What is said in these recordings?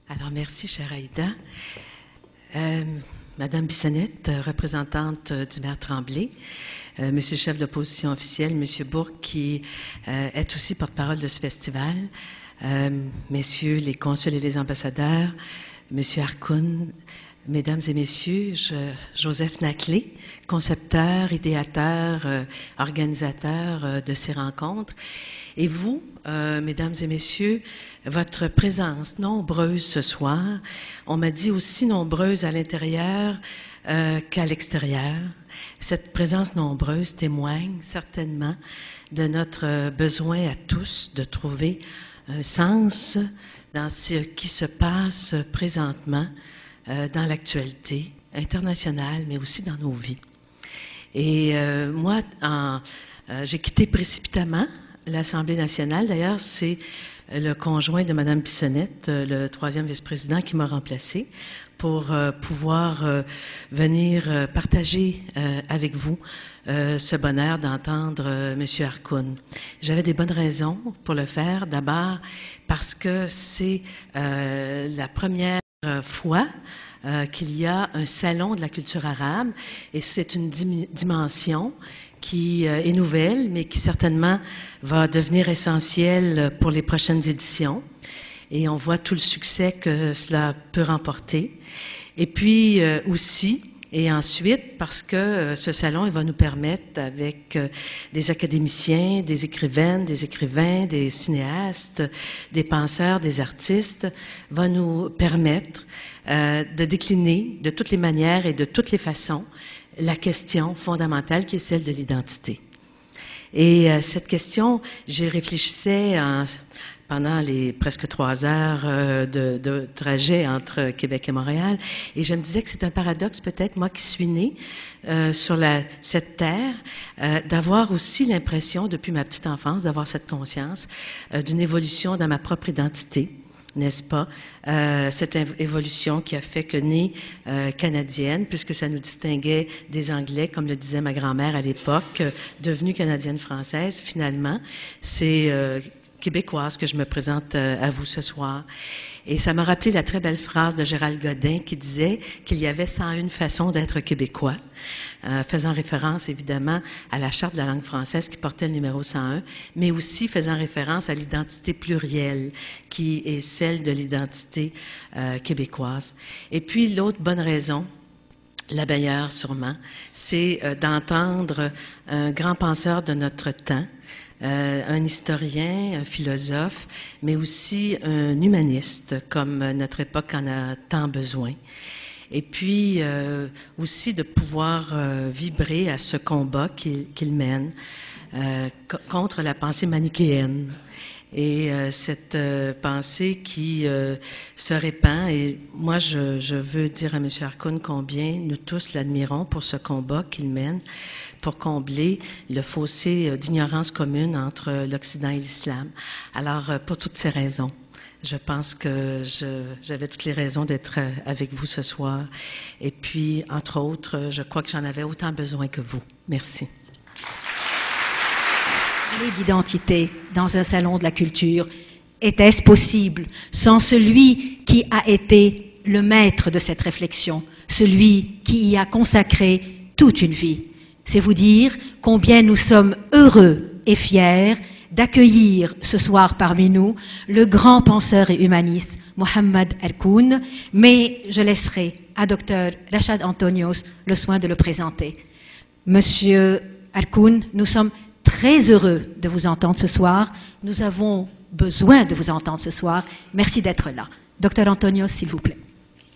Alors, merci, chère Aïda. Madame Bissonnette, représentante du maire Tremblay, Monsieur le chef d'opposition officielle, Monsieur Bourque, qui est aussi porte-parole de ce festival, Messieurs les consuls et les ambassadeurs, Monsieur Arkoun, Mesdames et Messieurs, Joseph Naclé, concepteur, idéateur, organisateur de ces rencontres, et vous, Mesdames et Messieurs, votre présence nombreuse ce soir, on m'a dit aussi nombreuse à l'intérieur qu'à l'extérieur. Cette présence nombreuse témoigne certainement de notre besoin à tous de trouver un sens dans ce qui se passe présentement dans l'actualité internationale, mais aussi dans nos vies. Et moi, j'ai quitté précipitamment l'Assemblée nationale. D'ailleurs, c'est le conjoint de Mme Bissonnette, le troisième vice-président, qui m'a remplacé pour pouvoir venir partager avec vous ce bonheur d'entendre M. Arkoun. J'avais des bonnes raisons pour le faire. D'abord, parce que c'est la première fois qu'il y a un salon de la culture arabe, et c'est une dimension qui est nouvelle, mais qui certainement va devenir essentielle pour les prochaines éditions. Et on voit tout le succès que cela peut remporter. Et puis aussi, et ensuite, parce que ce salon, il va nous permettre, avec des académiciens, des écrivaines, des écrivains, des cinéastes, des penseurs, des artistes, va nous permettre de décliner de toutes les manières et de toutes les façons la question fondamentale qui est celle de l'identité. Et cette question, j'y réfléchissais pendant les presque 3 heures de trajet entre Québec et Montréal, et je me disais que c'est un paradoxe peut-être, moi qui suis née sur cette terre, d'avoir aussi l'impression, depuis ma petite enfance, d'avoir cette conscience d'une évolution dans ma propre identité, n'est-ce pas? Cette évolution qui a fait que née canadienne, puisque ça nous distinguait des Anglais, comme le disait ma grand-mère à l'époque, devenue canadienne-française, finalement, c'est québécoise que je me présente à vous ce soir. Et ça m'a rappelé la très belle phrase de Gérald Godin qui disait qu'il y avait 101 façons d'être québécois, faisant référence évidemment à la Charte de la langue française qui portait le numéro 101, mais aussi faisant référence à l'identité plurielle qui est celle de l'identité québécoise. Et puis l'autre bonne raison, la meilleure sûrement, c'est d'entendre un grand penseur de notre temps, un historien, un philosophe, mais aussi un humaniste, comme notre époque en a tant besoin. Et puis aussi de pouvoir vibrer à ce combat qu'il mène contre la pensée manichéenne. Et cette pensée qui se répand, et moi je veux dire à M. Arkoun combien nous tous l'admirons pour ce combat qu'il mène, pour combler le fossé d'ignorance commune entre l'Occident et l'Islam. Alors, pour toutes ces raisons, je pense que j'avais toutes les raisons d'être avec vous ce soir. Et puis, entre autres, je crois que j'en avais autant besoin que vous. Merci. D'identité dans un salon de la culture, était-ce possible sans celui qui a été le maître de cette réflexion, celui qui y a consacré toute une vie? C'est vous dire combien nous sommes heureux et fiers d'accueillir ce soir parmi nous le grand penseur et humaniste Mohamed Arkoun, mais je laisserai à Dr Rachad Antonios le soin de le présenter. Monsieur Arkoun, nous sommes très heureux de vous entendre ce soir. Nous avons besoin de vous entendre ce soir. Merci d'être là. Dr Antonios, s'il vous plaît.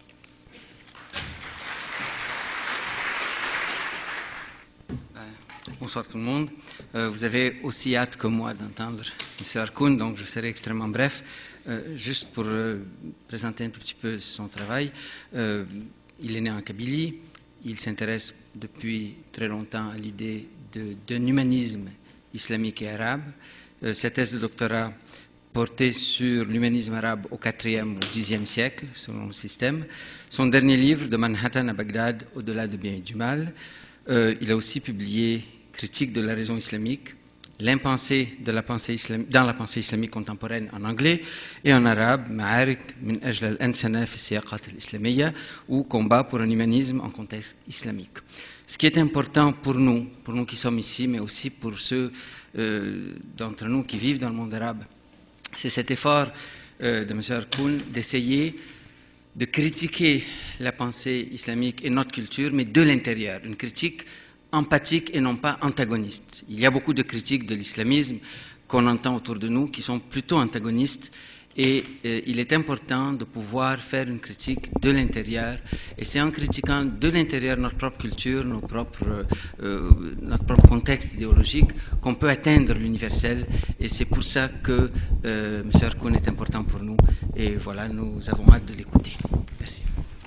Bonsoir tout le monde. Vous avez aussi hâte que moi d'entendre M. Arkoun, donc je serai extrêmement bref. Juste pour présenter un tout petit peu son travail, il est né en Kabylie, il s'intéresse depuis très longtemps à l'idée d'un humanisme islamique et arabe. Sa thèse de doctorat portait sur l'humanisme arabe au IVe ou Xe siècle, selon le système. Son dernier livre, de Manhattan à Bagdad, au-delà de bien et du mal. Il a aussi publié Critique de la raison islamique, l'impensée dans la pensée islamique contemporaine en anglais, et en arabe, Ma'arik min ajl al-ansana fi siyaqat al-islamiyya, ou combat pour un humanisme en contexte islamique. Ce qui est important pour nous qui sommes ici, mais aussi pour ceux d'entre nous qui vivent dans le monde arabe, c'est cet effort de M. Harkoun d'essayer de critiquer la pensée islamique et notre culture, mais de l'intérieur, une critique empathique et non pas antagoniste. Il y a beaucoup de critiques de l'islamisme qu'on entend autour de nous qui sont plutôt antagonistes, et il est important de pouvoir faire une critique de l'intérieur, et c'est en critiquant de l'intérieur notre propre culture, notre propre contexte idéologique qu'on peut atteindre l'universel, et c'est pour ça que M. Harkoun est important pour nous, et voilà, nous avons hâte de l'écouter. Merci.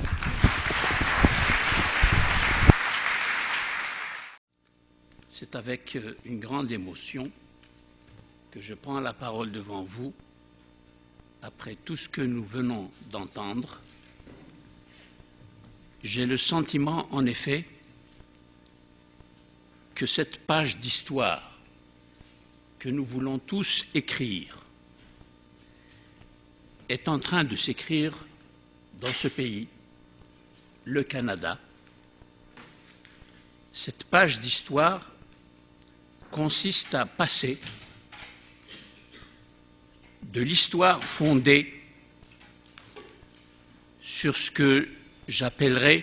C'est avec une grande émotion que je prends la parole devant vous après tout ce que nous venons d'entendre. J'ai le sentiment, en effet, que cette page d'histoire que nous voulons tous écrire est en train de s'écrire dans ce pays, le Canada. Cette page d'histoire consiste à passer de l'histoire fondée sur ce que j'appellerais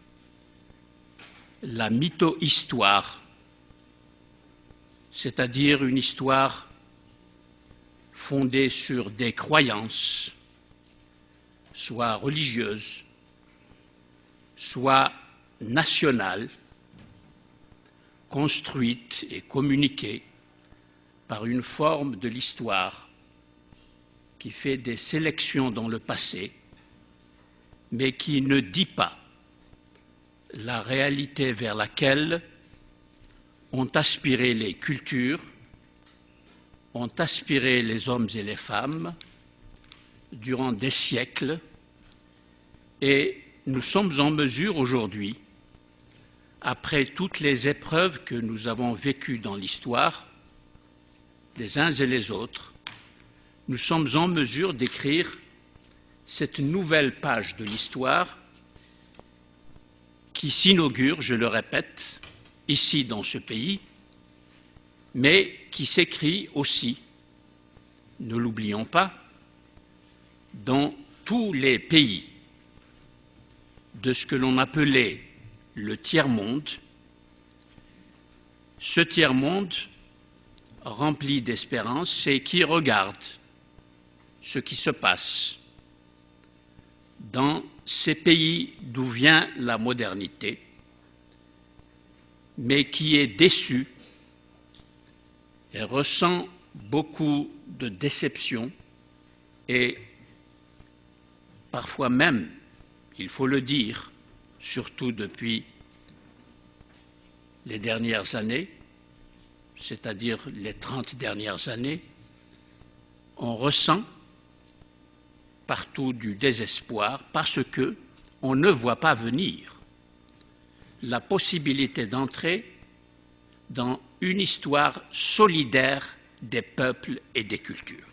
la mytho-histoire, c'est-à-dire une histoire fondée sur des croyances, soit religieuses, soit nationales, construite et communiquée par une forme de l'histoire qui fait des sélections dans le passé, mais qui ne dit pas la réalité vers laquelle ont aspiré les cultures, ont aspiré les hommes et les femmes durant des siècles, et nous sommes en mesure aujourd'hui, après toutes les épreuves que nous avons vécues dans l'histoire, les uns et les autres, nous sommes en mesure d'écrire cette nouvelle page de l'histoire qui s'inaugure, je le répète, ici dans ce pays, mais qui s'écrit aussi, ne l'oublions pas, dans tous les pays de ce que l'on appelait le tiers-monde, ce tiers-monde rempli d'espérance et qui regarde ce qui se passe dans ces pays d'où vient la modernité, mais qui est déçu et ressent beaucoup de déception et parfois même, il faut le dire, surtout depuis les dernières années, c'est-à-dire les 30 dernières années, on ressent partout du désespoir parce qu'on ne voit pas venir la possibilité d'entrer dans une histoire solidaire des peuples et des cultures.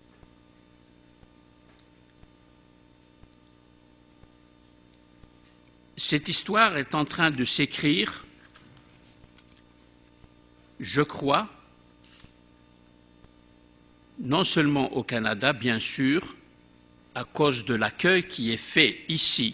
Cette histoire est en train de s'écrire, je crois, non seulement au Canada, bien sûr, à cause de l'accueil qui est fait ici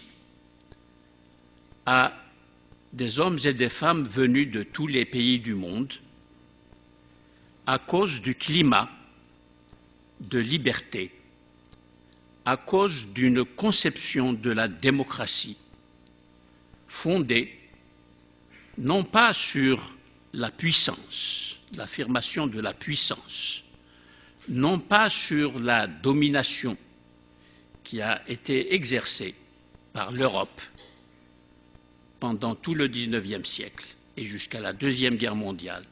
à des hommes et des femmes venus de tous les pays du monde, à cause du climat de liberté, à cause d'une conception de la démocratie fondée non pas sur la puissance, l'affirmation de la puissance, non pas sur la domination qui a été exercée par l'Europe pendant tout le XIXe siècle et jusqu'à la Deuxième Guerre mondiale,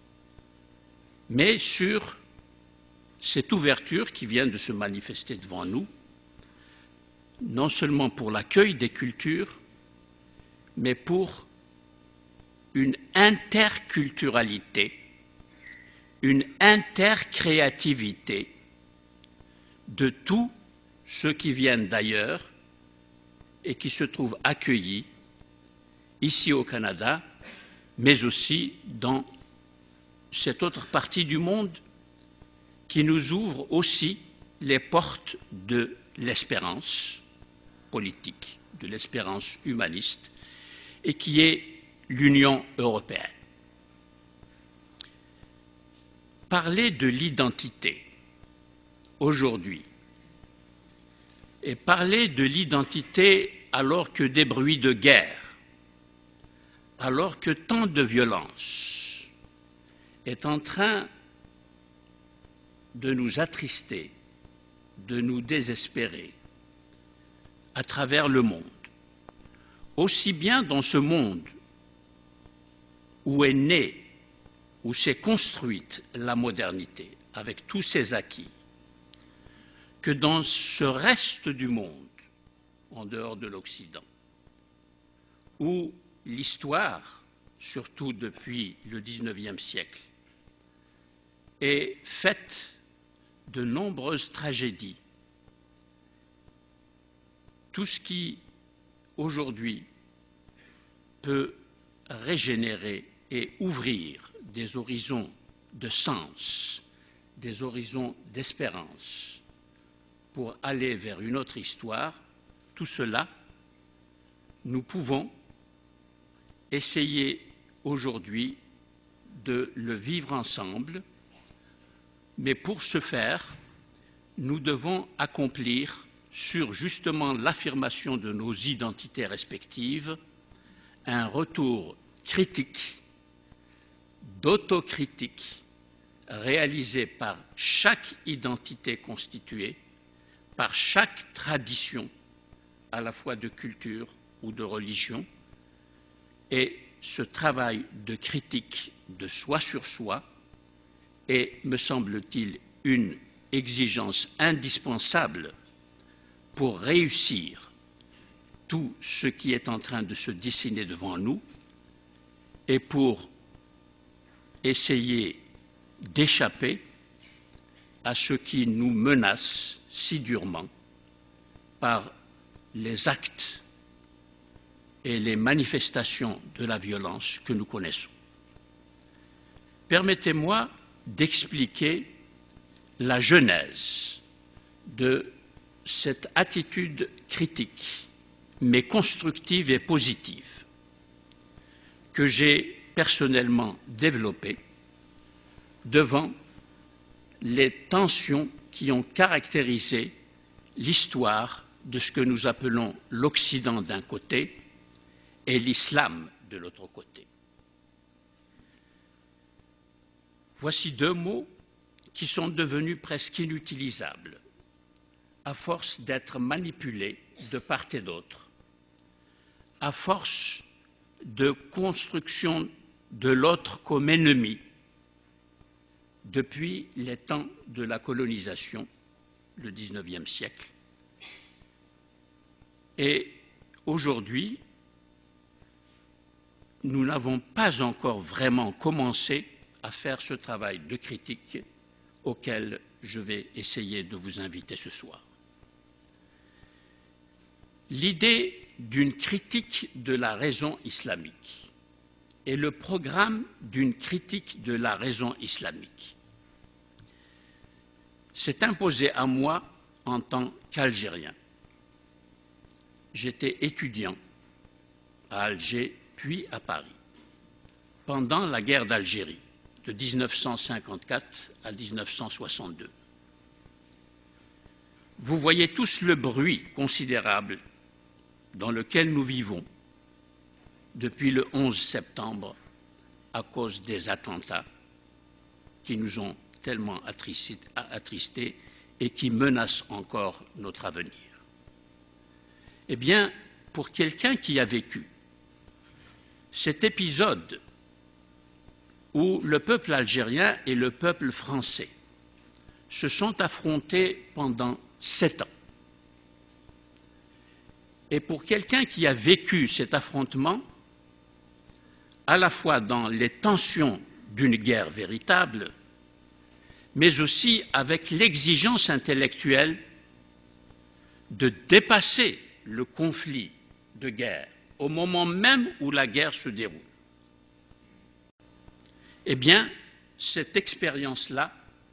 mais sur cette ouverture qui vient de se manifester devant nous, non seulement pour l'accueil des cultures, mais pour une interculturalité, une intercréativité de tous ceux qui viennent d'ailleurs et qui se trouvent accueillis ici au Canada, mais aussi dans cette autre partie du monde qui nous ouvre aussi les portes de l'espérance politique, de l'espérance humaniste, et qui est l'Union européenne. Parler de l'identité aujourd'hui et parler de l'identité alors que des bruits de guerre, alors que tant de violence est en train de nous attrister, de nous désespérer à travers le monde, aussi bien dans ce monde où est née, où s'est construite la modernité avec tous ses acquis, que dans ce reste du monde, en dehors de l'Occident, où l'histoire, surtout depuis le XIXe siècle, est faite de nombreuses tragédies. Tout ce qui, aujourd'hui, peut régénérer et ouvrir des horizons de sens, des horizons d'espérance, pour aller vers une autre histoire, tout cela, nous pouvons essayer aujourd'hui de le vivre ensemble, mais pour ce faire, nous devons accomplir sur justement l'affirmation de nos identités respectives un retour critique, d'autocritique, réalisé par chaque identité constituée, par chaque tradition, à la fois de culture ou de religion, et ce travail de critique de soi sur soi est, me semble-t-il, une exigence indispensable pour réussir tout ce qui est en train de se dessiner devant nous et pour essayer d'échapper à ce qui nous menace si durement par les actes et les manifestations de la violence que nous connaissons. Permettez-moi d'expliquer la genèse de cette attitude critique, mais constructive et positive, que j'ai personnellement développée devant les tensions qui ont caractérisé l'histoire de ce que nous appelons l'Occident d'un côté et l'islam de l'autre côté. Voici deux mots qui sont devenus presque inutilisables à force d'être manipulés de part et d'autre, à force de construction de l'autre comme ennemi depuis les temps de la colonisation, le XIXe siècle. Et aujourd'hui, nous n'avons pas encore vraiment commencé à faire ce travail de critique auquel je vais essayer de vous inviter ce soir. L'idée d'une critique de la raison islamique et le programme d'une critique de la raison islamique s'est imposé à moi en tant qu'Algérien. J'étais étudiant à Alger puis à Paris pendant la guerre d'Algérie de 1954 à 1962. Vous voyez tous le bruit considérable dans lequel nous vivons depuis le 11 septembre à cause des attentats qui nous ont tellement attristés et qui menacent encore notre avenir. Eh bien, pour quelqu'un qui a vécu cet épisode où le peuple algérien et le peuple français se sont affrontés pendant 7 ans, et pour quelqu'un qui a vécu cet affrontement, à la fois dans les tensions d'une guerre véritable mais aussi avec l'exigence intellectuelle de dépasser le conflit de guerre au moment même où la guerre se déroule. Eh bien, cette expérience-là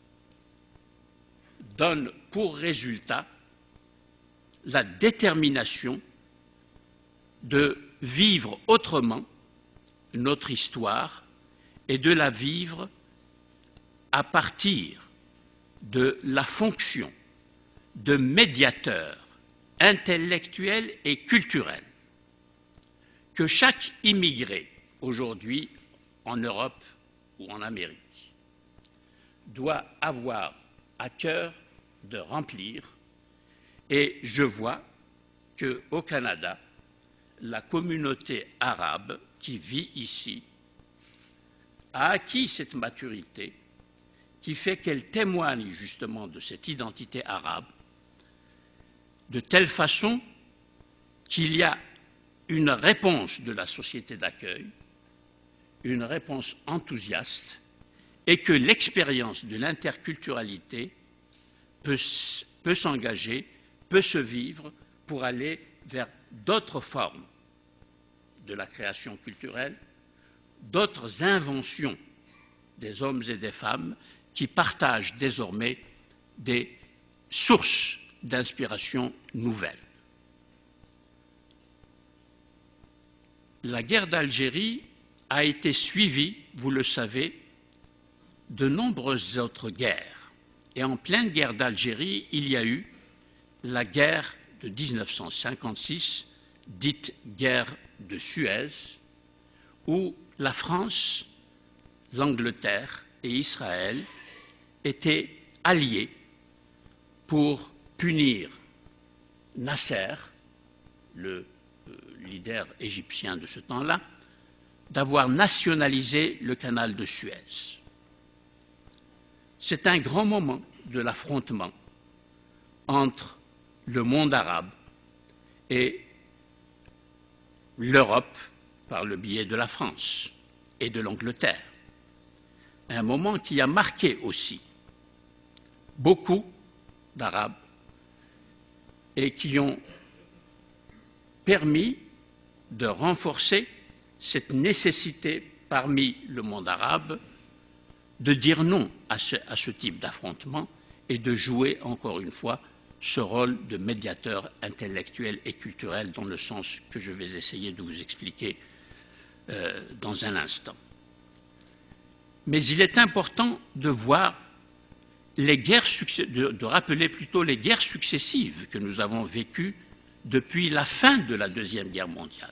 donne pour résultat la détermination de vivre autrement notre histoire et de la vivre à partir de la fonction de médiateur intellectuel et culturel que chaque immigré aujourd'hui en Europe ou en Amérique doit avoir à cœur de remplir. Et je vois qu'au Canada, la communauté arabe qui vit ici a acquis cette maturité qui fait qu'elle témoigne justement de cette identité arabe de telle façon qu'il y a une réponse de la société d'accueil, une réponse enthousiaste, et que l'expérience de l'interculturalité peut s'engager, peut se vivre pour aller vers d'autres formes de la création culturelle, d'autres inventions des hommes et des femmes qui partagent désormais des sources d'inspiration nouvelles. La guerre d'Algérie a été suivie, vous le savez, de nombreuses autres guerres. Et en pleine guerre d'Algérie, il y a eu la guerre de 1956, dite guerre de Suez, où la France, l'Angleterre et Israël étaient alliés pour punir Nasser, le leader égyptien de ce temps-là, d'avoir nationalisé le canal de Suez. C'est un grand moment de l'affrontement entre le monde arabe et l'Europe par le biais de la France et de l'Angleterre. Un moment qui a marqué aussi beaucoup d'Arabes et qui ont permis de renforcer cette nécessité parmi le monde arabe de dire non à ce type d'affrontement et de jouer encore une fois ce rôle de médiateur intellectuel et culturel dans le sens que je vais essayer de vous expliquer dans un instant. Mais il est important de voir les guerres de rappeler plutôt les guerres successives que nous avons vécues depuis la fin de la Deuxième Guerre mondiale.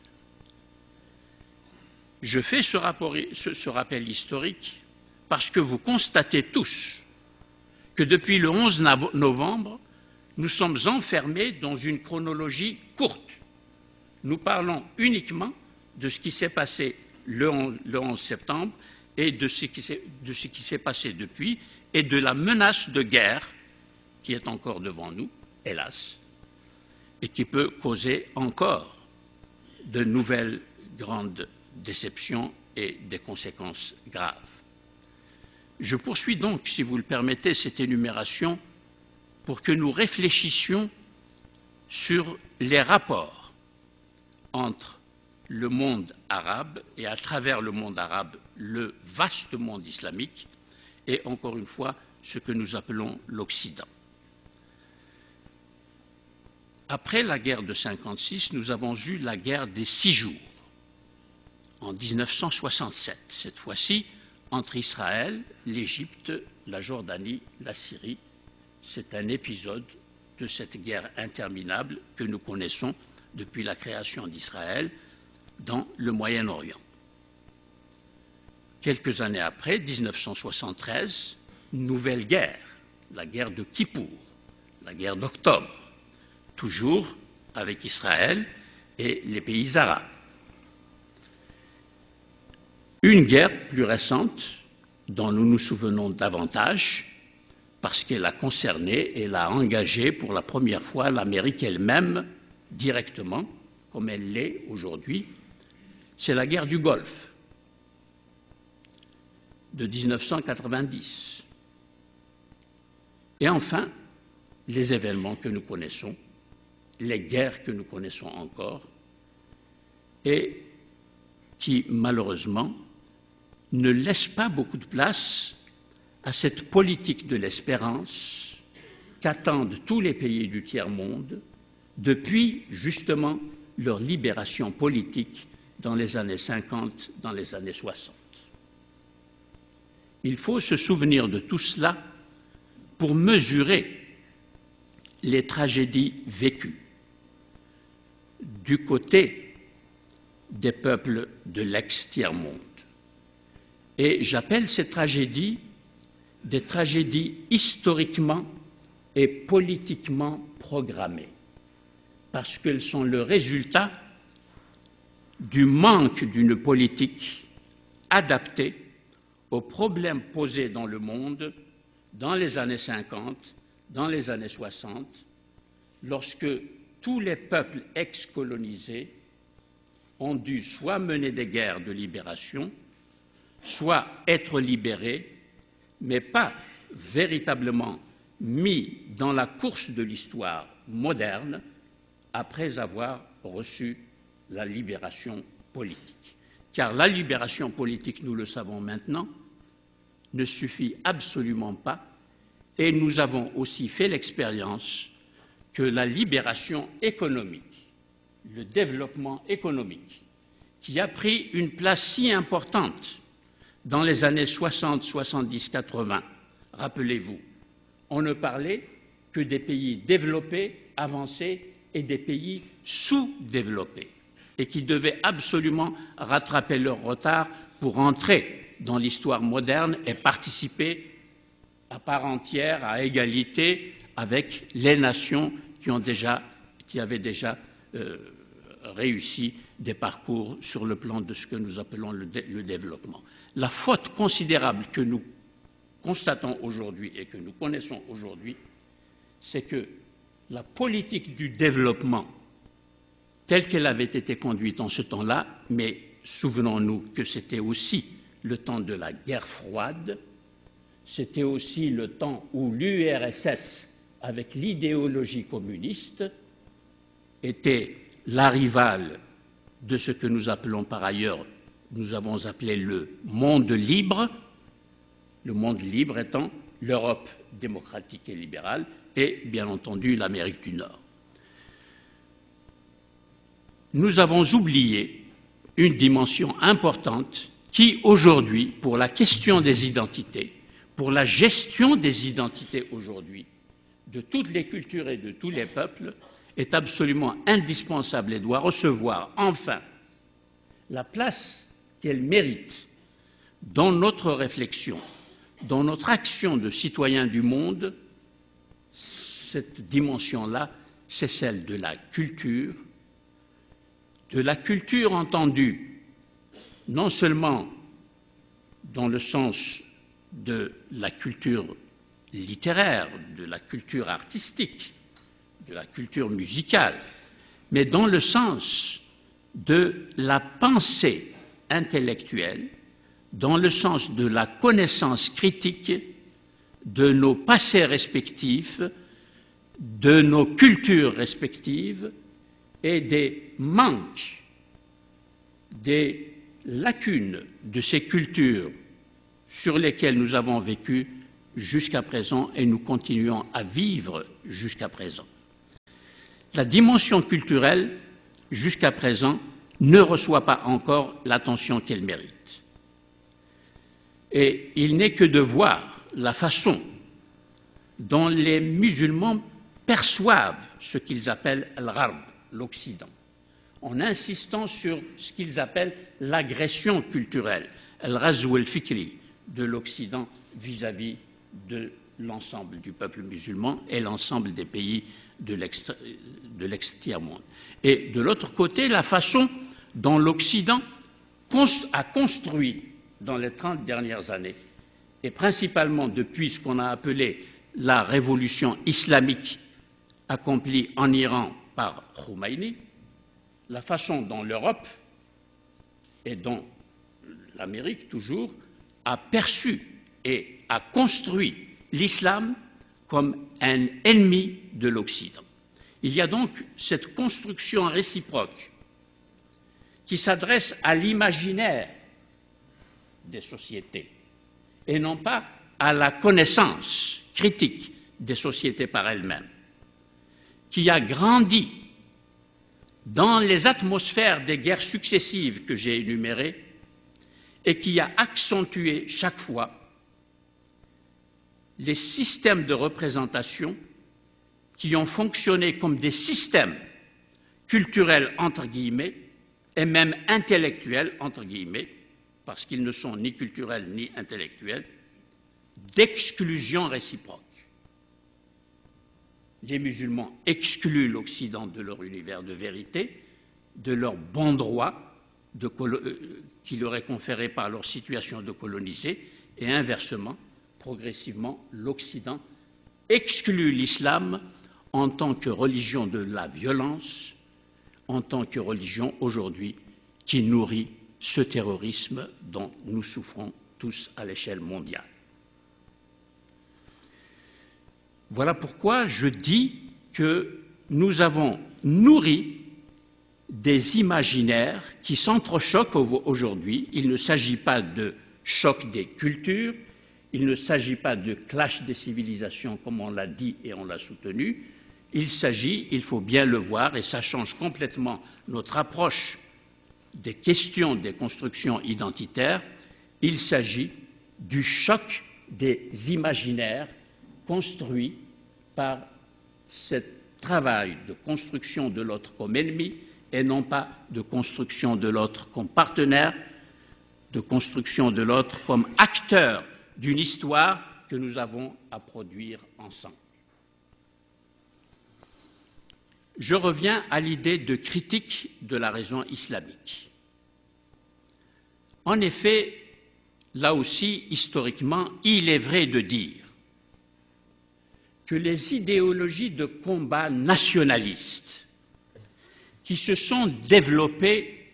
Je fais ce rappel historique parce que vous constatez tous que depuis le 11 novembre, nous sommes enfermés dans une chronologie courte. Nous parlons uniquement de ce qui s'est passé le 11 septembre et de ce qui s'est passé depuis et de la menace de guerre qui est encore devant nous, hélas, et qui peut causer encore de nouvelles grandes déceptions et des conséquences graves. Je poursuis donc, si vous le permettez, cette énumération pour que nous réfléchissions sur les rapports entre le monde arabe et à travers le monde arabe, le vaste monde islamique et encore une fois ce que nous appelons l'Occident. Après la guerre de 1956, nous avons eu la guerre des 6 jours en 1967, cette fois-ci entre Israël, l'Égypte, la Jordanie, la Syrie. C'est un épisode de cette guerre interminable que nous connaissons depuis la création d'Israël dans le Moyen-Orient. Quelques années après, 1973, nouvelle guerre, la guerre de Kippour, la guerre d'octobre, toujours avec Israël et les pays arabes. Une guerre plus récente, dont nous nous souvenons davantage, parce qu'elle a concerné et a engagé pour la première fois l'Amérique elle-même directement, comme elle l'est aujourd'hui, c'est la guerre du Golfe de 1990. Et enfin, les événements que nous connaissons, les guerres que nous connaissons encore, et qui, malheureusement, ne laissent pas beaucoup de place à cette politique de l'espérance qu'attendent tous les pays du tiers-monde depuis, justement, leur libération politique dans les années 50, dans les années 60. Il faut se souvenir de tout cela pour mesurer les tragédies vécues du côté des peuples de l'ex-tiers-monde. Et j'appelle ces tragédies des tragédies historiquement et politiquement programmées, parce qu'elles sont le résultat du manque d'une politique adaptée aux problèmes posés dans le monde dans les années 50, dans les années 60, lorsque tous les peuples ex-colonisés ont dû soit mener des guerres de libération, soit être libérés, mais pas véritablement mis dans la course de l'histoire moderne après avoir reçu la libération politique. Car la libération politique, nous le savons maintenant, ne suffit absolument pas, et nous avons aussi fait l'expérience que la libération économique, le développement économique, qui a pris une place si importante dans les années 60, 70, 80, rappelez-vous, on ne parlait que des pays développés, avancés, et des pays sous-développés, et qui devaient absolument rattraper leur retard pour entrer dans l'histoire moderne et participer à part entière, à égalité avec les nations qui avaient déjà réussi des parcours sur le plan de ce que nous appelons le développement. La faute considérable que nous constatons aujourd'hui et que nous connaissons aujourd'hui, c'est que la politique du développement, telle qu'elle avait été conduite en ce temps-là, mais souvenons-nous que c'était aussi le temps de la guerre froide, c'était aussi le temps où l'URSS, avec l'idéologie communiste, était la rivale de ce que nous appelons par ailleurs, nous avons appelé le monde libre étant l'Europe démocratique et libérale et, bien entendu, l'Amérique du Nord. Nous avons oublié une dimension importante qui, aujourd'hui, pour la question des identités, pour la gestion des identités aujourd'hui, de toutes les cultures et de tous les peuples, est absolument indispensable et doit recevoir enfin la place qu'elle mérite dans notre réflexion, dans notre action de citoyens du monde. Cette dimension-là, c'est celle de la culture entendue non seulement dans le sens de la culture littéraire, de la culture artistique, de la culture musicale, mais dans le sens de la pensée intellectuelle, dans le sens de la connaissance critique de nos passés respectifs, de nos cultures respectives et des manques, des lacunes de ces cultures sur lesquelles nous avons vécu jusqu'à présent et nous continuons à vivre jusqu'à présent. La dimension culturelle, jusqu'à présent, ne reçoit pas encore l'attention qu'elle mérite. Et il n'est que de voir la façon dont les musulmans perçoivent ce qu'ils appellent al-Gharb, l'Occident, en insistant sur ce qu'ils appellent l'agression culturelle, al-Ghazw al-Fikri, de l'Occident vis-à-vis de l'ensemble du peuple musulman et l'ensemble des pays de l'ex-tiers-monde. Et de l'autre côté, la façon dont l'Occident a construit dans les 30 dernières années, et principalement depuis ce qu'on a appelé la révolution islamique accomplie en Iran par Khomeini, la façon dont l'Europe et dont l'Amérique toujours a perçu et a construit l'islam comme un ennemi de l'Occident. Il y a donc cette construction réciproque qui s'adresse à l'imaginaire des sociétés et non pas à la connaissance critique des sociétés par elles-mêmes, qui a grandi dans les atmosphères des guerres successives que j'ai énumérées et qui a accentué chaque fois les systèmes de représentation qui ont fonctionné comme des systèmes culturels, entre guillemets, et même intellectuels, entre guillemets, parce qu'ils ne sont ni culturels ni intellectuels, d'exclusion réciproque. Les musulmans excluent l'Occident de leur univers de vérité, de leurs bons droits qui leur est conféré par leur situation de colonisé, et inversement, progressivement, l'Occident exclut l'islam en tant que religion de la violence, en tant que religion aujourd'hui qui nourrit ce terrorisme dont nous souffrons tous à l'échelle mondiale. Voilà pourquoi je dis que nous avons nourri des imaginaires qui s'entrechoquent aujourd'hui. Il ne s'agit pas de choc des cultures, il ne s'agit pas de clash des civilisations comme on l'a dit et on l'a soutenu. Il s'agit, il faut bien le voir, et ça change complètement notre approche des questions des constructions identitaires, il s'agit du choc des imaginaires construits par ce travail de construction de l'autre comme ennemi et non pas de construction de l'autre comme partenaire, de construction de l'autre comme acteur d'une histoire que nous avons à produire ensemble. Je reviens à l'idée de critique de la raison islamique. En effet, là aussi, historiquement, il est vrai de dire que les idéologies de combat nationalistes qui se sont développées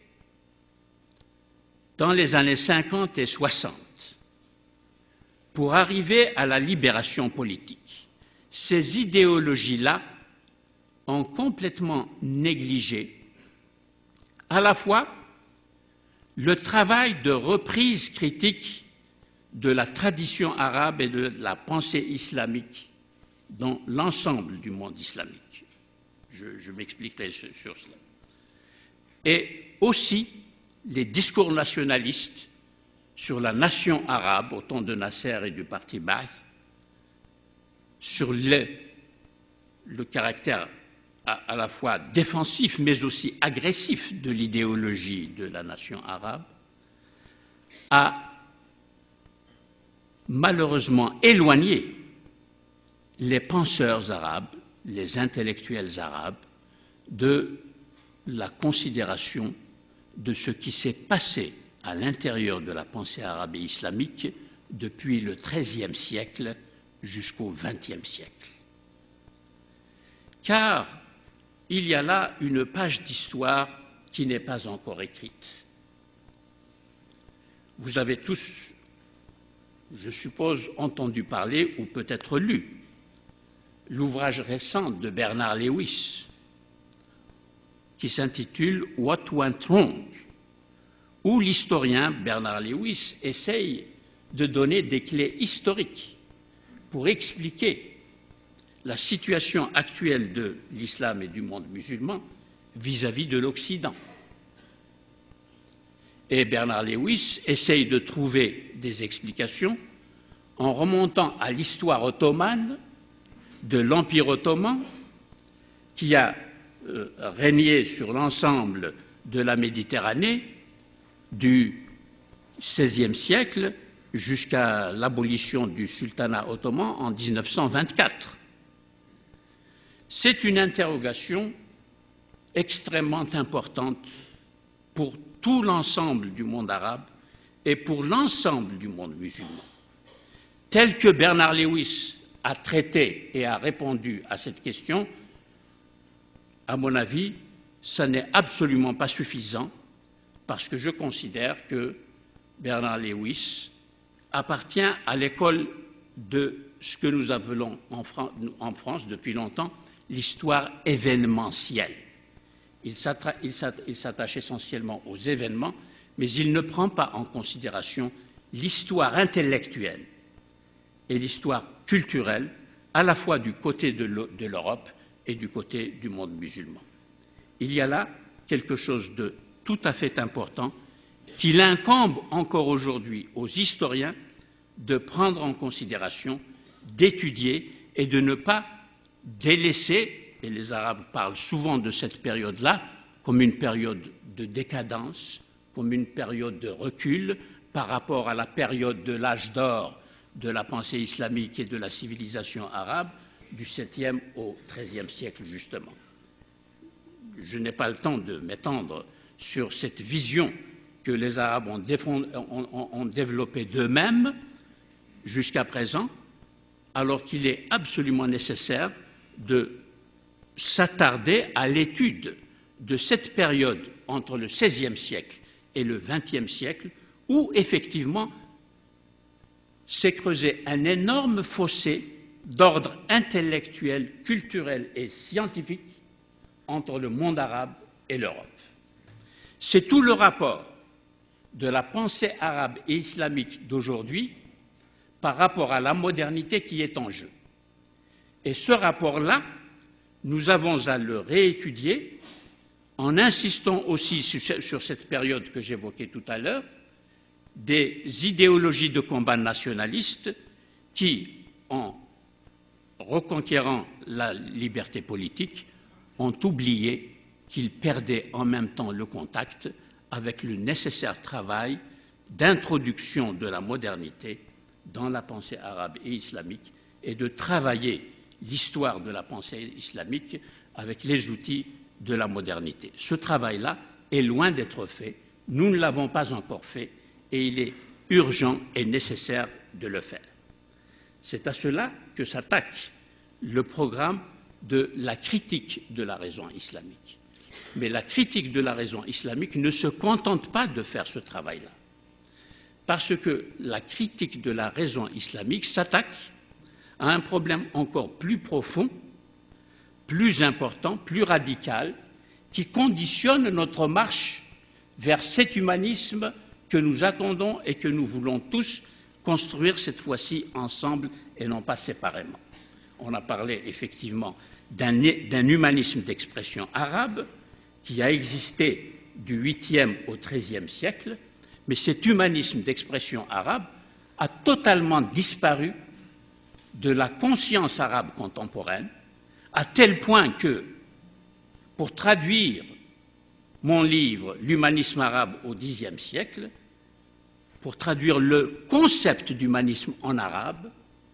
dans les années 50 et 60 pour arriver à la libération politique, ces idéologies-là ont complètement négligé à la fois le travail de reprise critique de la tradition arabe et de la pensée islamique dans l'ensemble du monde islamique. Je m'expliquerai sur cela. Et aussi les discours nationalistes sur la nation arabe au temps de Nasser et du parti Ba'ath, sur le caractère à la fois défensif mais aussi agressif de l'idéologie de la nation arabe, a malheureusement éloigné les penseurs arabes, les intellectuels arabes, de la considération de ce qui s'est passé à l'intérieur de la pensée arabe et islamique depuis le XIIIe siècle jusqu'au XXe siècle. Car il y a là une page d'histoire qui n'est pas encore écrite. Vous avez tous, je suppose, entendu parler ou peut-être lu l'ouvrage récent de Bernard Lewis qui s'intitule « What Went Wrong ?» où l'historien Bernard Lewis essaye de donner des clés historiques pour expliquer la situation actuelle de l'islam et du monde musulman vis-à-vis de l'Occident. Et Bernard Lewis essaye de trouver des explications en remontant à l'histoire ottomane de l'Empire ottoman qui a régné sur l'ensemble de la Méditerranée du XVIe siècle jusqu'à l'abolition du sultanat ottoman en 1924. C'est une interrogation extrêmement importante pour tout l'ensemble du monde arabe et pour l'ensemble du monde musulman. Tel que Bernard Lewis a traité et a répondu à cette question, à mon avis, ça n'est absolument pas suffisant parce que je considère que Bernard Lewis appartient à l'école de ce que nous appelons en France depuis longtemps l'histoire événementielle. Il s'attache essentiellement aux événements, mais il ne prend pas en considération l'histoire intellectuelle et l'histoire culturelle, à la fois du côté de l'Europe et du côté du monde musulman. Il y a là quelque chose de tout à fait important qu'il incombe encore aujourd'hui aux historiens de prendre en considération, d'étudier et de ne pas délaisser, et les Arabes parlent souvent de cette période-là comme une période de décadence, comme une période de recul par rapport à la période de l'âge d'or de la pensée islamique et de la civilisation arabe du 7e au 13e siècle, justement. Je n'ai pas le temps de m'étendre sur cette vision que les Arabes ont développée d'eux-mêmes jusqu'à présent, alors qu'il est absolument nécessaire de s'attarder à l'étude de cette période entre le XVIe siècle et le XXe siècle, où effectivement s'est creusé un énorme fossé d'ordre intellectuel, culturel et scientifique entre le monde arabe et l'Europe. C'est tout le rapport de la pensée arabe et islamique d'aujourd'hui par rapport à la modernité qui est en jeu. Et ce rapport-là, nous avons à le réétudier en insistant aussi sur cette période que j'évoquais tout à l'heure, des idéologies de combat nationalistes qui, en reconquérant la liberté politique, ont oublié qu'ils perdaient en même temps le contact avec le nécessaire travail d'introduction de la modernité dans la pensée arabe et islamique et de travailler l'histoire de la pensée islamique avec les outils de la modernité. Ce travail-là est loin d'être fait, nous ne l'avons pas encore fait et il est urgent et nécessaire de le faire. C'est à cela que s'attaque le programme de la critique de la raison islamique. Mais la critique de la raison islamique ne se contente pas de faire ce travail-là, parce que la critique de la raison islamique s'attaque à un problème encore plus profond, plus important, plus radical, qui conditionne notre marche vers cet humanisme que nous attendons et que nous voulons tous construire cette fois-ci ensemble et non pas séparément. On a parlé effectivement d'un humanisme d'expression arabe qui a existé du 8e au 13e siècle, mais cet humanisme d'expression arabe a totalement disparu de la conscience arabe contemporaine, à tel point que, pour traduire mon livre « L'humanisme arabe au Xe siècle », pour traduire le concept d'humanisme en arabe,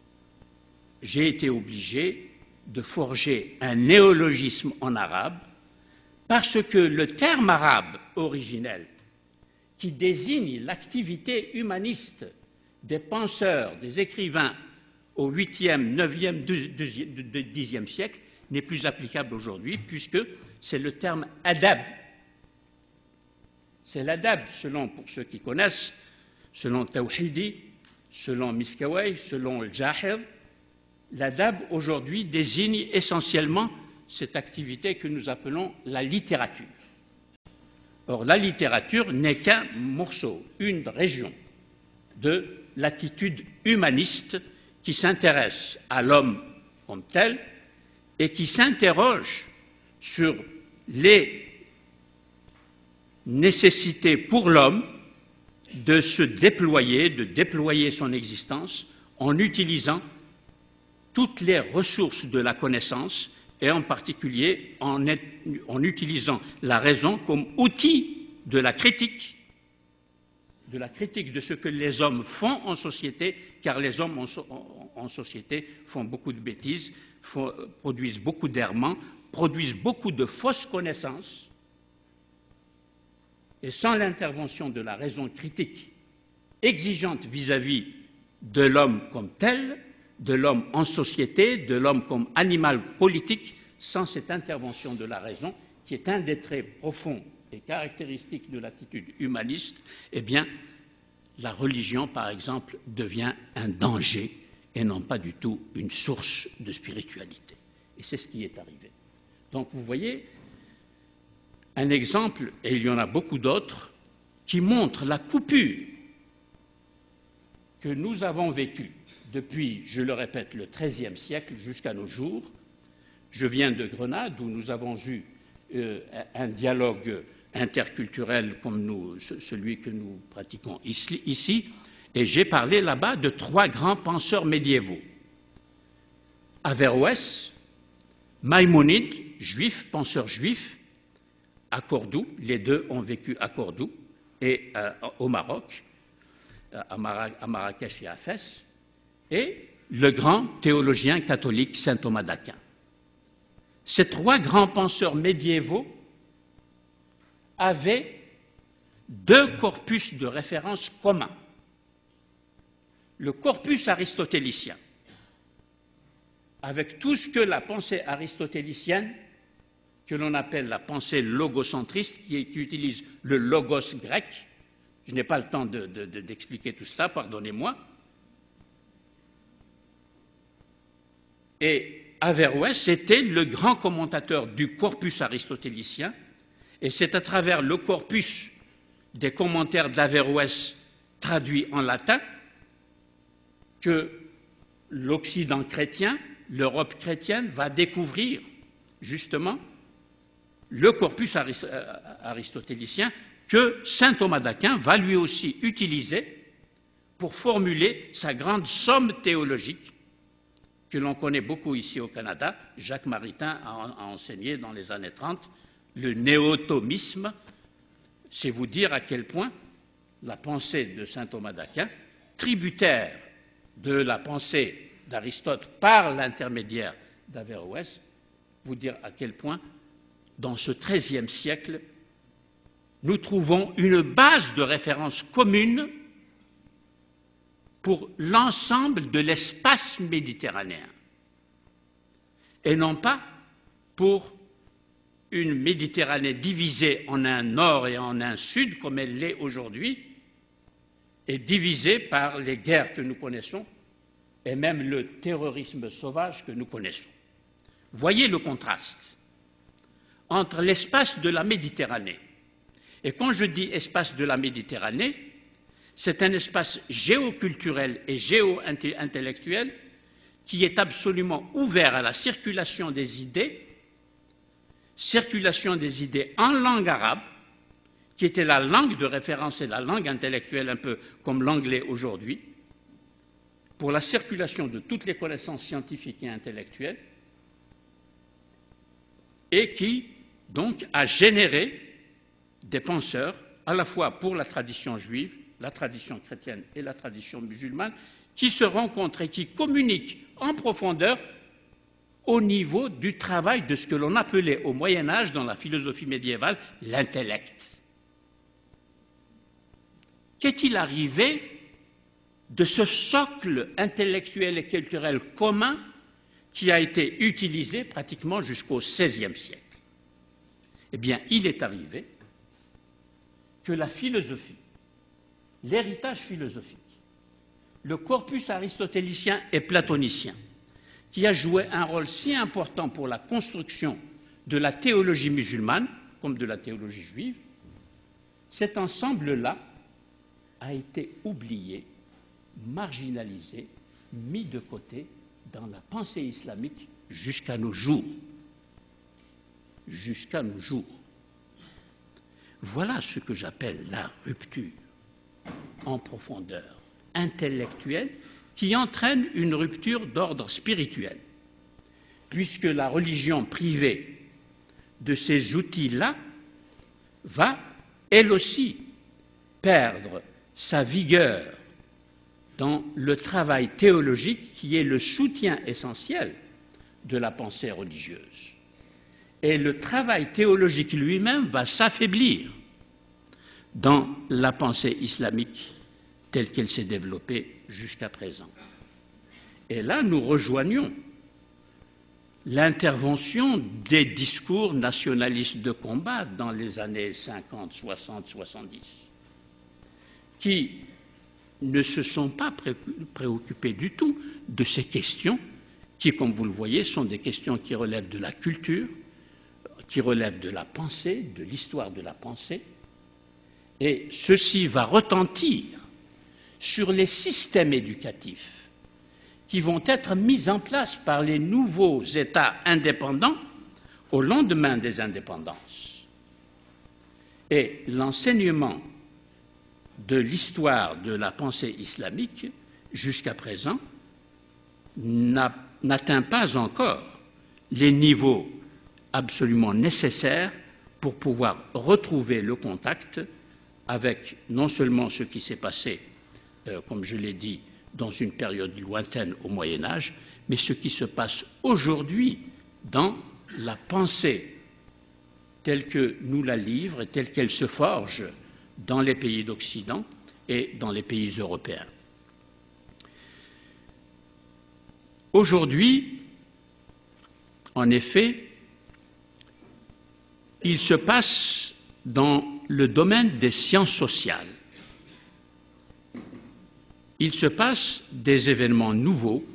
j'ai été obligé de forger un néologisme en arabe parce que le terme arabe originel qui désigne l'activité humaniste des penseurs, des écrivains au 8e, 9e, 10e siècle n'est plus applicable aujourd'hui puisque c'est le terme adab. C'est l'adab, pour ceux qui connaissent, selon Tawhidi, selon Miskawai, selon le Jahir. L'adab aujourd'hui désigne essentiellement cette activité que nous appelons la littérature. Or, la littérature n'est qu'un morceau, une région de l'attitude humaniste qui s'intéresse à l'homme comme tel et qui s'interroge sur les nécessités pour l'homme de se déployer, de déployer son existence en utilisant toutes les ressources de la connaissance et en particulier en utilisant la raison comme outil de la critique de ce que les hommes font en société, car les hommes en société font beaucoup de bêtises, produisent beaucoup d'errements, produisent beaucoup de fausses connaissances. Et sans l'intervention de la raison critique, exigeante vis-à-vis de l'homme comme tel, de l'homme en société, de l'homme comme animal politique, sans cette intervention de la raison, qui est un des traits profonds et caractéristiques de l'attitude humaniste, eh bien, la religion, par exemple, devient un danger et non pas du tout une source de spiritualité. Et c'est ce qui est arrivé. Donc vous voyez un exemple, et il y en a beaucoup d'autres, qui montre la coupure que nous avons vécue depuis, je le répète, le XIIIe siècle jusqu'à nos jours. Je viens de Grenade, où nous avons eu un dialogue interculturel comme celui que nous pratiquons ici, et j'ai parlé là-bas de 3 grands penseurs médiévaux. Averroès, Maïmonide, juif, penseur juif, à Cordoue, les deux ont vécu à Cordoue et au Maroc, à Marrakech et à Fès, et le grand théologien catholique saint Thomas d'Aquin. Ces 3 grands penseurs médiévaux avaient 2 corpus de référence communs. Le corpus aristotélicien, avec tout ce que la pensée aristotélicienne, que l'on appelle la pensée logocentriste, qui utilise le logos grec. Je n'ai pas le temps d'expliquer tout cela, pardonnez-moi. Et Averroès était le grand commentateur du corpus aristotélicien, et c'est à travers le corpus des commentaires d'Averroès traduits en latin que l'Occident chrétien, l'Europe chrétienne, va découvrir justement le corpus aristotélicien que saint Thomas d'Aquin va lui aussi utiliser pour formuler sa grande somme théologique que l'on connaît beaucoup ici au Canada. Jacques Maritain a enseigné dans les années 30 le néotomisme. C'est vous dire à quel point la pensée de saint Thomas d'Aquin, tributaire de la pensée d'Aristote par l'intermédiaire d'Averroès, vous dire à quel point, dans ce XIIIe siècle, nous trouvons une base de référence commune pour l'ensemble de l'espace méditerranéen, et non pas pour une Méditerranée divisée en un nord et en un sud, comme elle l'est aujourd'hui, et divisée par les guerres que nous connaissons, et même le terrorisme sauvage que nous connaissons. Voyez le contraste entre l'espace de la Méditerranée. Et quand je dis espace de la Méditerranée, c'est un espace géoculturel et géo-intellectuel qui est absolument ouvert à la circulation des idées en langue arabe, qui était la langue de référence et la langue intellectuelle, un peu comme l'anglais aujourd'hui, pour la circulation de toutes les connaissances scientifiques et intellectuelles, et qui, donc, a généré des penseurs, à la fois pour la tradition juive, la tradition chrétienne et la tradition musulmane, qui se rencontrent et qui communiquent en profondeur au niveau du travail de ce que l'on appelait au Moyen Âge, dans la philosophie médiévale, l'intellect. Qu'est-il arrivé de ce socle intellectuel et culturel commun qui a été utilisé pratiquement jusqu'au XVIe siècle? Eh bien, il est arrivé que la philosophie, l'héritage philosophique, le corpus aristotélicien et platonicien, qui a joué un rôle si important pour la construction de la théologie musulmane, comme de la théologie juive, cet ensemble-là a été oublié, marginalisé, mis de côté dans la pensée islamique jusqu'à nos jours. Jusqu'à nos jours. Voilà ce que j'appelle la rupture en profondeur intellectuelle qui entraîne une rupture d'ordre spirituel, puisque la religion privée de ces outils-là va, elle aussi, perdre sa vigueur dans le travail théologique qui est le soutien essentiel de la pensée religieuse. Et le travail théologique lui-même va s'affaiblir dans la pensée islamique telle qu'elle s'est développée jusqu'à présent. Et là, nous rejoignons l'intervention des discours nationalistes de combat dans les années 50, 60, 70, qui ne se sont pas préoccupés du tout de ces questions qui, comme vous le voyez, sont des questions qui relèvent de la culture, qui relèvent de la pensée, de l'histoire de la pensée. Et ceci va retentir sur les systèmes éducatifs qui vont être mis en place par les nouveaux États indépendants au lendemain des indépendances. Et l'enseignement de l'histoire de la pensée islamique, jusqu'à présent, n'atteint pas encore les niveaux absolument nécessaires pour pouvoir retrouver le contact avec non seulement ce qui s'est passé, comme je l'ai dit, dans une période lointaine au Moyen-Âge, mais ce qui se passe aujourd'hui dans la pensée telle que nous la livre et telle qu'elle se forge dans les pays d'Occident et dans les pays européens. Aujourd'hui, en effet, il se passe dans le domaine des sciences sociales, il se passe des événements nouveaux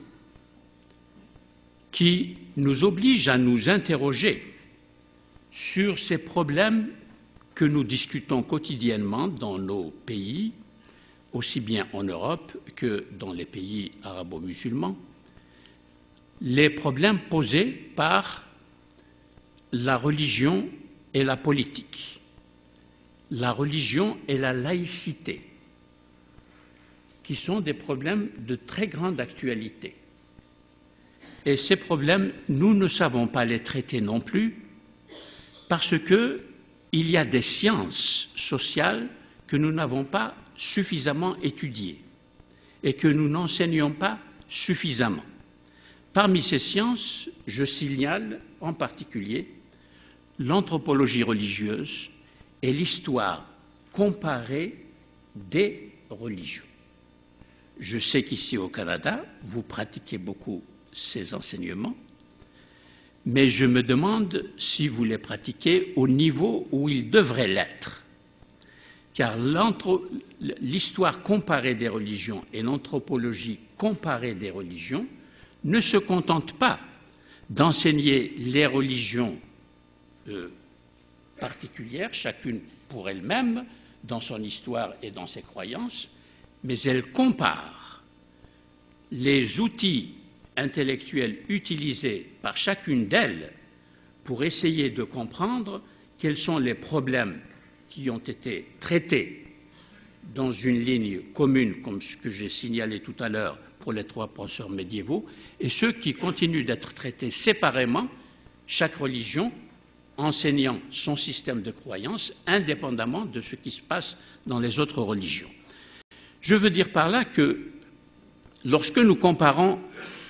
qui nous obligent à nous interroger sur ces problèmes que nous discutons quotidiennement dans nos pays, aussi bien en Europe que dans les pays arabo-musulmans, les problèmes posés par la religion et la politique, la religion et la laïcité, qui sont des problèmes de très grande actualité. Et ces problèmes, nous ne savons pas les traiter non plus, parce qu'il y a des sciences sociales que nous n'avons pas suffisamment étudiées et que nous n'enseignons pas suffisamment. Parmi ces sciences, je signale en particulier l'anthropologie religieuse et l'histoire comparée des religions. Je sais qu'ici au Canada, vous pratiquez beaucoup ces enseignements, mais je me demande si vous les pratiquez au niveau où ils devraient l'être. Car l'histoire comparée des religions et l'anthropologie comparée des religions ne se contentent pas d'enseigner les religions particulières, chacune pour elle-même, dans son histoire et dans ses croyances, mais elles comparent les outils intellectuels utilisés par chacune d'elles pour essayer de comprendre quels sont les problèmes qui ont été traités dans une ligne commune, comme ce que j'ai signalé tout à l'heure pour les trois penseurs médiévaux, et ceux qui continuent d'être traités séparément, chaque religion enseignant son système de croyance indépendamment de ce qui se passe dans les autres religions. Je veux dire par là que lorsque nous comparons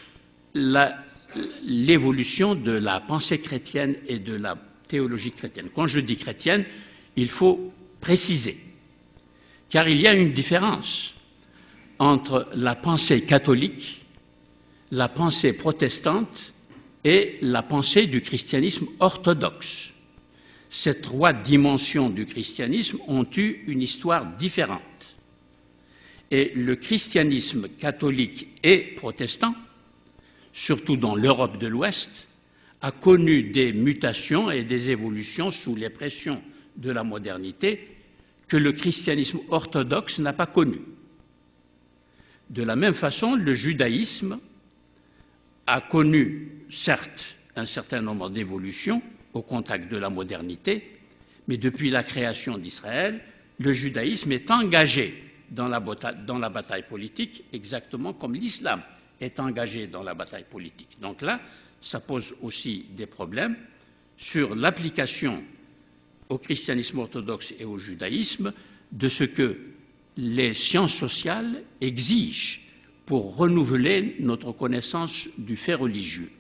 l'évolution de la pensée chrétienne et de la théologie chrétienne, quand je dis chrétienne, il faut préciser, car il y a une différence entre la pensée catholique, la pensée protestante et la pensée du christianisme orthodoxe. Ces trois dimensions du christianisme ont eu une histoire différente. Et le christianisme catholique et protestant, surtout dans l'Europe de l'Ouest, a connu des mutations et des évolutions sous les pressions de la modernité que le christianisme orthodoxe n'a pas connu. De la même façon, le judaïsme a connu, certes, un certain nombre d'évolutions au contact de la modernité, mais depuis la création d'Israël, le judaïsme est engagé dans la bataille politique, exactement comme l'islam est engagé dans la bataille politique. Donc là, ça pose aussi des problèmes sur l'application au christianisme orthodoxe et au judaïsme de ce que les sciences sociales exigent pour renouveler notre connaissance du fait religieux.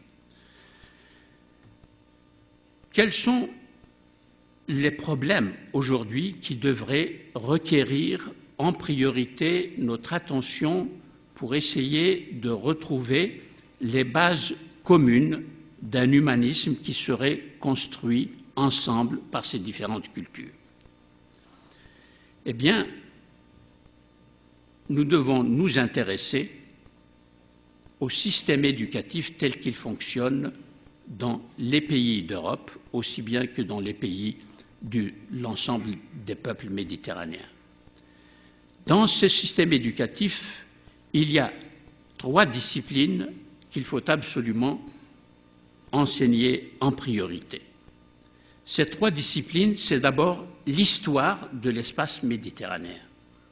Quels sont les problèmes aujourd'hui qui devraient requérir en priorité notre attention pour essayer de retrouver les bases communes d'un humanisme qui serait construit ensemble par ces différentes cultures? Eh bien, nous devons nous intéresser au système éducatif tel qu'il fonctionne dans les pays d'Europe, aussi bien que dans les pays de l'ensemble des peuples méditerranéens. Dans ce système éducatif, il y a 3 disciplines qu'il faut absolument enseigner en priorité. Ces 3 disciplines, c'est d'abord l'histoire de l'espace méditerranéen.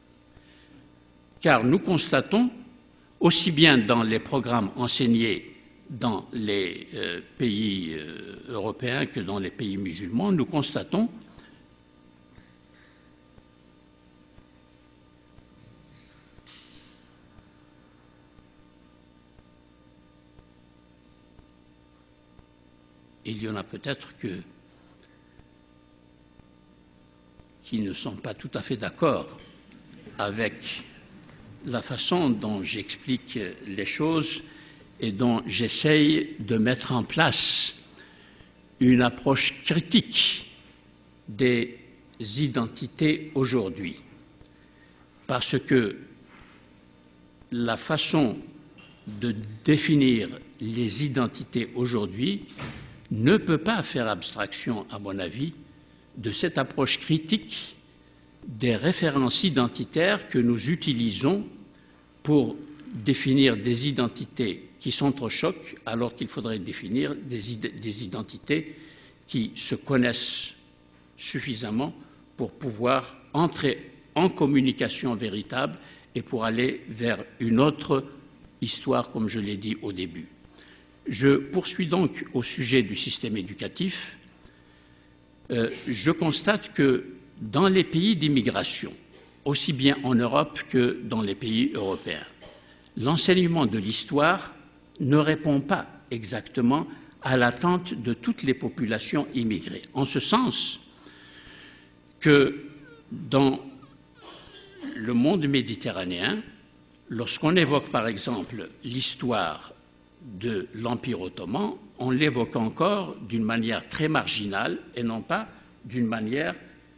Car nous constatons, aussi bien dans les programmes enseignés dans les pays européens que dans les pays musulmans, nous constatons il y en a peut-être qui ne sont pas tout à fait d'accord avec la façon dont j'explique les choses et dont j'essaye de mettre en place une approche critique des identités aujourd'hui. Parce que la façon de définir les identités aujourd'hui ne peut pas faire abstraction, à mon avis, de cette approche critique des références identitaires que nous utilisons pour définir des identités qui sont au choc, alors qu'il faudrait définir des identités qui se connaissent suffisamment pour pouvoir entrer en communication véritable et pour aller vers une autre histoire, comme je l'ai dit au début. Je poursuis donc au sujet du système éducatif. Je constate que dans les pays d'immigration, aussi bien en Europe que dans les pays européens, l'enseignement de l'histoire ne répond pas exactement à l'attente de toutes les populations immigrées. En ce sens que dans le monde méditerranéen, lorsqu'on évoque par exemple l'histoire de l'Empire ottoman, on l'évoque encore d'une manière très marginale et non pas d'une manière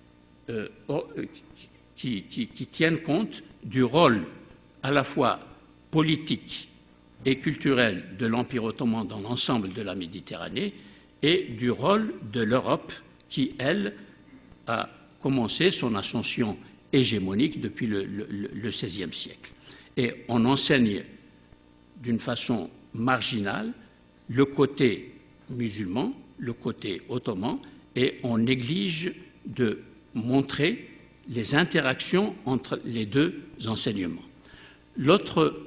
qui tienne compte du rôle à la fois politique et culturel de l'Empire ottoman dans l'ensemble de la Méditerranée et du rôle de l'Europe qui, elle, a commencé son ascension hégémonique depuis le XVIe siècle. Et on enseigne d'une façon marginale le côté musulman, le côté ottoman, et on néglige de montrer les interactions entre les 2 enseignements. L'autre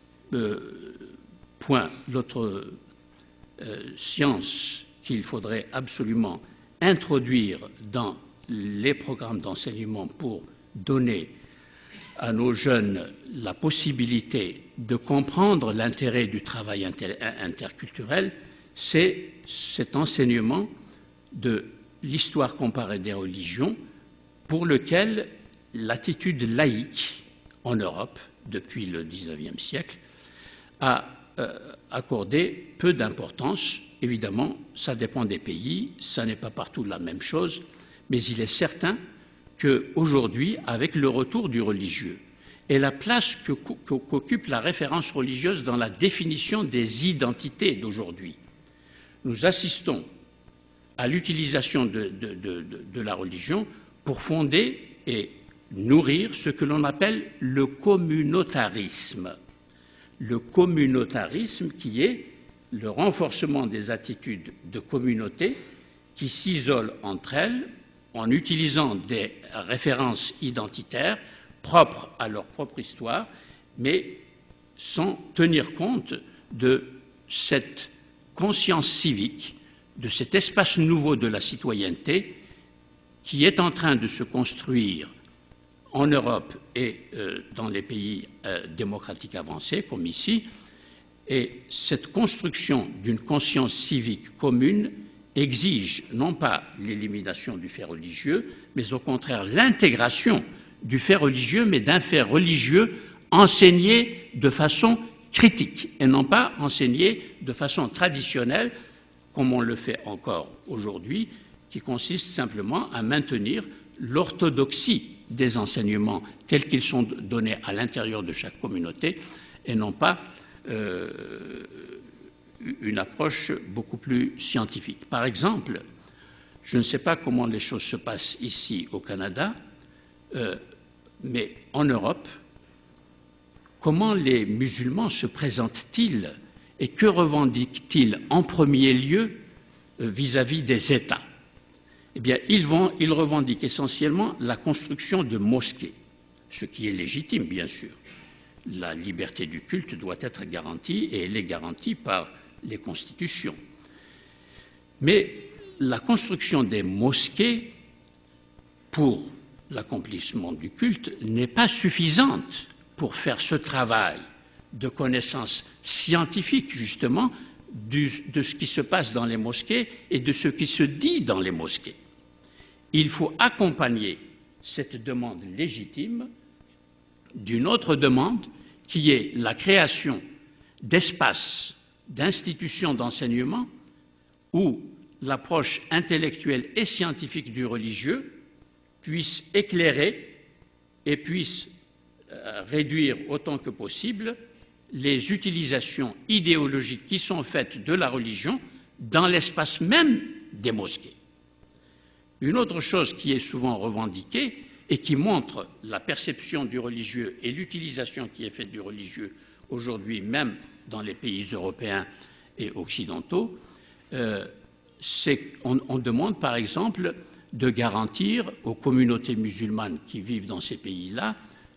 point, l'autre science qu'il faudrait absolument introduire dans les programmes d'enseignement pour donner à nos jeunes la possibilité de comprendre l'intérêt du travail interculturel, c'est cet enseignement de l'histoire comparée des religions pour lequel l'attitude laïque en Europe, depuis le XIXe siècle, a accordé peu d'importance. Évidemment, ça dépend des pays, ça n'est pas partout la même chose, mais il est certain qu'aujourd'hui, avec le retour du religieux et la place qu'occupe la référence religieuse dans la définition des identités d'aujourd'hui, nous assistons à l'utilisation de la religion pour fonder et nourrir ce que l'on appelle le communautarisme. Le communautarisme qui est le renforcement des attitudes de communauté qui s'isolent entre elles en utilisant des références identitaires propres à leur propre histoire, mais sans tenir compte de cette conscience civique, de cet espace nouveau de la citoyenneté qui est en train de se construire en Europe et dans les pays démocratiques avancés, comme ici. Et cette construction d'une conscience civique commune exige non pas l'élimination du fait religieux, mais au contraire l'intégration du fait religieux, mais d'un fait religieux enseigné de façon critique et non pas enseigné de façon traditionnelle, comme on le fait encore aujourd'hui, qui consiste simplement à maintenir l'orthodoxie des enseignements tels qu'ils sont donnés à l'intérieur de chaque communauté et non pas une approche beaucoup plus scientifique. Par exemple, je ne sais pas comment les choses se passent ici au Canada, mais en Europe, comment les musulmans se présentent-ils et que revendiquent-ils en premier lieu vis-à-vis des États? Eh bien, ils revendiquent essentiellement la construction de mosquées, ce qui est légitime, bien sûr. La liberté du culte doit être garantie et elle est garantie par les constitutions. Mais la construction des mosquées pour l'accomplissement du culte n'est pas suffisante pour faire ce travail de connaissance scientifique, justement, de ce qui se passe dans les mosquées et de ce qui se dit dans les mosquées. Il faut accompagner cette demande légitime d'une autre demande qui est la création d'espaces, d'institutions d'enseignement où l'approche intellectuelle et scientifique du religieux puisse éclairer et puisse réduire autant que possible les utilisations idéologiques qui sont faites de la religion dans l'espace même des mosquées. Une autre chose qui est souvent revendiquée et qui montre la perception du religieux et l'utilisation qui est faite du religieux aujourd'hui, même dans les pays européens et occidentaux, c'est qu'on demande par exemple de garantir aux communautés musulmanes qui vivent dans ces pays-là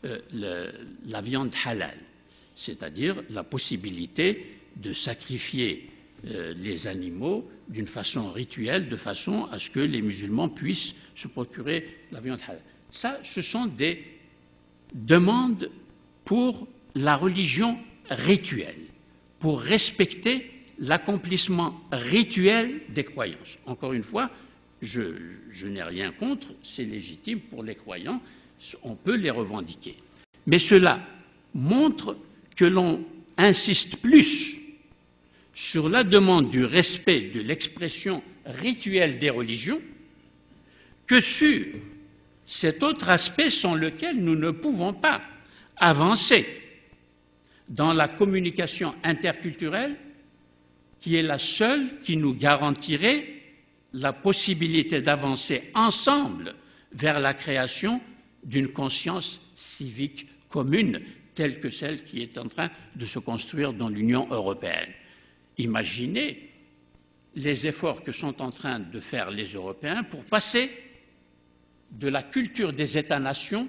la viande halal, c'est-à-dire la possibilité de sacrifier les animaux d'une façon rituelle, de façon à ce que les musulmans puissent se procurer la viande halal. Ça, ce sont des demandes pour la religion rituelle, pour respecter l'accomplissement rituel des croyances. Encore une fois, je n'ai rien contre, c'est légitime pour les croyants, on peut les revendiquer. Mais cela montre que l'on insiste plus sur la demande du respect de l'expression rituelle des religions que sur cet autre aspect sans lequel nous ne pouvons pas avancer dans la communication interculturelle qui est la seule qui nous garantirait la possibilité d'avancer ensemble vers la création d'une conscience civique commune telle que celle qui est en train de se construire dans l'Union européenne. Imaginez les efforts que sont en train de faire les Européens pour passer de la culture des États-nations,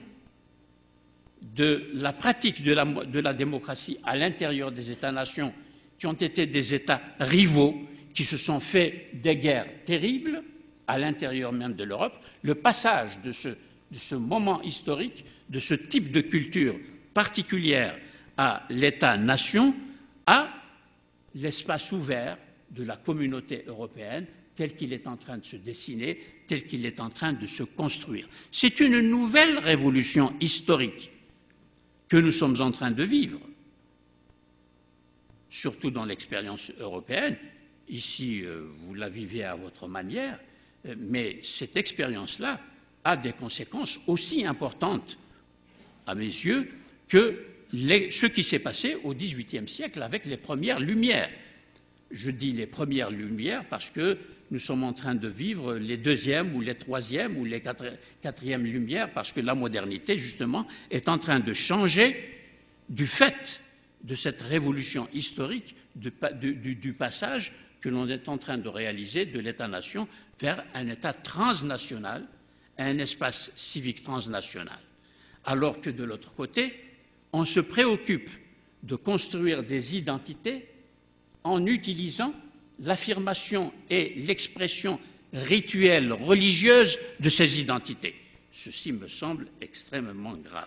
de la pratique de la démocratie à l'intérieur des États-nations qui ont été des États rivaux, qui se sont fait des guerres terribles à l'intérieur même de l'Europe, le passage de ce moment historique, de ce type de culture particulière à l'État-nation, à l'espace ouvert de la communauté européenne tel qu'il est en train de se dessiner, tel qu'il est en train de se construire. C'est une nouvelle révolution historique que nous sommes en train de vivre, surtout dans l'expérience européenne. Ici, vous la vivez à votre manière, mais cette expérience-là a des conséquences aussi importantes, à mes yeux, que ce qui s'est passé au XVIIIe siècle avec les premières Lumières. Je dis les premières Lumières parce que nous sommes en train de vivre les deuxièmes ou les troisièmes ou les quatrièmes Lumières, parce que la modernité, justement, est en train de changer du fait de cette révolution historique, du passage que l'on est en train de réaliser de l'État-nation vers un État transnational, un espace civique transnational. Alors que de l'autre côté, on se préoccupe de construire des identités en utilisant l'affirmation et l'expression rituelle, religieuse de ces identités. Ceci me semble extrêmement grave.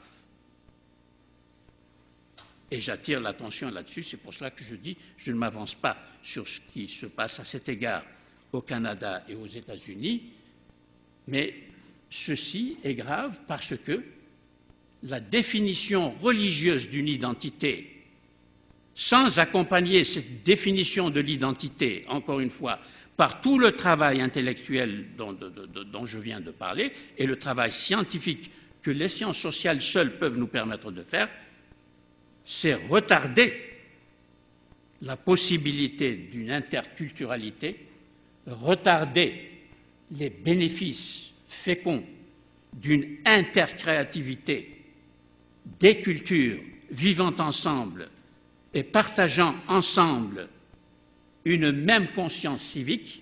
Et j'attire l'attention là-dessus, c'est pour cela que je dis, je ne m'avance pas sur ce qui se passe à cet égard au Canada et aux États-Unis, mais ceci est grave parce que la définition religieuse d'une identité, sans accompagner cette définition de l'identité, encore une fois, par tout le travail intellectuel dont je viens de parler et le travail scientifique que les sciences sociales seules peuvent nous permettre de faire, c'est retarder la possibilité d'une interculturalité, retarder les bénéfices féconds d'une intercréativité des cultures vivant ensemble et partageant ensemble une même conscience civique.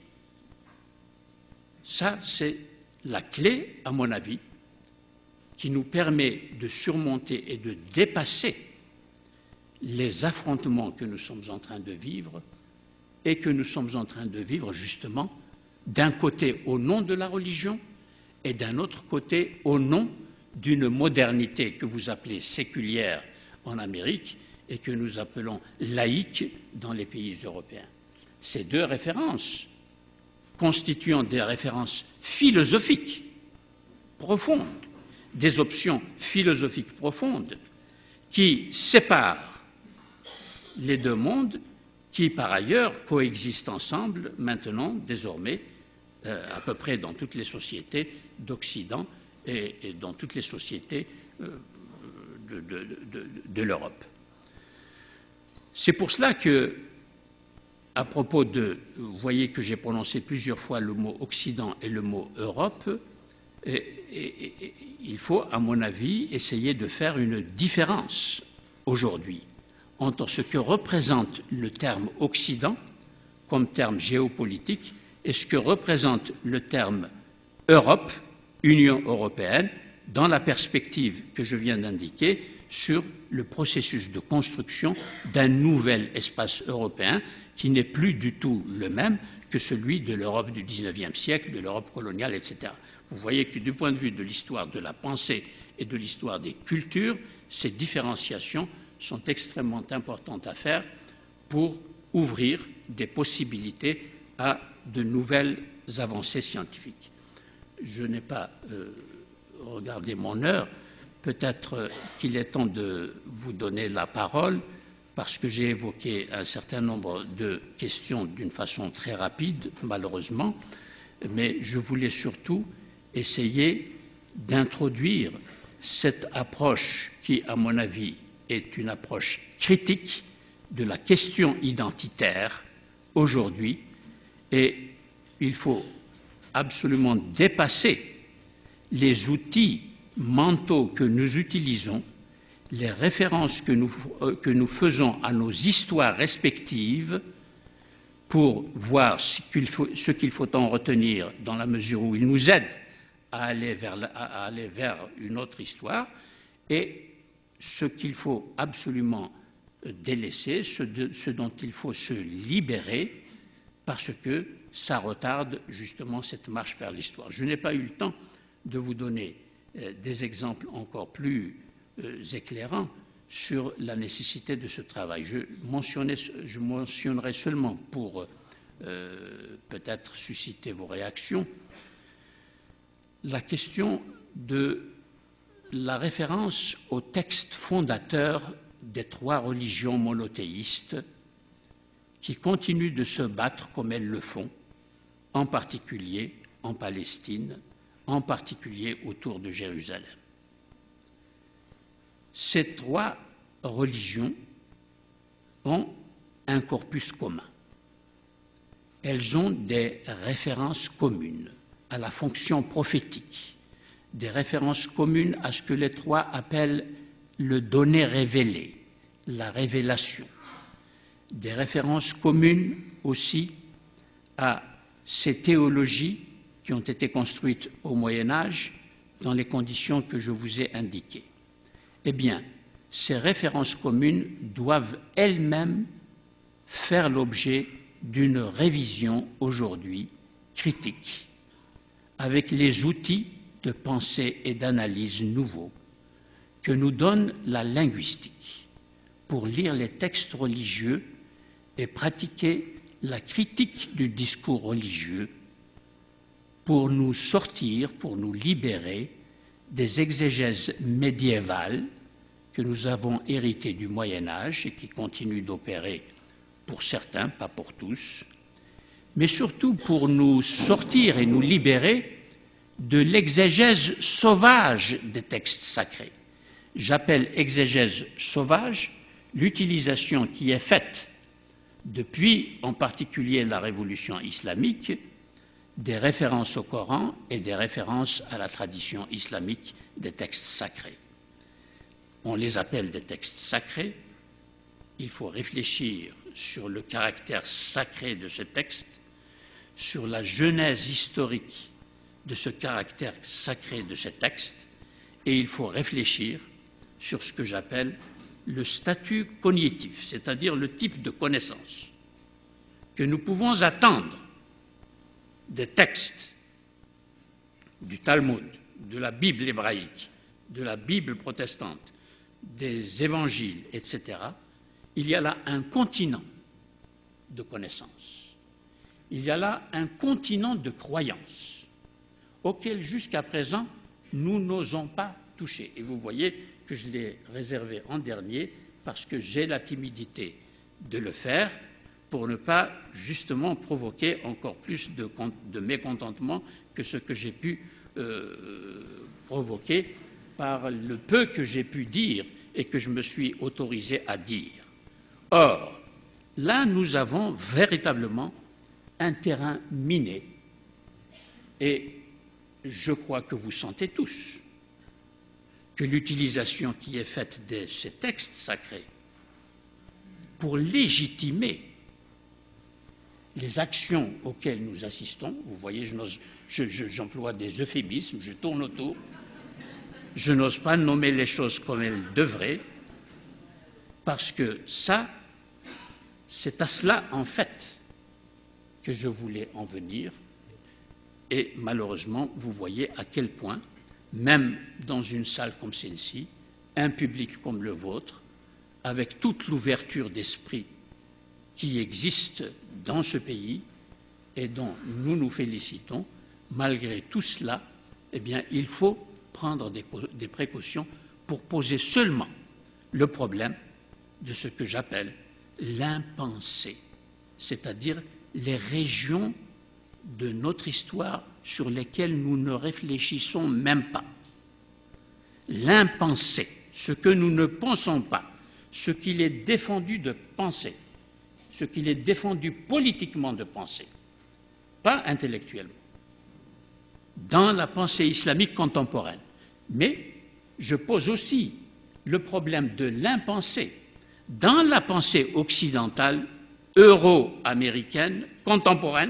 Ça, c'est la clé, à mon avis, qui nous permet de surmonter et de dépasser les affrontements que nous sommes en train de vivre et que nous sommes en train de vivre justement d'un côté au nom de la religion et d'un autre côté au nom d'une modernité que vous appelez séculière en Amérique et que nous appelons laïque dans les pays européens. Ces deux références constituant des références philosophiques profondes, des options philosophiques profondes qui séparent les deux mondes qui, par ailleurs, coexistent ensemble maintenant, désormais, à peu près dans toutes les sociétés d'Occident et dans toutes les sociétés de l'Europe. C'est pour cela que, à propos de, vous voyez que j'ai prononcé plusieurs fois le mot Occident et le mot Europe, il faut, à mon avis, essayer de faire une différence aujourd'hui entre ce que représente le terme Occident comme terme géopolitique et ce que représente le terme Europe, Union européenne, dans la perspective que je viens d'indiquer sur le processus de construction d'un nouvel espace européen qui n'est plus du tout le même que celui de l'Europe du XIXe siècle, de l'Europe coloniale, etc. Vous voyez que du point de vue de l'histoire de la pensée et de l'histoire des cultures, ces différenciations sont extrêmement importantes à faire pour ouvrir des possibilités à de nouvelles avancées scientifiques. Je n'ai pas regardé mon heure. Peut-être qu'il est temps de vous donner la parole parce que j'ai évoqué un certain nombre de questions d'une façon très rapide, malheureusement, mais je voulais surtout essayer d'introduire cette approche qui, à mon avis, est une approche critique de la question identitaire aujourd'hui, et il faut absolument dépasser les outils mentaux que nous utilisons, les références que nous faisons à nos histoires respectives pour voir ce qu'il faut en retenir dans la mesure où ils nous aident à aller vers une autre histoire et ce qu'il faut absolument délaisser, ce dont il faut se libérer parce que ça retarde justement cette marche vers l'histoire. Je n'ai pas eu le temps de vous donner des exemples encore plus éclairants sur la nécessité de ce travail. Je mentionnerai seulement pour peut-être susciter vos réactions la question de la référence au texte fondateur des trois religions monothéistes qui continuent de se battre comme elles le font, en particulier en Palestine, en particulier autour de Jérusalem. Ces trois religions ont un corpus commun. Elles ont des références communes à la fonction prophétique, des références communes à ce que les trois appellent le donné révélé, la révélation, des références communes aussi à ces théologies qui ont été construites au Moyen-Âge dans les conditions que je vous ai indiquées. Eh bien, ces références communes doivent elles-mêmes faire l'objet d'une révision aujourd'hui critique, avec les outils de pensée et d'analyse nouveaux que nous donne la linguistique pour lire les textes religieux et pratiquer la critique du discours religieux pour nous sortir, pour nous libérer des exégèses médiévales que nous avons héritées du Moyen-Âge et qui continuent d'opérer pour certains, pas pour tous, mais surtout pour nous sortir et nous libérer de l'exégèse sauvage des textes sacrés. J'appelle exégèse sauvage l'utilisation qui est faite depuis en particulier la révolution islamique des références au Coran et des références à la tradition islamique des textes sacrés. On les appelle des textes sacrés. Il faut réfléchir sur le caractère sacré de ces textes, sur la genèse historique de ce caractère sacré de ces textes, et il faut réfléchir sur ce que j'appelle le statut cognitif, c'est-à-dire le type de connaissance que nous pouvons attendre des textes du Talmud, de la Bible hébraïque, de la Bible protestante, des évangiles, etc. Il y a là un continent de connaissances. Il y a là un continent de croyances auquel jusqu'à présent nous n'osons pas toucher. Et vous voyez que je l'ai réservé en dernier parce que j'ai la timidité de le faire pour ne pas justement provoquer encore plus de mécontentement que ce que j'ai pu provoquer par le peu que j'ai pu dire et que je me suis autorisé à dire. Or, là, nous avons véritablement un terrain miné et je crois que vous sentez tous que l'utilisation qui est faite de ces textes sacrés pour légitimer les actions auxquelles nous assistons, vous voyez, j'emploie des euphémismes, je tourne autour, je n'ose pas nommer les choses comme elles devraient, parce que ça, c'est à cela, en fait, que je voulais en venir. Et malheureusement, vous voyez à quel point, même dans une salle comme celle-ci, un public comme le vôtre, avec toute l'ouverture d'esprit qui existe dans ce pays et dont nous nous félicitons, malgré tout cela, eh bien, il faut prendre des précautions pour poser seulement le problème de ce que j'appelle l'impensé, c'est-à-dire les régions de notre histoire sur lesquelles nous ne réfléchissons même pas. L'impensé, ce que nous ne pensons pas, ce qu'il est défendu de penser, ce qu'il est défendu politiquement de penser, pas intellectuellement, dans la pensée islamique contemporaine. Mais je pose aussi le problème de l'impensé dans la pensée occidentale, euro-américaine, contemporaine,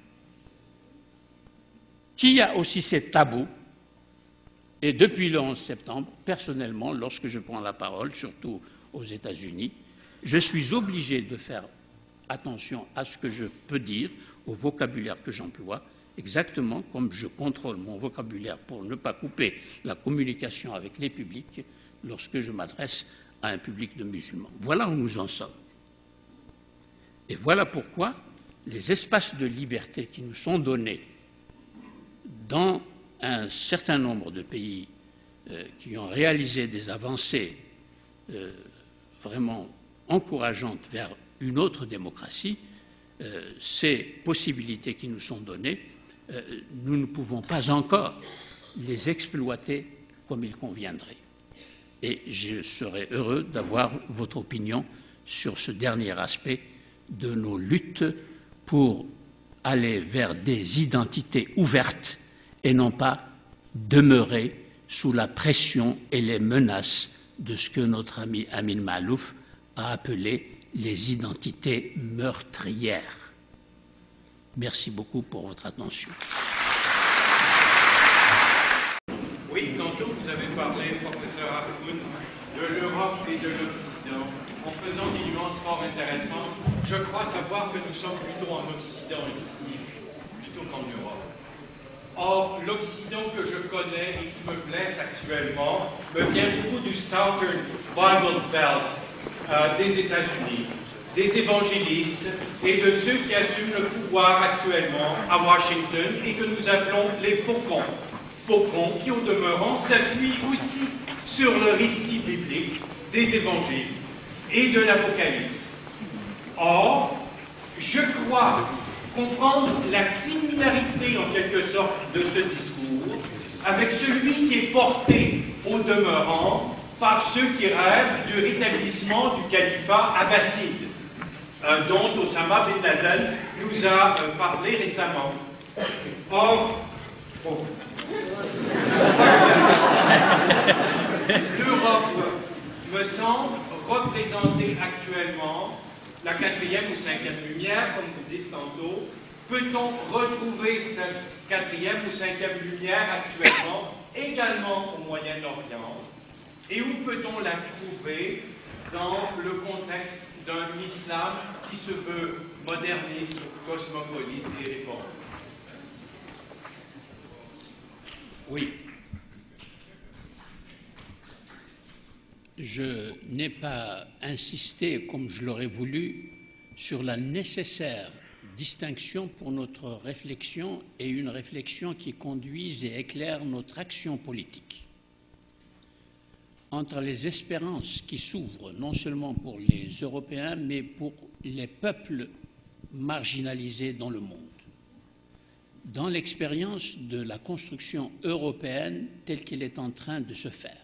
qui a aussi ces tabous. Et depuis le 11 septembre, personnellement, lorsque je prends la parole, surtout aux États-Unis, je suis obligé de faire attention à ce que je peux dire, au vocabulaire que j'emploie, exactement comme je contrôle mon vocabulaire pour ne pas couper la communication avec les publics lorsque je m'adresse à un public de musulmans. Voilà où nous en sommes. Et voilà pourquoi les espaces de liberté qui nous sont donnés dans un certain nombre de pays qui ont réalisé des avancées vraiment encourageantes vers une autre démocratie, ces possibilités qui nous sont données, nous ne pouvons pas encore les exploiter comme il conviendrait. Et je serais heureux d'avoir votre opinion sur ce dernier aspect de nos luttes pour aller vers des identités ouvertes et non pas demeurer sous la pression et les menaces de ce que notre ami Amin Maalouf a appelé les identités meurtrières. Merci beaucoup pour votre attention. Oui, tantôt vous avez parlé, professeur Harkoun, de l'Europe et de l'Occident, en faisant des nuances fort intéressantes. Je crois savoir que nous sommes plutôt en Occident ici, plutôt qu'en Europe. Or, l'Occident que je connais et qui me blesse actuellement me vient beaucoup du Southern Bible Belt des États-Unis, des évangélistes et de ceux qui assument le pouvoir actuellement à Washington et que nous appelons les faucons. Faucons qui, au demeurant, s'appuient aussi sur le récit biblique des évangiles et de l'Apocalypse. Or, je crois comprendre la similarité, en quelque sorte, de ce discours avec celui qui est porté au demeurant par ceux qui rêvent du rétablissement du califat abbasside, dont Osama bin Laden nous a parlé récemment. Or, l'Europe me semble représenter actuellement la 4e ou 5e lumière, comme vous dites tantôt. Peut-on retrouver cette 4e ou 5e lumière actuellement également au Moyen-Orient? Et où peut-on la trouver dans le contexte d'un islam qui se veut moderniste, cosmopolite et réformé? Oui. Je n'ai pas insisté, comme je l'aurais voulu, sur la nécessaire distinction pour notre réflexion et une réflexion qui conduise et éclaire notre action politique entre les espérances qui s'ouvrent non seulement pour les Européens, mais pour les peuples marginalisés dans le monde, dans l'expérience de la construction européenne telle qu'elle est en train de se faire.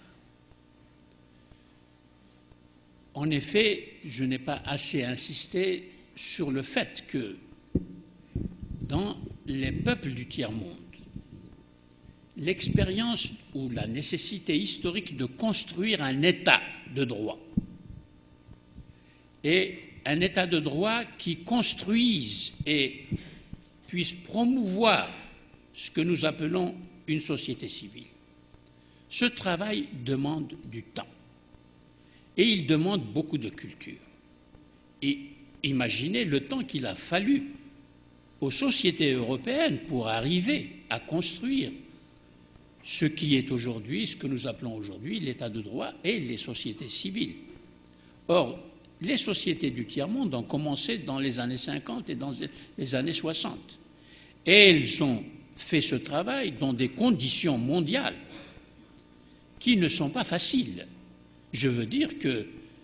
En effet, je n'ai pas assez insisté sur le fait que dans les peuples du tiers-monde, l'expérience ou la nécessité historique de construire un État de droit et un État de droit qui construise et puisse promouvoir ce que nous appelons une société civile. Ce travail demande du temps et il demande beaucoup de culture. Et imaginez le temps qu'il a fallu aux sociétés européennes pour arriver à construire ce qui est aujourd'hui, ce que nous appelons aujourd'hui l'État de droit et les sociétés civiles. Or, les sociétés du tiers-monde ont commencé dans les années 50 et dans les années 60. Et elles ont fait ce travail dans des conditions mondiales qui ne sont pas faciles. Je veux dire que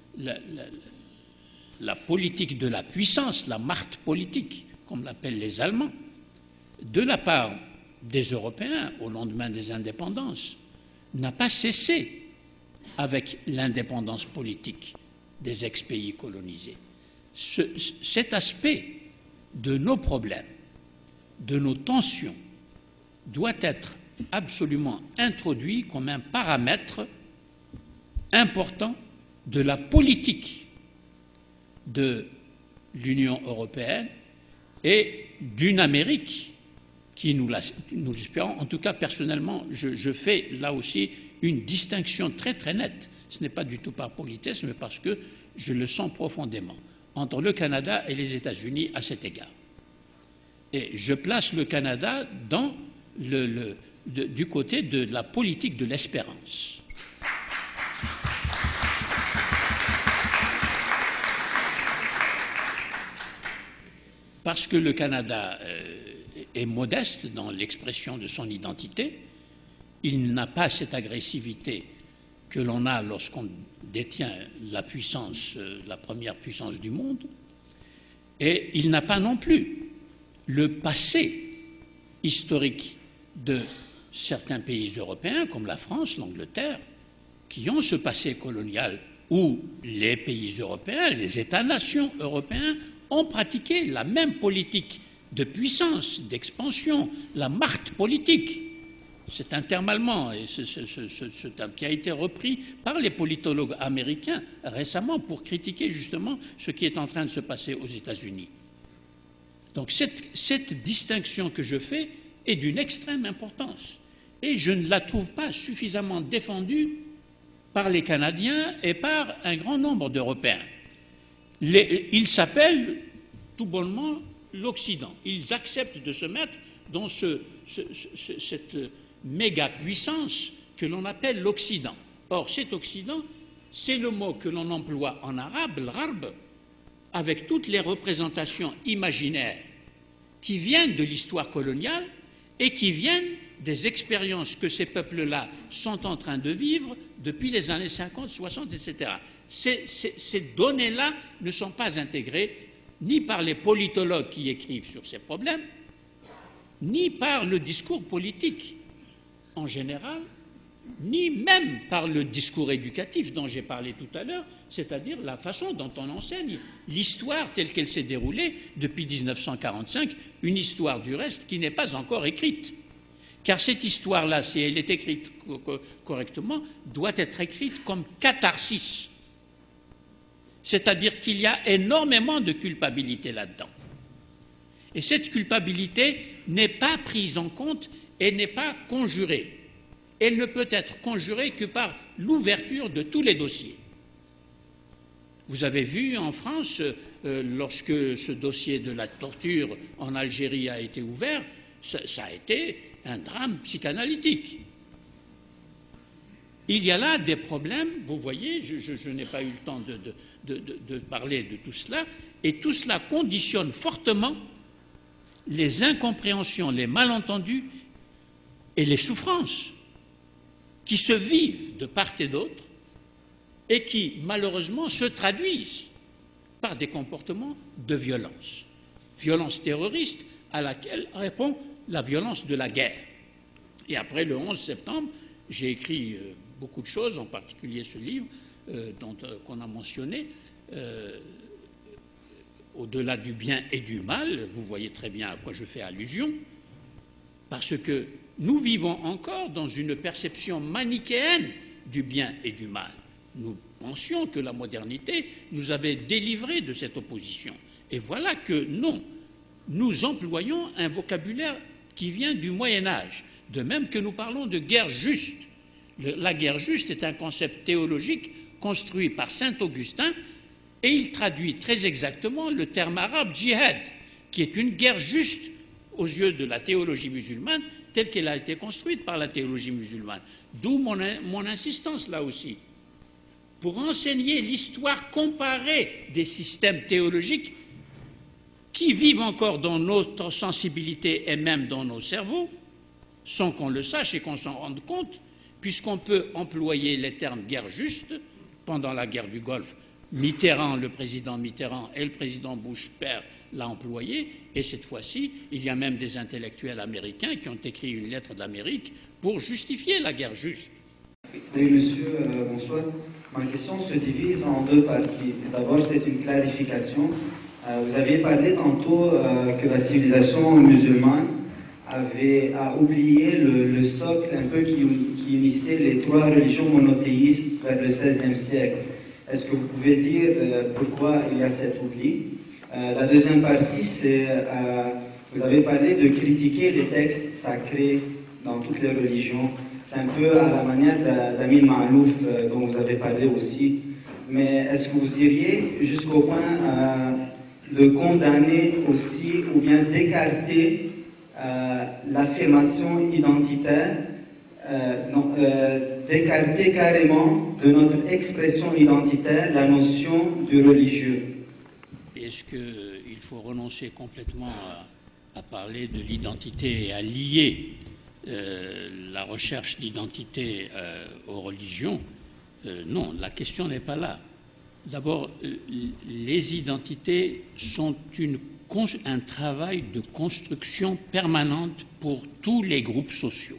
la politique de la puissance, la Machtpolitik, comme l'appellent les Allemands, de la part des Européens au lendemain des indépendances, n'a pas cessé avec l'indépendance politique des ex-pays colonisés. Cet aspect de nos problèmes, de nos tensions, doit être absolument introduit comme un paramètre important de la politique de l'Union européenne et d'une Amérique qui, nous l'espérons, en tout cas personnellement, je fais là aussi une distinction très très nette. Ce n'est pas du tout par politesse, mais parce que je le sens profondément, entre le Canada et les États-Unis à cet égard. Et je place le Canada dans du côté de la politique de l'espérance. Parce que le Canada est modeste dans l'expression de son identité, il n'a pas cette agressivité que l'on a lorsqu'on détient la puissance, la première puissance du monde, et il n'a pas non plus le passé historique de certains pays européens, comme la France, l'Angleterre, qui ont ce passé colonial où les pays européens, les États-nations européens, ont pratiqué la même politique de puissance, d'expansion, la Machtpolitik. C'est un terme allemand, et ce terme qui a été repris par les politologues américains récemment pour critiquer justement ce qui est en train de se passer aux États-Unis. Donc cette distinction que je fais est d'une extrême importance, et je ne la trouve pas suffisamment défendue par les Canadiens et par un grand nombre d'Européens. Ils s'appellent tout bonnement l'Occident. Ils acceptent de se mettre dans cette méga-puissance que l'on appelle l'Occident. Or, cet Occident, c'est le mot que l'on emploie en arabe, l'Arab, avec toutes les représentations imaginaires qui viennent de l'histoire coloniale et qui viennent des expériences que ces peuples-là sont en train de vivre depuis les années 50, 60, etc. Ces données-là ne sont pas intégrées ni par les politologues qui écrivent sur ces problèmes, ni par le discours politique. en général, ni même par le discours éducatif dont j'ai parlé tout à l'heure, c'est-à-dire la façon dont on enseigne l'histoire telle qu'elle s'est déroulée depuis 1945, une histoire du reste qui n'est pas encore écrite. Car cette histoire-là, si elle est écrite correctement, doit être écrite comme catharsis. C'est-à-dire qu'il y a énormément de culpabilité là-dedans. Et cette culpabilité n'est pas prise en compte et n'est pas conjurée. Elle ne peut être conjurée que par l'ouverture de tous les dossiers. Vous avez vu en France, lorsque ce dossier de la torture en Algérie a été ouvert, ça a été un drame psychanalytique. Il y a là des problèmes, vous voyez, je n'ai pas eu le temps de parler de tout cela, et tout cela conditionne fortement les incompréhensions, les malentendus et les souffrances qui se vivent de part et d'autre et qui, malheureusement, se traduisent par des comportements de violence. Violence terroriste à laquelle répond la violence de la guerre. Et après le 11 septembre, j'ai écrit beaucoup de choses, en particulier ce livre qu'on a mentionné, au-delà du bien et du mal, vous voyez très bien à quoi je fais allusion, parce que nous vivons encore dans une perception manichéenne du bien et du mal. Nous pensions que la modernité nous avait délivrés de cette opposition. Et voilà que non, nous employons un vocabulaire qui vient du Moyen-Âge, de même que nous parlons de guerre juste. La guerre juste est un concept théologique construit par saint Augustin et il traduit très exactement le terme arabe djihad, qui est une guerre juste aux yeux de la théologie musulmane telle qu'elle a été construite par la théologie musulmane. D'où mon insistance là aussi, pour enseigner l'histoire comparée des systèmes théologiques qui vivent encore dans notre sensibilité et même dans nos cerveaux, sans qu'on le sache et qu'on s'en rende compte, puisqu'on peut employer les termes guerre juste pendant la guerre du Golfe. Mitterrand, le président Mitterrand et le président Bush père l'a employé, et cette fois-ci, il y a même des intellectuels américains qui ont écrit une lettre d'Amérique pour justifier la guerre juste. Oui, monsieur, bonsoir. Ma question se divise en deux parties. D'abord, c'est une clarification. Vous aviez parlé tantôt que la civilisation musulmane a oublié le socle un peu qui unissait les trois religions monothéistes vers le XVIe siècle. Est-ce que vous pouvez dire pourquoi il y a cet oubli? La deuxième partie, c'est vous avez parlé de critiquer les textes sacrés dans toutes les religions. C'est un peu à la manière d'Amin Maalouf dont vous avez parlé aussi. Mais est-ce que vous iriez jusqu'au point de condamner aussi ou bien d'écarter l'affirmation identitaire, d'écarter carrément de notre expression identitaire la notion du religieux? Est-ce qu'il faut renoncer complètement à parler de l'identité et à lier la recherche d'identité aux religions? Non, la question n'est pas là. D'abord, les identités sont un travail de construction permanente pour tous les groupes sociaux.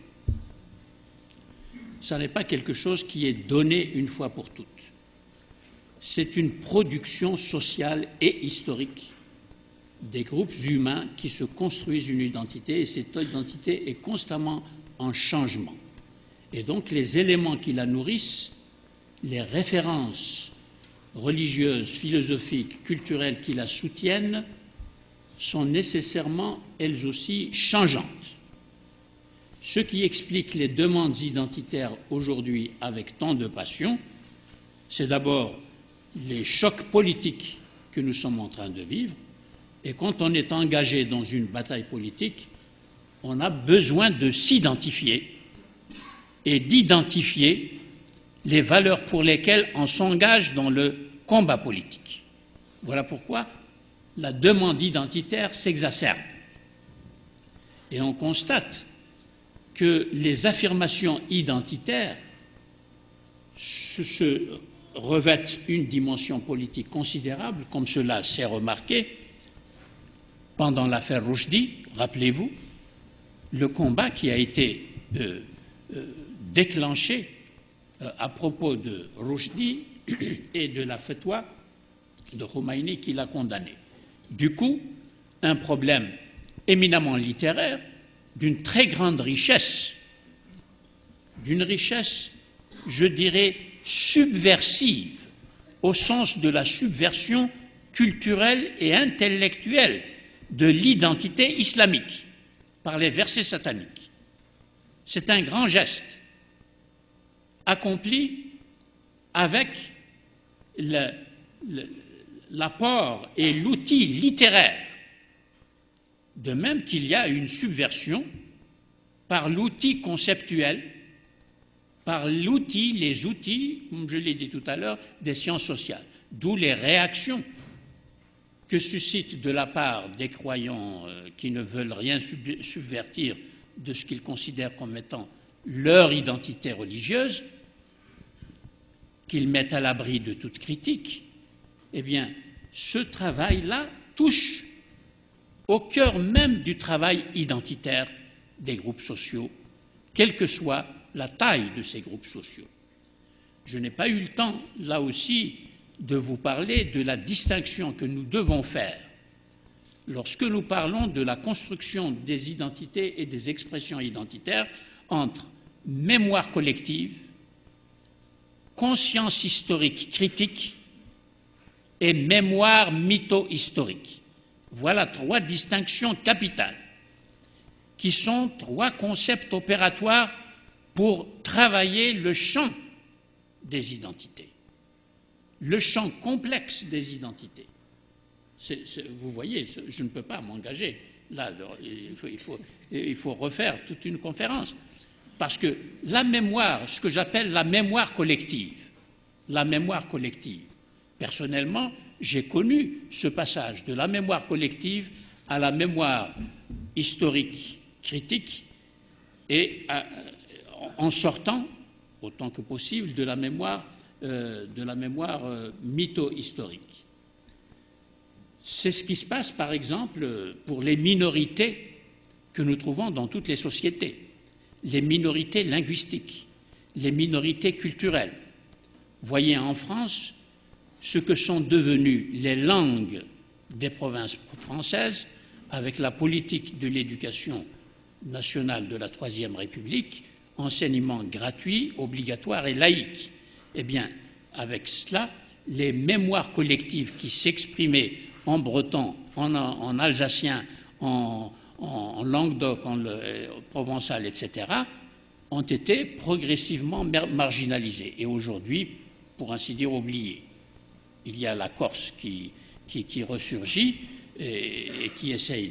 Ça n'est pas quelque chose qui est donné une fois pour toutes. C'est une production sociale et historique des groupes humains qui se construisent une identité, et cette identité est constamment en changement. Et donc les éléments qui la nourrissent, les références religieuses, philosophiques, culturelles qui la soutiennent, sont nécessairement, elles aussi, changeantes. Ce qui explique les demandes identitaires aujourd'hui avec tant de passion, c'est d'abord les chocs politiques que nous sommes en train de vivre, et quand on est engagé dans une bataille politique, on a besoin de s'identifier et d'identifier les valeurs pour lesquelles on s'engage dans le combat politique. Voilà pourquoi la demande identitaire s'exacerbe. Et on constate que les affirmations identitaires se revêtent une dimension politique considérable, comme cela s'est remarqué pendant l'affaire Rushdie. Rappelez-vous, le combat qui a été déclenché à propos de Rushdie et de la fatwa de Khomeini qui l'a condamné. Du coup, un problème éminemment littéraire, d'une très grande richesse, d'une richesse, je dirais, subversive, au sens de la subversion culturelle et intellectuelle de l'identité islamique par les versets sataniques. C'est un grand geste accompli avec l'apport et l'outil littéraire, de même qu'il y a une subversion par l'outil conceptuel, par l'outil, les outils, comme je l'ai dit tout à l'heure, des sciences sociales, d'où les réactions que suscitent de la part des croyants qui ne veulent rien subvertir de ce qu'ils considèrent comme étant leur identité religieuse, qu'ils mettent à l'abri de toute critique. Eh bien, ce travail-là touche au cœur même du travail identitaire des groupes sociaux, quelle que soit la taille de ces groupes sociaux. Je n'ai pas eu le temps, là aussi, de vous parler de la distinction que nous devons faire lorsque nous parlons de la construction des identités et des expressions identitaires entre mémoire collective, conscience historique critique et mémoire mytho-historique. Voilà trois distinctions capitales qui sont trois concepts opératoires pour travailler le champ des identités, le champ complexe des identités. Vous voyez, je ne peux pas m'engager. Là, il faut refaire toute une conférence. Parce que la mémoire, ce que j'appelle la mémoire collective, personnellement, j'ai connu ce passage de la mémoire collective à la mémoire historique, critique, et en sortant, autant que possible, de la mémoire mytho-historique. C'est ce qui se passe, par exemple, pour les minorités que nous trouvons dans toutes les sociétés, les minorités linguistiques, les minorités culturelles. Voyez en France ce que sont devenues les langues des provinces françaises avec la politique de l'éducation nationale de la Troisième République, enseignement gratuit, obligatoire et laïque. Eh bien, avec cela, les mémoires collectives qui s'exprimaient en breton, en alsacien, en languedoc, en provençal, etc., ont été progressivement marginalisées et aujourd'hui, pour ainsi dire, oubliées. Il y a la Corse qui ressurgit et qui essaye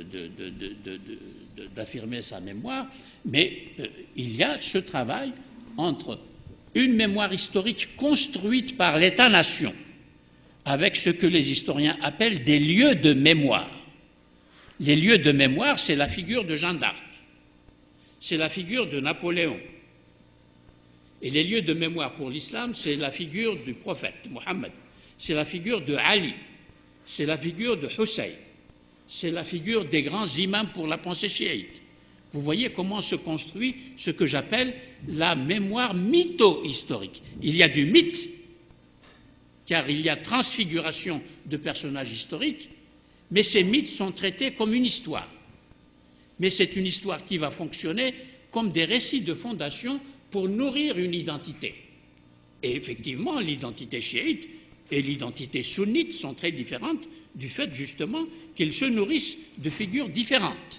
d'affirmer sa mémoire, mais il y a ce travail entre une mémoire historique construite par l'État-nation avec ce que les historiens appellent des lieux de mémoire. Les lieux de mémoire, c'est la figure de Jeanne d'Arc, c'est la figure de Napoléon. Et les lieux de mémoire pour l'islam, c'est la figure du prophète Mohammed, c'est la figure de Ali, c'est la figure de Hussein, c'est la figure des grands imams pour la pensée chiite. Vous voyez comment se construit ce que j'appelle la mémoire mytho-historique. Il y a du mythe, car il y a transfiguration de personnages historiques, mais ces mythes sont traités comme une histoire. Mais c'est une histoire qui va fonctionner comme des récits de fondation pour nourrir une identité. Et effectivement, l'identité chiite et l'identité sunnite sont très différentes du fait justement qu'elles se nourrissent de figures différentes.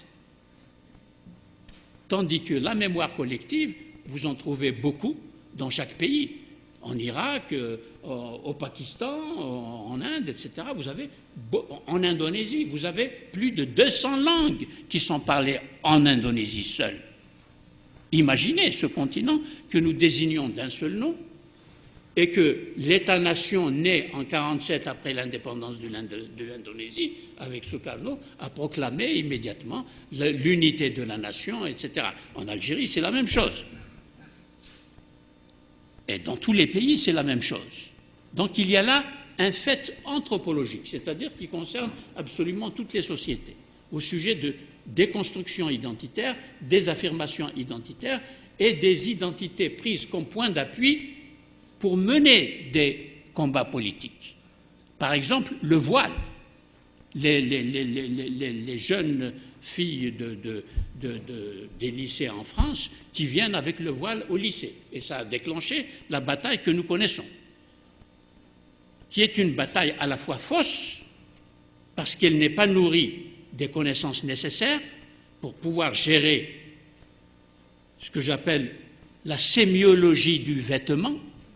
Tandis que la mémoire collective, vous en trouvez beaucoup dans chaque pays. En Irak, au Pakistan, en Inde, etc. En Indonésie, vous avez plus de 200 langues qui sont parlées en Indonésie seule. Imaginez ce continent que nous désignons d'un seul nom et que l'État-nation né en 1947 après l'indépendance de l'Indonésie, avec Sukarno, a proclamé immédiatement l'unité de la nation, etc. En Algérie, c'est la même chose. Et dans tous les pays, c'est la même chose. Donc il y a là un fait anthropologique, c'est-à-dire qui concerne absolument toutes les sociétés, au sujet de déconstruction identitaire, des affirmations identitaires et des identités prises comme point d'appui pour mener des combats politiques. Par exemple, le voile. Les jeunes filles des lycées en France qui viennent avec le voile au lycée. Et ça a déclenché la bataille que nous connaissons, qui est une bataille à la fois fausse, parce qu'elle n'est pas nourrie des connaissances nécessaires pour pouvoir gérer ce que j'appelle la sémiologie du vêtement.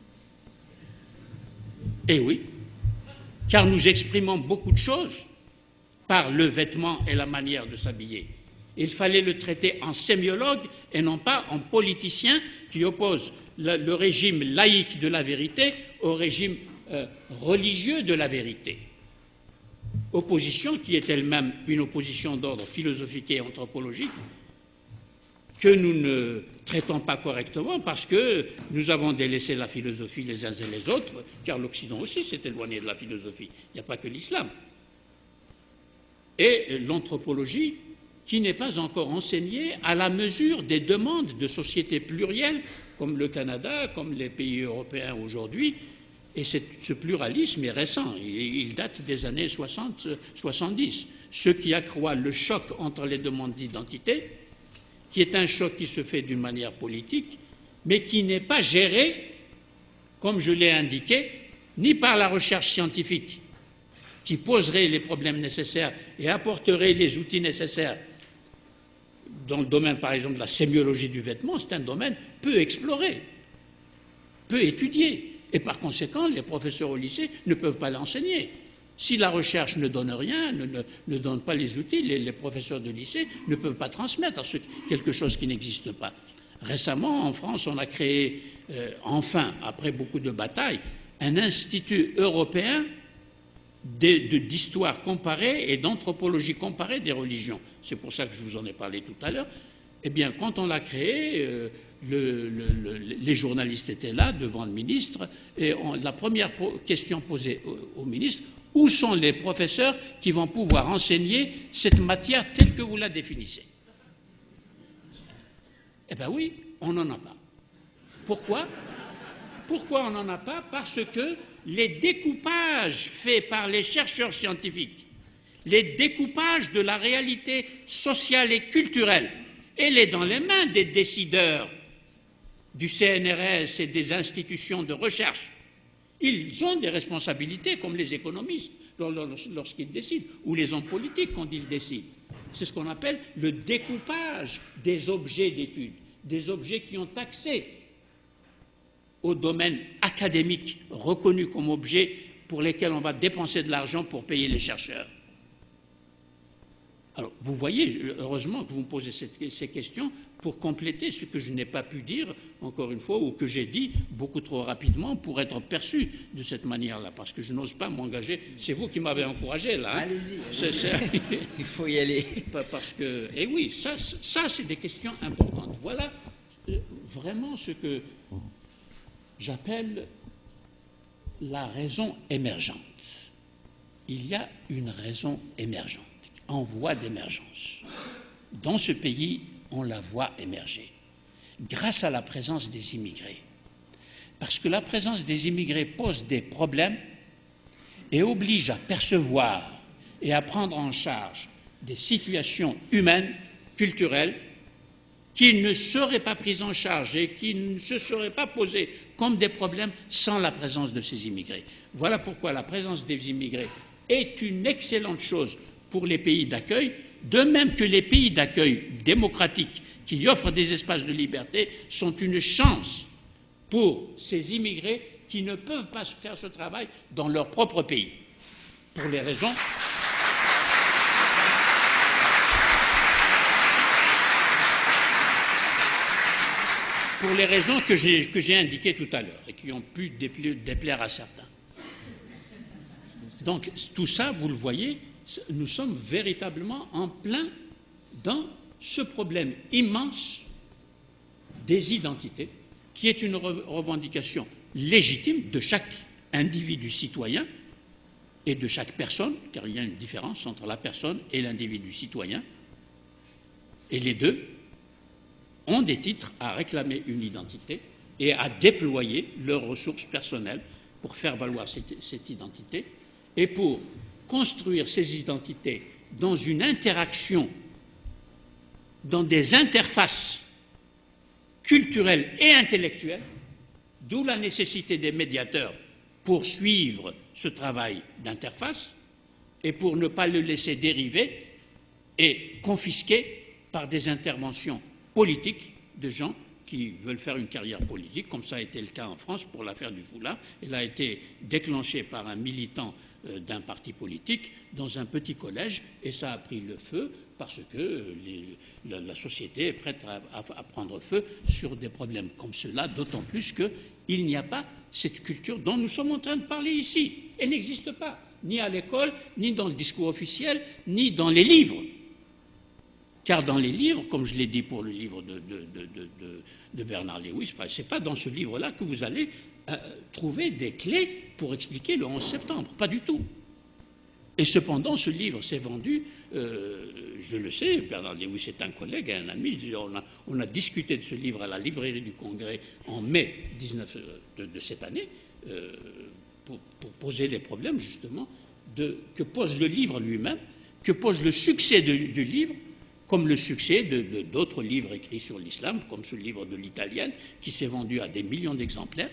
Et oui, car nous exprimons beaucoup de choses par le vêtement et la manière de s'habiller. Il fallait le traiter en sémiologue et non pas en politicien qui oppose le régime laïque de la vérité au régime religieux de la vérité. Opposition qui est elle-même une opposition d'ordre philosophique et anthropologique que nous ne traitons pas correctement parce que nous avons délaissé la philosophie les uns et les autres, car l'Occident aussi s'est éloigné de la philosophie. Il n'y a pas que l'islam. Et l'anthropologie qui n'est pas encore enseignée à la mesure des demandes de sociétés plurielles comme le Canada, comme les pays européens aujourd'hui. Et ce pluralisme est récent, il date des années 60-70, ce qui accroît le choc entre les demandes d'identité, qui est un choc qui se fait d'une manière politique, mais qui n'est pas géré, comme je l'ai indiqué, ni par la recherche scientifique, qui poserait les problèmes nécessaires et apporterait les outils nécessaires. Dans le domaine, par exemple, de la sémiologie du vêtement, c'est un domaine peu exploré, peu étudié. Et par conséquent, les professeurs au lycée ne peuvent pas l'enseigner. Si la recherche ne donne rien, ne donne pas les outils, les professeurs de lycée ne peuvent pas transmettre quelque chose qui n'existe pas. Récemment, en France, on a créé, enfin, après beaucoup de batailles, un institut européen d'histoire comparée et d'anthropologie comparée des religions. C'est pour ça que je vous en ai parlé tout à l'heure. Eh bien, quand on l'a créé, les journalistes étaient là devant le ministre et la première question posée au ministre, où sont les professeurs qui vont pouvoir enseigner cette matière telle que vous la définissez? Eh bien oui, on n'en a pas. Pourquoi? Pourquoi on n'en a pas? Parce que les découpages faits par les chercheurs scientifiques, les découpages de la réalité sociale et culturelle, elle est dans les mains des décideurs du CNRS et des institutions de recherche. Ils ont des responsabilités, comme les économistes, lorsqu'ils décident, ou les hommes politiques quand ils décident. C'est ce qu'on appelle le découpage des objets d'étude, des objets qui ont accès au domaine académique reconnu comme objet pour lesquels on va dépenser de l'argent pour payer les chercheurs. Alors, vous voyez, heureusement que vous me posez ces questions pour compléter ce que je n'ai pas pu dire, encore une fois, ou que j'ai dit beaucoup trop rapidement pour être perçu de cette manière-là, parce que je n'ose pas m'engager. C'est vous qui m'avez encouragé, là. Hein. Allez-y. Il faut y aller. Parce que, et oui, ça c'est des questions importantes. Voilà vraiment ce que j'appelle la raison émergente. Il y a une raison émergente, en voie d'émergence. Dans ce pays, on la voit émerger, grâce à la présence des immigrés. Parce que la présence des immigrés pose des problèmes et oblige à percevoir et à prendre en charge des situations humaines, culturelles, qui ne seraient pas prises en charge et qui ne se seraient pas posées comme des problèmes sans la présence de ces immigrés. Voilà pourquoi la présence des immigrés est une excellente chose pour les pays d'accueil, de même que les pays d'accueil démocratiques qui offrent des espaces de liberté sont une chance pour ces immigrés qui ne peuvent pas faire ce travail dans leur propre pays, pour les raisons que j'ai indiquées tout à l'heure et qui ont pu déplaire à certains. Donc tout ça, vous le voyez, nous sommes véritablement en plein dans ce problème immense des identités, qui est une revendication légitime de chaque individu citoyen et de chaque personne, car il y a une différence entre la personne et l'individu citoyen, et les deux ont des titres à réclamer une identité et à déployer leurs ressources personnelles pour faire valoir cette identité et pour construire ces identités dans une interaction, dans des interfaces culturelles et intellectuelles, d'où la nécessité des médiateurs pour suivre ce travail d'interface et pour ne pas le laisser dériver et confisquer par des interventions politiques de gens qui veulent faire une carrière politique, comme ça a été le cas en France pour l'affaire du Foulard. Elle a été déclenchée par un militant d'un parti politique dans un petit collège et ça a pris le feu parce que la société est prête à prendre feu sur des problèmes comme cela, d'autant plus qu'il n'y a pas cette culture dont nous sommes en train de parler ici. Elle n'existe pas, ni à l'école, ni dans le discours officiel, ni dans les livres. Car dans les livres, comme je l'ai dit pour le livre de Bernard Lewis, ce n'est pas dans ce livre-là que vous allez trouver des clés pour expliquer le 11 septembre, pas du tout. Et cependant, ce livre s'est vendu, je le sais, Bernard Lewis est un collègue et un ami, on a discuté de ce livre à la librairie du Congrès en mai de cette année, pour poser les problèmes justement que pose le livre lui-même, que pose le succès du livre, comme le succès d'autres livres écrits sur l'islam, comme ce livre de l'italienne, qui s'est vendu à des millions d'exemplaires,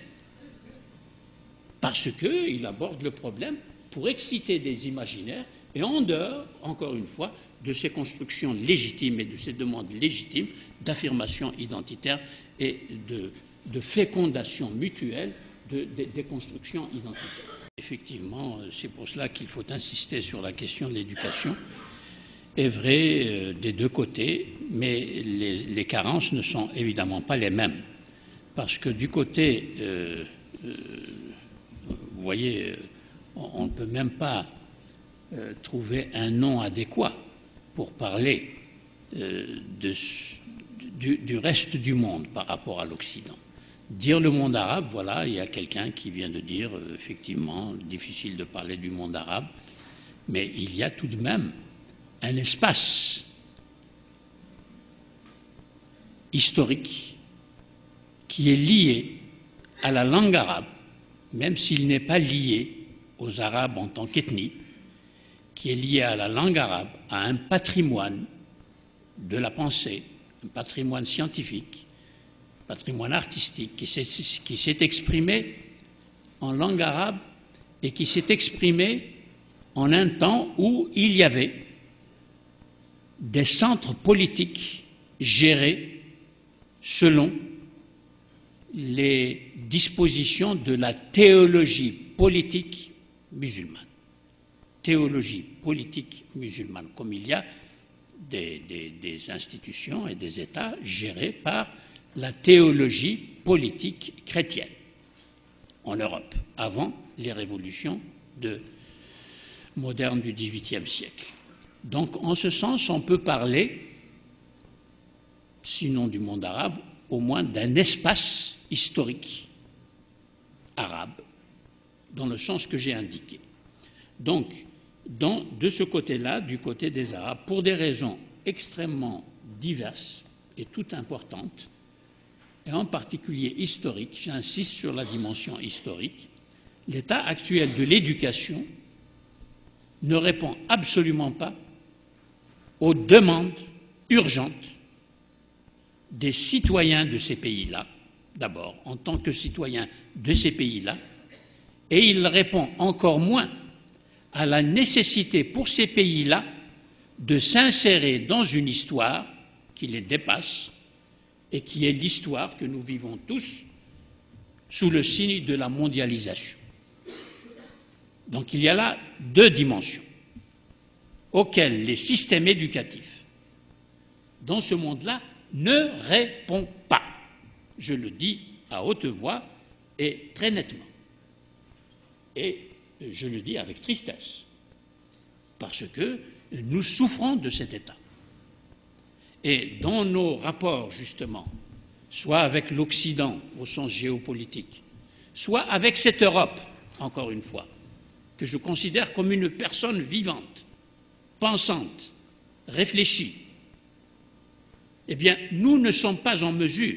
parce qu'il aborde le problème pour exciter des imaginaires, et en dehors, encore une fois, de ces constructions légitimes et de ces demandes légitimes d'affirmation identitaire et de fécondation mutuelle des constructions identitaires. Effectivement, c'est pour cela qu'il faut insister sur la question de l'éducation. Est vrai des deux côtés, mais les carences ne sont évidemment pas les mêmes. Parce que du côté, vous voyez, on ne peut même pas trouver un nom adéquat pour parler du reste du monde par rapport à l'Occident. Dire le monde arabe, voilà, il y a quelqu'un qui vient de dire, effectivement, difficile de parler du monde arabe, mais il y a tout de même un espace historique qui est lié à la langue arabe, même s'il n'est pas lié aux Arabes en tant qu'ethnie, qui est lié à la langue arabe, à un patrimoine de la pensée, un patrimoine scientifique, un patrimoine artistique, qui s'est exprimé en langue arabe et qui s'est exprimé en un temps où il y avait des centres politiques gérés selon les dispositions de la théologie politique musulmane. Théologie politique musulmane, comme il y a des institutions et des États gérés par la théologie politique chrétienne en Europe, avant les révolutions modernes du XVIIIe siècle. Donc, en ce sens, on peut parler, sinon du monde arabe, au moins d'un espace historique arabe, dans le sens que j'ai indiqué. Donc, de ce côté-là, du côté des Arabes, pour des raisons extrêmement diverses et toutes importantes, et en particulier historiques, j'insiste sur la dimension historique, l'état actuel de l'éducation ne répond absolument pas aux demandes urgentes des citoyens de ces pays-là, d'abord, en tant que citoyens de ces pays-là, et il répond encore moins à la nécessité pour ces pays-là de s'insérer dans une histoire qui les dépasse et qui est l'histoire que nous vivons tous sous le signe de la mondialisation. Donc il y a là deux dimensions auxquelles les systèmes éducatifs dans ce monde-là ne répondent pas. Je le dis à haute voix et très nettement. Et je le dis avec tristesse, parce que nous souffrons de cet état. Et dans nos rapports, justement, soit avec l'Occident au sens géopolitique, soit avec cette Europe, encore une fois, que je considère comme une personne vivante, pensante, réfléchie, eh bien, nous ne sommes pas en mesure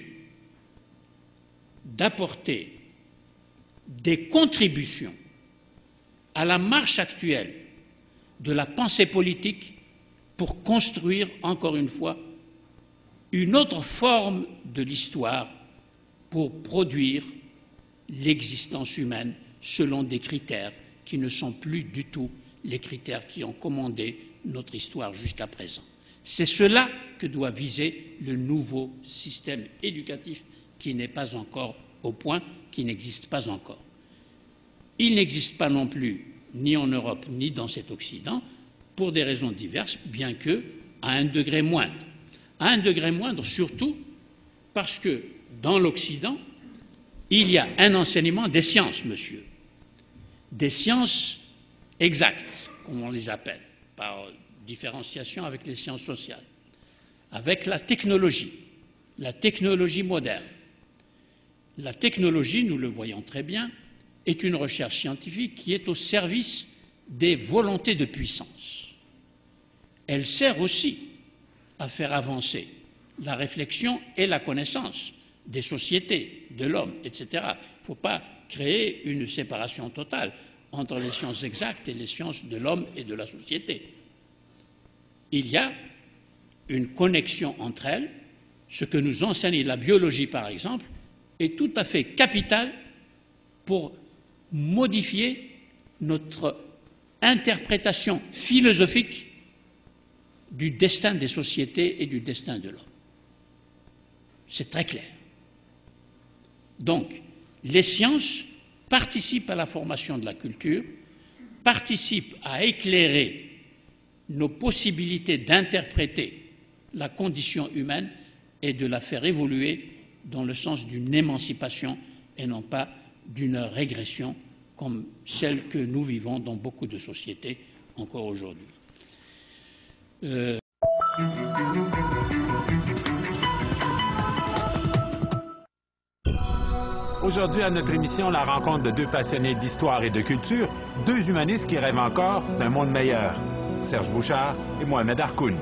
d'apporter des contributions à la marche actuelle de la pensée politique pour construire, encore une fois, une autre forme de l'histoire pour produire l'existence humaine selon des critères qui ne sont plus du tout les critères qui ont commandé notre histoire jusqu'à présent. C'est cela que doit viser le nouveau système éducatif qui n'est pas encore au point, qui n'existe pas encore. Il n'existe pas non plus, ni en Europe, ni dans cet Occident, pour des raisons diverses, bien que à un degré moindre. À un degré moindre surtout parce que dans l'Occident, il y a un enseignement des sciences, monsieur, des sciences exactes, comme on les appelle, par différenciation avec les sciences sociales, avec la technologie moderne. La technologie, nous le voyons très bien, est une recherche scientifique qui est au service des volontés de puissance. Elle sert aussi à faire avancer la réflexion et la connaissance des sociétés, de l'homme, etc. Il ne faut pas créer une séparation totale entre les sciences exactes et les sciences de l'homme et de la société. Il y a une connexion entre elles. Ce que nous enseigne la biologie, par exemple, est tout à fait capital pour modifier notre interprétation philosophique du destin des sociétés et du destin de l'homme. C'est très clair. Donc, les sciences participent à la formation de la culture, participent à éclairer nos possibilités d'interpréter la condition humaine et de la faire évoluer dans le sens d'une émancipation et non pas d'une régression comme celle que nous vivons dans beaucoup de sociétés encore aujourd'hui. Aujourd'hui, à notre émission, la rencontre de deux passionnés d'histoire et de culture, deux humanistes qui rêvent encore d'un monde meilleur. Serge Bouchard et Mohamed Harkoun.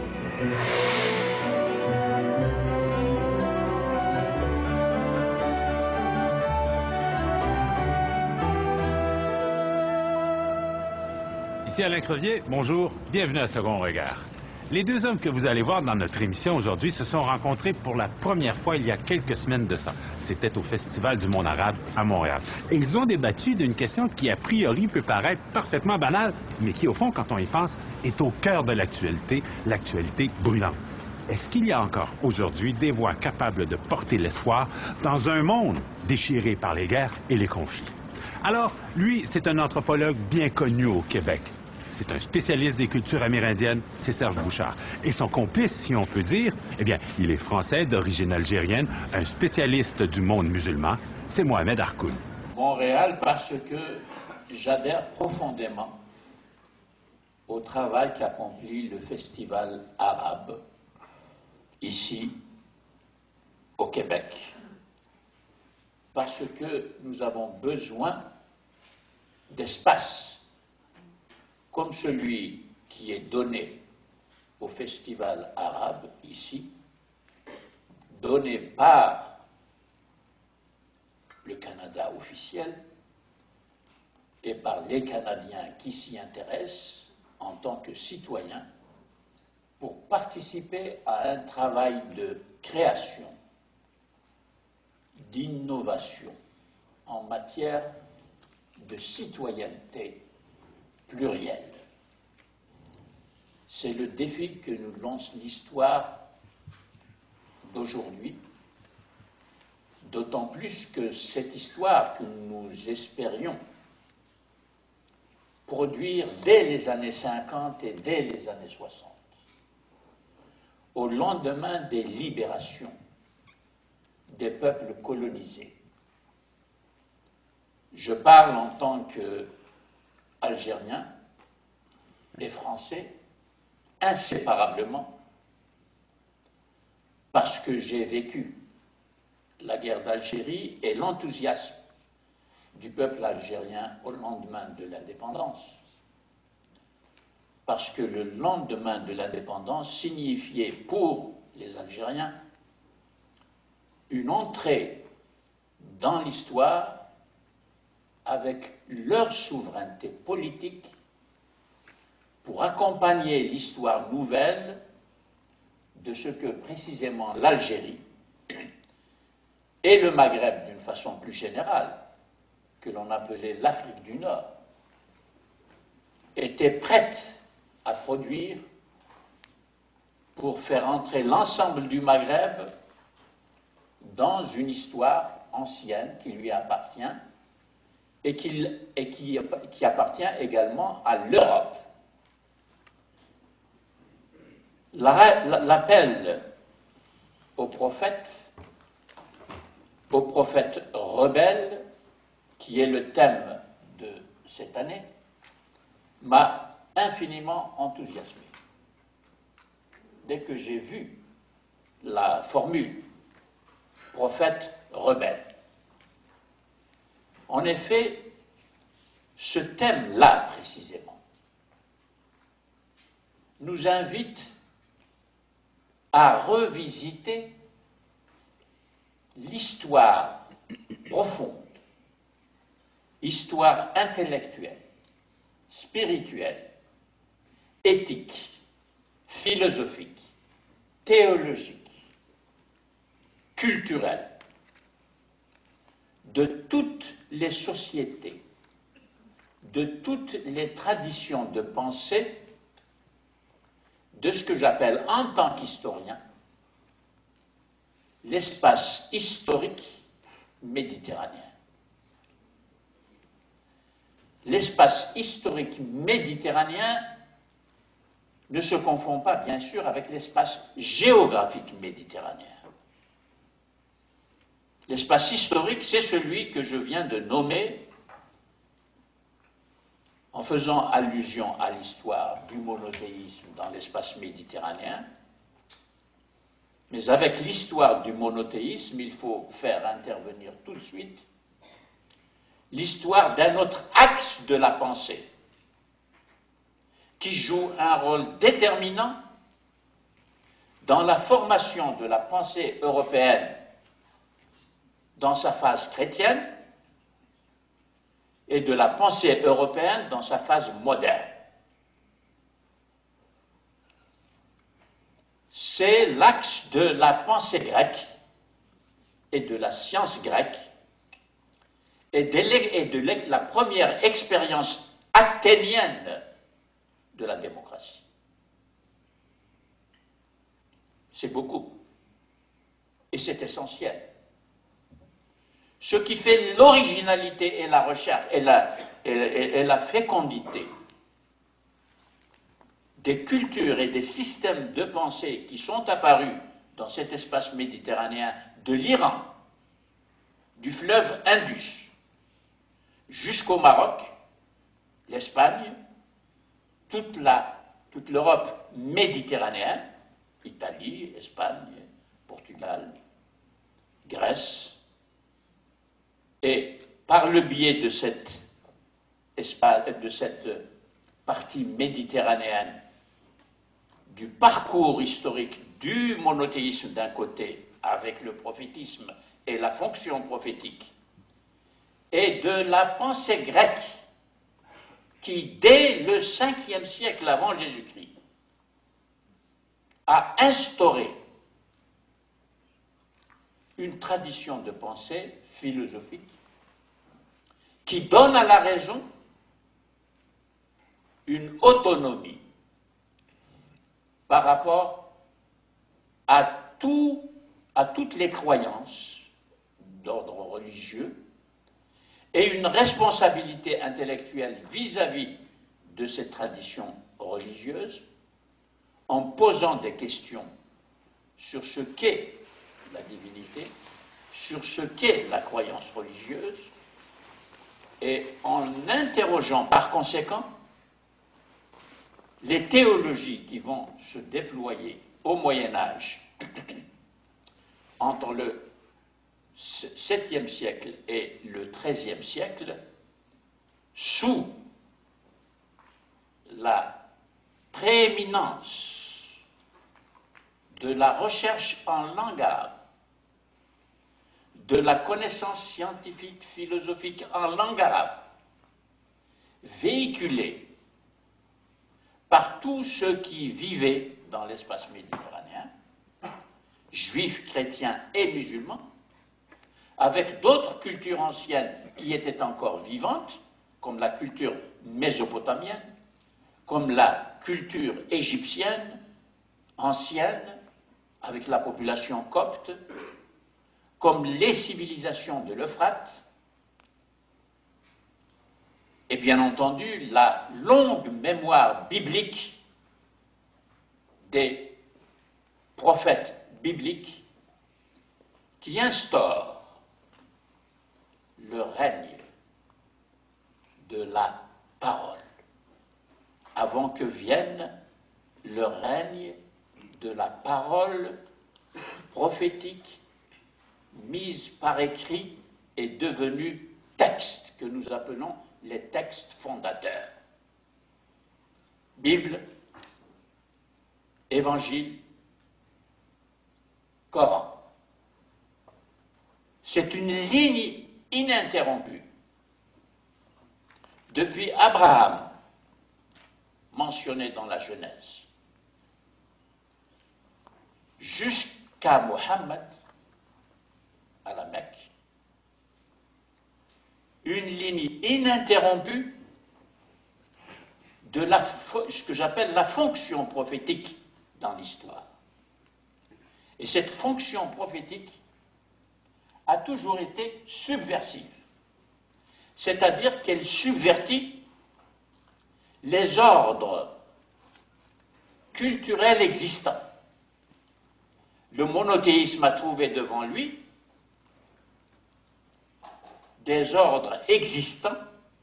Ici Alain Crevier, bonjour, bienvenue à Second Regard. Les deux hommes que vous allez voir dans notre émission aujourd'hui se sont rencontrés pour la première fois il y a quelques semaines de ça. C'était au Festival du monde arabe à Montréal. Et ils ont débattu d'une question qui, a priori, peut paraître parfaitement banale, mais qui, au fond, quand on y pense, est au cœur de l'actualité brûlante. Est-ce qu'il y a encore aujourd'hui des voix capables de porter l'espoir dans un monde déchiré par les guerres et les conflits? Alors, lui, c'est un anthropologue bien connu au Québec. C'est un spécialiste des cultures amérindiennes, c'est Serge Bouchard. Et son complice, si on peut dire, eh bien, il est français, d'origine algérienne, un spécialiste du monde musulman, c'est Mohamed Harkoun. Montréal, parce que j'adhère profondément au travail qu'accomplit le Festival arabe, ici, au Québec. Parce que nous avons besoin d'espace comme celui qui est donné au Festival arabe ici, donné par le Canada officiel et par les Canadiens qui s'y intéressent en tant que citoyens pour participer à un travail de création, d'innovation en matière de citoyenneté plurielle. C'est le défi que nous lance l'histoire d'aujourd'hui, d'autant plus que cette histoire que nous espérions produire dès les années 50 et dès les années 60, au lendemain des libérations des peuples colonisés. Je parle en tant qu'Algérien et Français inséparablement parce que j'ai vécu la guerre d'Algérie et l'enthousiasme du peuple algérien au lendemain de l'indépendance. Parce que le lendemain de l'indépendance signifiait pour les Algériens, une entrée dans l'histoire avec leur souveraineté politique pour accompagner l'histoire nouvelle de ce que précisément l'Algérie et le Maghreb d'une façon plus générale, que l'on appelait l'Afrique du Nord, étaient prêtes à produire pour faire entrer l'ensemble du Maghreb dans une histoire ancienne qui lui appartient et qui appartient également à l'Europe. L'appel aux prophètes rebelles, qui est le thème de cette année, m'a infiniment enthousiasmé. Dès que j'ai vu la formule « prophète rebelle », en effet, ce thème-là, précisément, nous invite à revisiter l'histoire profonde, histoire intellectuelle, spirituelle, éthique, philosophique, théologique, culturelle, de toutes les sociétés, de toutes les traditions de pensée, de ce que j'appelle en tant qu'historien l'espace historique méditerranéen. L'espace historique méditerranéen ne se confond pas, bien sûr, avec l'espace géographique méditerranéen. L'espace historique, c'est celui que je viens de nommer en faisant allusion à l'histoire du monothéisme dans l'espace méditerranéen. Mais avec l'histoire du monothéisme, il faut faire intervenir tout de suite l'histoire d'un autre axe de la pensée qui joue un rôle déterminant dans la formation de la pensée européenne dans sa phase chrétienne et de la pensée européenne dans sa phase moderne. C'est l'axe de la pensée grecque et de la science grecque et de la première expérience athénienne de la démocratie. C'est beaucoup. Et c'est essentiel. Ce qui fait l'originalité et la recherche et la fécondité des cultures et des systèmes de pensée qui sont apparus dans cet espace méditerranéen de l'Iran, du fleuve Indus, jusqu'au Maroc, l'Espagne, toute l'Europe méditerranéenne, Italie, Espagne, Portugal, Grèce, et par le biais de cette partie méditerranéenne, du parcours historique du monothéisme d'un côté, avec le prophétisme et la fonction prophétique, et de la pensée grecque, qui, dès le 5e siècle avant Jésus-Christ, a instauré une tradition de pensée philosophique qui donne à la raison une autonomie par rapport à toutes les croyances d'ordre religieux et une responsabilité intellectuelle vis-à-vis de ces traditions religieuses en posant des questions sur ce qu'est la divinité, sur ce qu'est la croyance religieuse, et en interrogeant par conséquent les théologies qui vont se déployer au Moyen-Âge entre le 7e siècle et le 13e siècle, sous la prééminence de la recherche en langue arabe, de la connaissance scientifique, philosophique en langue arabe, véhiculée par tous ceux qui vivaient dans l'espace méditerranéen, juifs, chrétiens et musulmans, avec d'autres cultures anciennes qui étaient encore vivantes, comme la culture mésopotamienne, comme la culture égyptienne ancienne, avec la population copte, comme les civilisations de l'Euphrate, et bien entendu la longue mémoire biblique des prophètes bibliques qui instaurent le règne de la parole avant que vienne le règne de la parole prophétique mise par écrit et devenue texte que nous appelons les textes fondateurs. Bible, Évangile, Coran. C'est une ligne ininterrompue. Depuis Abraham, mentionné dans la Genèse, jusqu'à Mohammed, à la Mecque, une ligne ininterrompue de ce que j'appelle la fonction prophétique dans l'histoire. Et cette fonction prophétique a toujours été subversive, c'est-à-dire qu'elle subvertit les ordres culturels existants. Le monothéisme a trouvé devant lui des ordres existants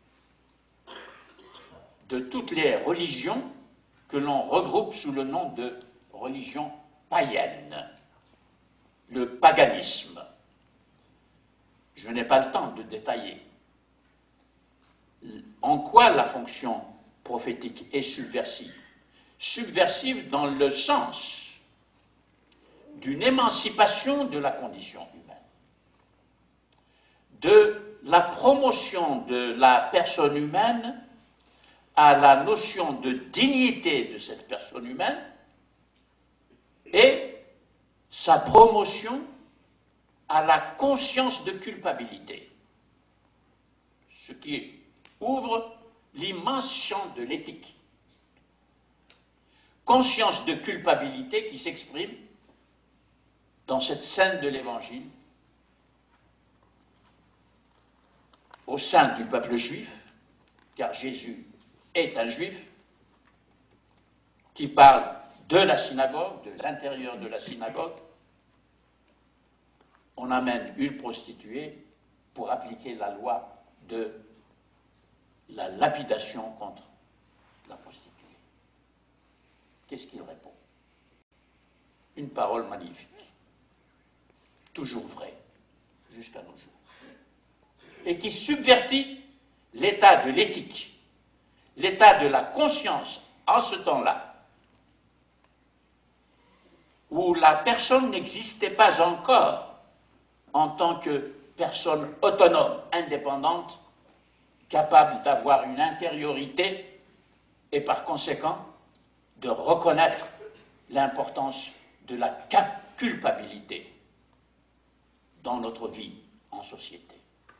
de toutes les religions que l'on regroupe sous le nom de religion païenne, le paganisme. Je n'ai pas le temps de détailler en quoi la fonction prophétique est subversive. Subversive dans le sens d'une émancipation de la condition humaine, de la promotion de la personne humaine à la notion de dignité de cette personne humaine et sa promotion à la conscience de culpabilité, ce qui ouvre l'immense champ de l'éthique. Conscience de culpabilité qui s'exprime dans cette scène de l'Évangile au sein du peuple juif, car Jésus est un juif, qui parle de la synagogue, de l'intérieur de la synagogue. On amène une prostituée pour appliquer la loi de la lapidation contre la prostituée. Qu'est-ce qu'il répond? Une parole magnifique, toujours vraie, jusqu'à nos jours, et qui subvertit l'état de l'éthique, l'état de la conscience en ce temps-là, où la personne n'existait pas encore en tant que personne autonome, indépendante, capable d'avoir une intériorité et par conséquent de reconnaître l'importance de la culpabilité dans notre vie en société.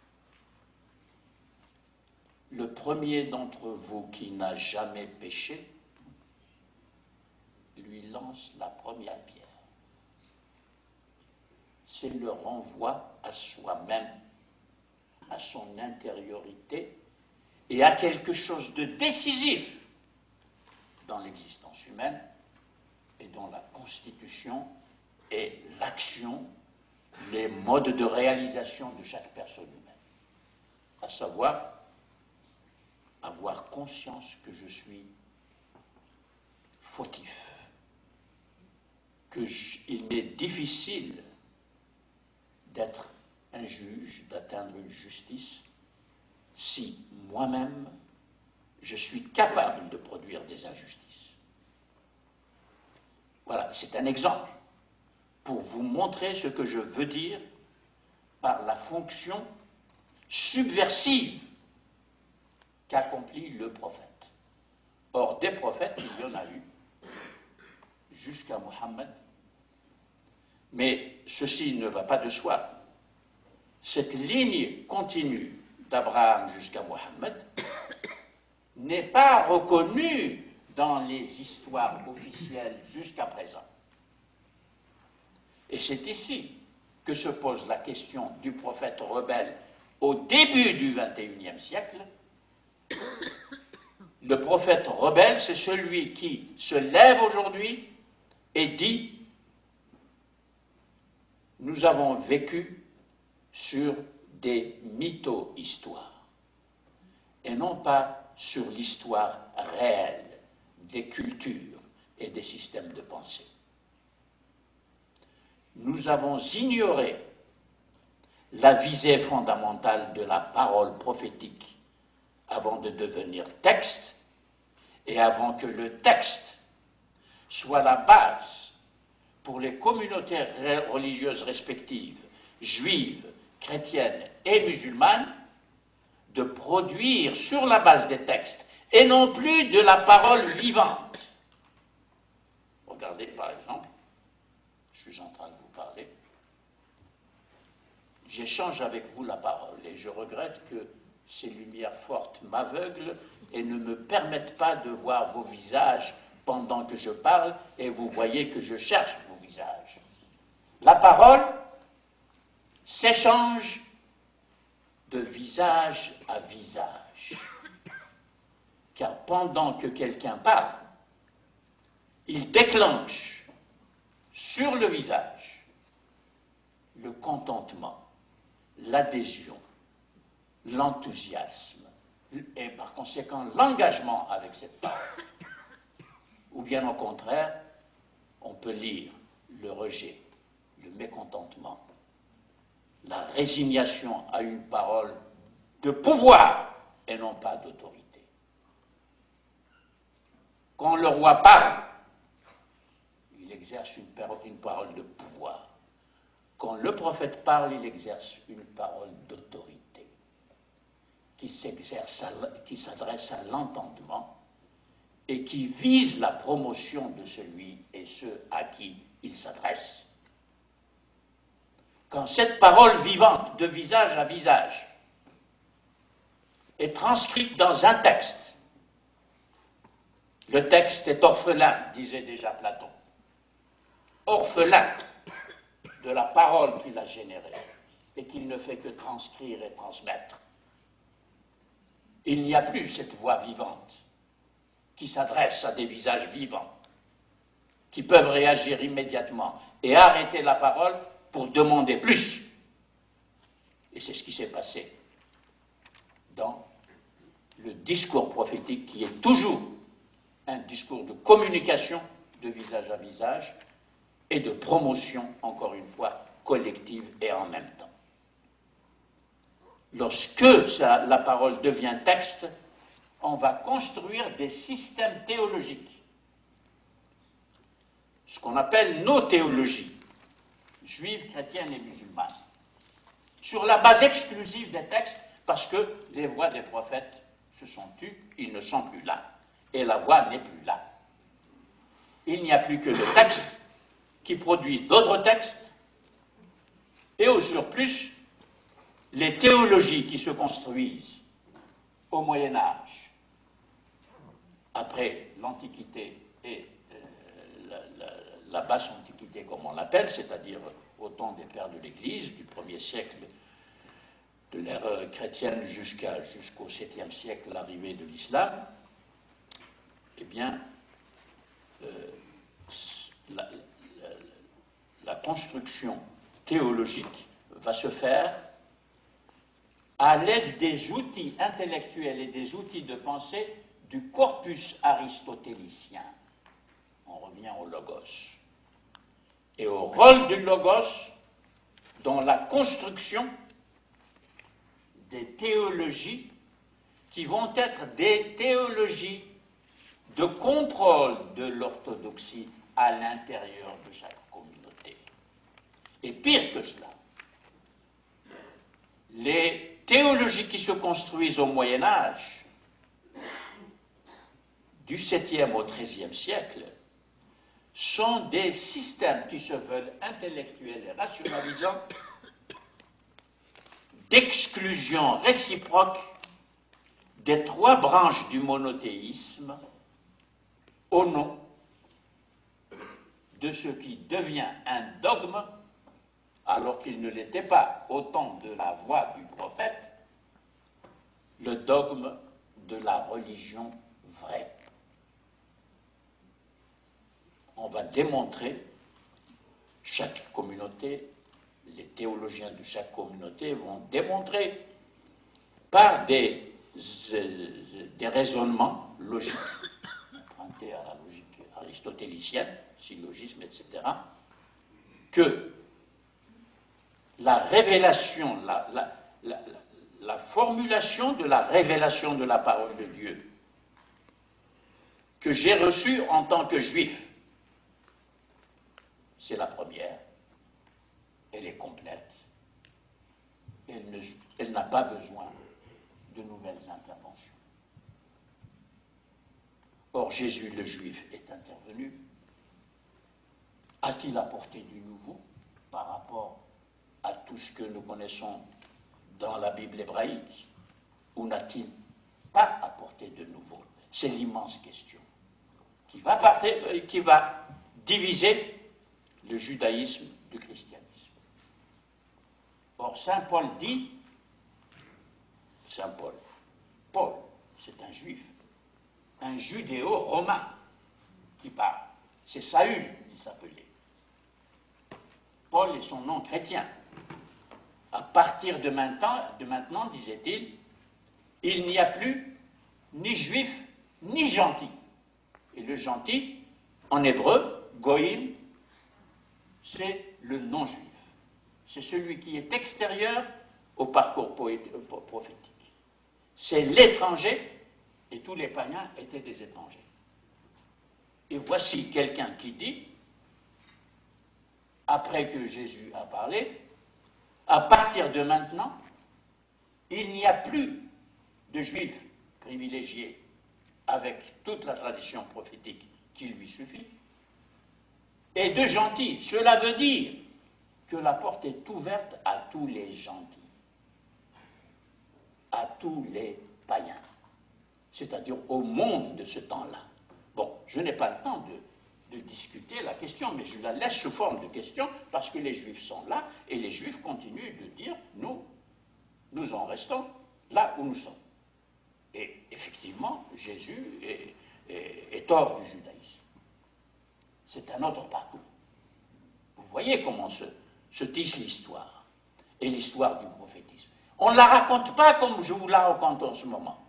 Le premier d'entre vous qui n'a jamais péché lui lance la première pierre. C'est le renvoi à soi-même, à son intériorité et à quelque chose de décisif dans l'existence humaine et dans la constitution et l'action, les modes de réalisation de chaque personne humaine. À savoir, avoir conscience que je suis fautif, qu'il m'est difficile d'être un juge, d'atteindre une justice, si moi-même je suis capable de produire des injustices. Voilà, c'est un exemple. pour vous montrer ce que je veux dire par la fonction subversive qu'accomplit le prophète. Or, des prophètes, il y en a eu, jusqu'à Mohammed, mais ceci ne va pas de soi. Cette ligne continue d'Abraham jusqu'à Mohammed n'est pas reconnue dans les histoires officielles jusqu'à présent. Et c'est ici que se pose la question du prophète rebelle au début du XXIe siècle. Le prophète rebelle, c'est celui qui se lève aujourd'hui et dit « Nous avons vécu sur des mytho-histoires et non pas sur l'histoire réelle des cultures et des systèmes de pensée. Nous avons ignoré la visée fondamentale de la parole prophétique avant de devenir texte et avant que le texte soit la base pour les communautés religieuses respectives, juives, chrétiennes et musulmanes, de produire sur la base des textes et non plus de la parole vivante. Regardez par exemple, je suis en train de vous parler, j'échange avec vous la parole et je regrette que ces lumières fortes m'aveuglent et ne me permettent pas de voir vos visages pendant que je parle et vous voyez que je cherche vos visages. La parole s'échange de visage à visage, car pendant que quelqu'un parle, il déclenche sur le visage le contentement, l'adhésion, l'enthousiasme et par conséquent l'engagement avec cette parole. Ou bien au contraire, on peut lire le rejet, le mécontentement, la résignation à une parole de pouvoir et non pas d'autorité. Quand le roi parle, il exerce une parole de pouvoir. Quand le prophète parle, il exerce une parole d'autorité qui s'adresse à l'entendement et qui vise la promotion de celui et ceux à qui il s'adresse. Quand cette parole vivante de visage à visage est transcrite dans un texte, le texte est orphelin, disait déjà Platon, orphelin de la parole qu'il a générée et qu'il ne fait que transcrire et transmettre. Il n'y a plus cette voix vivante qui s'adresse à des visages vivants, qui peuvent réagir immédiatement et arrêter la parole pour demander plus. Et c'est ce qui s'est passé dans le discours prophétique qui est toujours un discours de communication de visage à visage et de promotion, encore une fois, collective et en même temps. Lorsque la parole devient texte, on va construire des systèmes théologiques, ce qu'on appelle nos théologies, juives, chrétiennes et musulmanes, sur la base exclusive des textes, parce que les voix des prophètes se sont tues, ils ne sont plus là, et la voix n'est plus là. Il n'y a plus que le texte qui produit d'autres textes, et au surplus, les théologies qui se construisent au Moyen-Âge, après l'Antiquité et la basse Antiquité, comme on l'appelle, c'est-à-dire au temps des pères de l'Église, du 1er siècle de l'ère chrétienne jusqu'au 7e siècle, l'arrivée de l'islam, eh bien, la construction théologique va se faire à l'aide des outils intellectuels et des outils de pensée du corpus aristotélicien. On revient au logos. Et au rôle du logos dans la construction des théologies qui vont être des théologies de contrôle de l'orthodoxie à l'intérieur de chaque communauté. Et pire que cela, les théologies qui se construisent au Moyen Âge, du 7e au 13e siècle, sont des systèmes qui se veulent intellectuels et rationalisants, d'exclusion réciproque des trois branches du monothéisme au nom de ce qui devient un dogme, alors qu'il ne l'était pas au temps de la voix du prophète, le dogme de la religion vraie. On va démontrer, chaque communauté, les théologiens de chaque communauté vont démontrer par des raisonnements logiques, empruntés à la logique aristotélicienne, syllogisme, etc., que la révélation, la formulation de la révélation de la parole de Dieu que j'ai reçue en tant que juif, c'est la première, elle est complète, elle n'a pas besoin de nouvelles interventions. Or, Jésus le juif est intervenu. A-t-il apporté du nouveau par rapport à tout ce que nous connaissons dans la Bible hébraïque, ou n'a-t-il pas apporté de nouveau? C'est l'immense question qui va diviser le judaïsme du christianisme. Or, saint Paul dit, Paul, c'est un juif, un judéo-romain qui parle. C'est Saül, il s'appelait. Paul est son nom chrétien. À partir de maintenant, disait-il, il n'y a plus ni juif ni gentil. Et le gentil, en hébreu, goïm, c'est le non-juif. C'est celui qui est extérieur au parcours prophétique. C'est l'étranger, et tous les païens étaient des étrangers. Et voici quelqu'un qui dit, après que Jésus a parlé, à partir de maintenant, il n'y a plus de juifs privilégiés avec toute la tradition prophétique qui lui suffit, et de gentils. Cela veut dire que la porte est ouverte à tous les gentils, à tous les païens, c'est-à-dire au monde de ce temps-là. Bon, je n'ai pas le temps de discuter la question, mais je la laisse sous forme de question, parce que les Juifs sont là, et les Juifs continuent de dire, nous en restons là où nous sommes. Et effectivement, Jésus est hors du judaïsme. C'est un autre parcours. Vous voyez comment se tisse l'histoire, et l'histoire du prophétisme. On ne la raconte pas comme je vous la raconte en ce moment.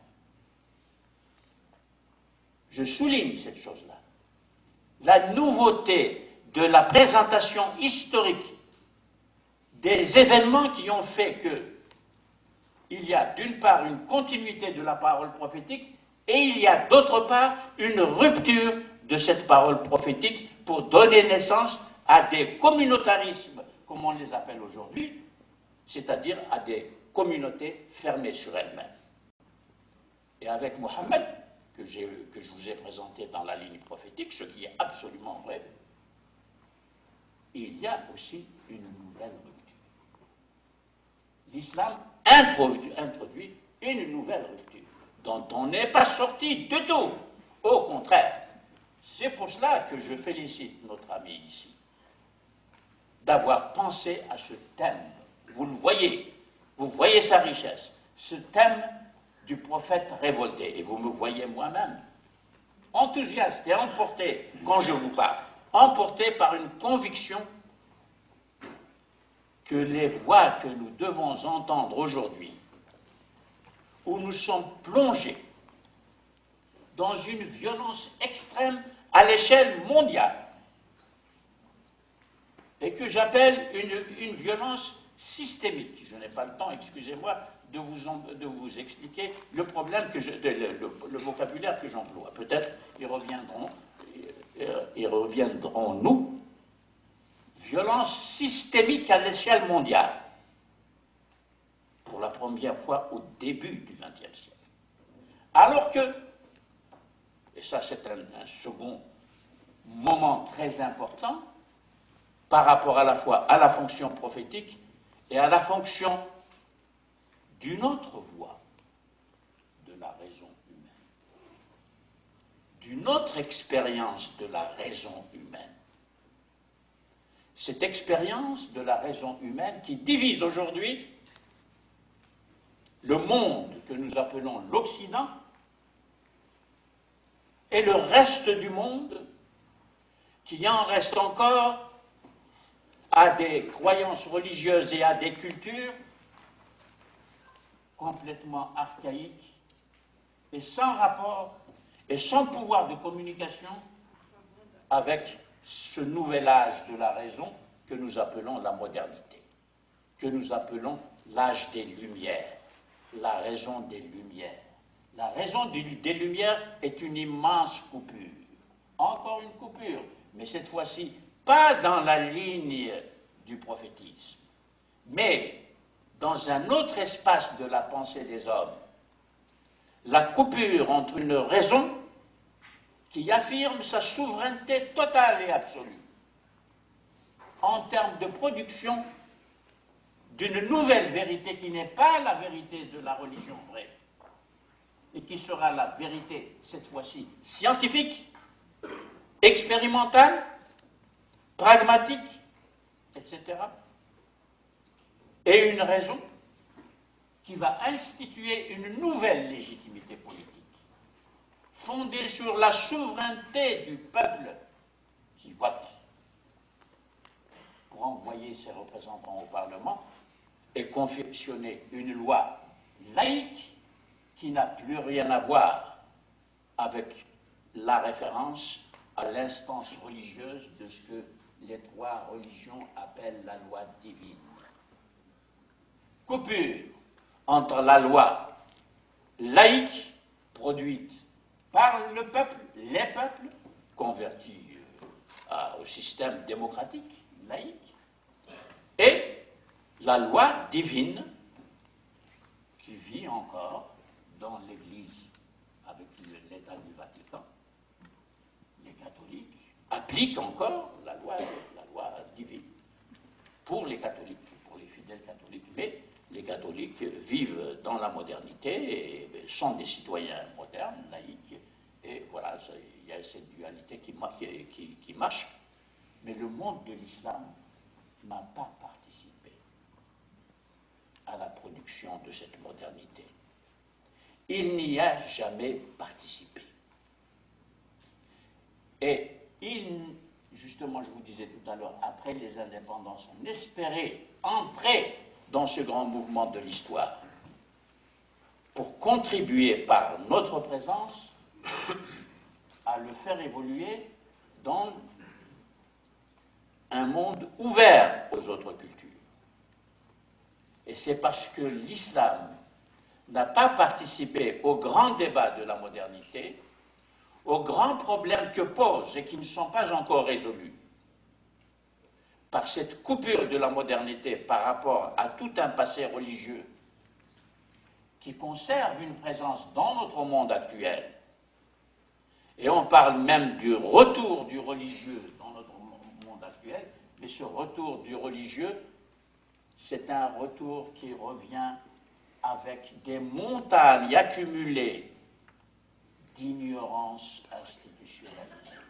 Je souligne cette chose-là. La nouveauté de la présentation historique des événements qui ont fait que il y a d'une part une continuité de la parole prophétique et il y a d'autre part une rupture de cette parole prophétique pour donner naissance à des communautarismes, comme on les appelle aujourd'hui, c'est-à-dire à des communautés fermées sur elles-mêmes. Et avec Mohammed, que je vous ai présenté dans la ligne prophétique, ce qui est absolument vrai, il y a aussi une nouvelle rupture. L'islam introduit une nouvelle rupture, dont on n'est pas sorti du tout. Au contraire, c'est pour cela que je félicite notre ami ici, d'avoir pensé à ce thème. Vous le voyez, vous voyez sa richesse, ce thème du prophète révolté. Et vous me voyez moi-même, enthousiaste et emporté, quand je vous parle, emporté par une conviction que les voix que nous devons entendre aujourd'hui, où nous sommes plongés dans une violence extrême à l'échelle mondiale, et que j'appelle une violence systémique. Je n'ai pas le temps, excusez-moi, de vous expliquer le problème le vocabulaire que j'emploie. Peut-être y reviendrons-nous violence systémique à l'échelle mondiale, pour la première fois au début du XXe siècle. Alors que, et ça c'est un second moment très important, par rapport à la fois à la fonction prophétique et à la fonction d'une autre voie de la raison humaine, d'une autre expérience de la raison humaine. Cette expérience de la raison humaine qui divise aujourd'hui le monde que nous appelons l'Occident et le reste du monde qui en reste encore à des croyances religieuses et à des cultures complètement archaïques et sans rapport et sans pouvoir de communication avec ce nouvel âge de la raison que nous appelons la modernité, que nous appelons l'âge des Lumières, la raison des Lumières. La raison des Lumières est une immense coupure, encore une coupure, mais cette fois-ci pas dans la ligne du prophétisme, mais dans un autre espace de la pensée des hommes. La coupure entre une raison qui affirme sa souveraineté totale et absolue en termes de production d'une nouvelle vérité qui n'est pas la vérité de la religion vraie et qui sera la vérité, cette fois-ci, scientifique, expérimentale, pragmatique, etc. Et une raison qui va instituer une nouvelle légitimité politique, fondée sur la souveraineté du peuple qui vote pour envoyer ses représentants au Parlement et confectionner une loi laïque qui n'a plus rien à voir avec la référence à l'instance religieuse de ce que les trois religions appellent la loi divine. Coupure entre la loi laïque produite par le peuple, les peuples, convertis au système démocratique laïque, et la loi divine qui vit encore dans l'Église avec l'État du Vatican. Les catholiques appliquent encore la loi divine pour les catholiques, pour les fidèles catholiques, mais les catholiques vivent dans la modernité et sont des citoyens modernes, laïcs, et voilà, il y a cette dualité qui marche. Mais le monde de l'islam n'a pas participé à la production de cette modernité. Il n'y a jamais participé. Et justement, je vous disais tout à l'heure, après les indépendances, on espérait entrer dans ce grand mouvement de l'histoire pour contribuer par notre présence à le faire évoluer dans un monde ouvert aux autres cultures. Et c'est parce que l'islam n'a pas participé au grand débat de la modernité, aux grands problèmes que posent et qui ne sont pas encore résolus par cette coupure de la modernité par rapport à tout un passé religieux qui conserve une présence dans notre monde actuel. Et on parle même du retour du religieux dans notre monde actuel, mais ce retour du religieux, c'est un retour qui revient avec des montagnes accumulées d'ignorance institutionnalisée.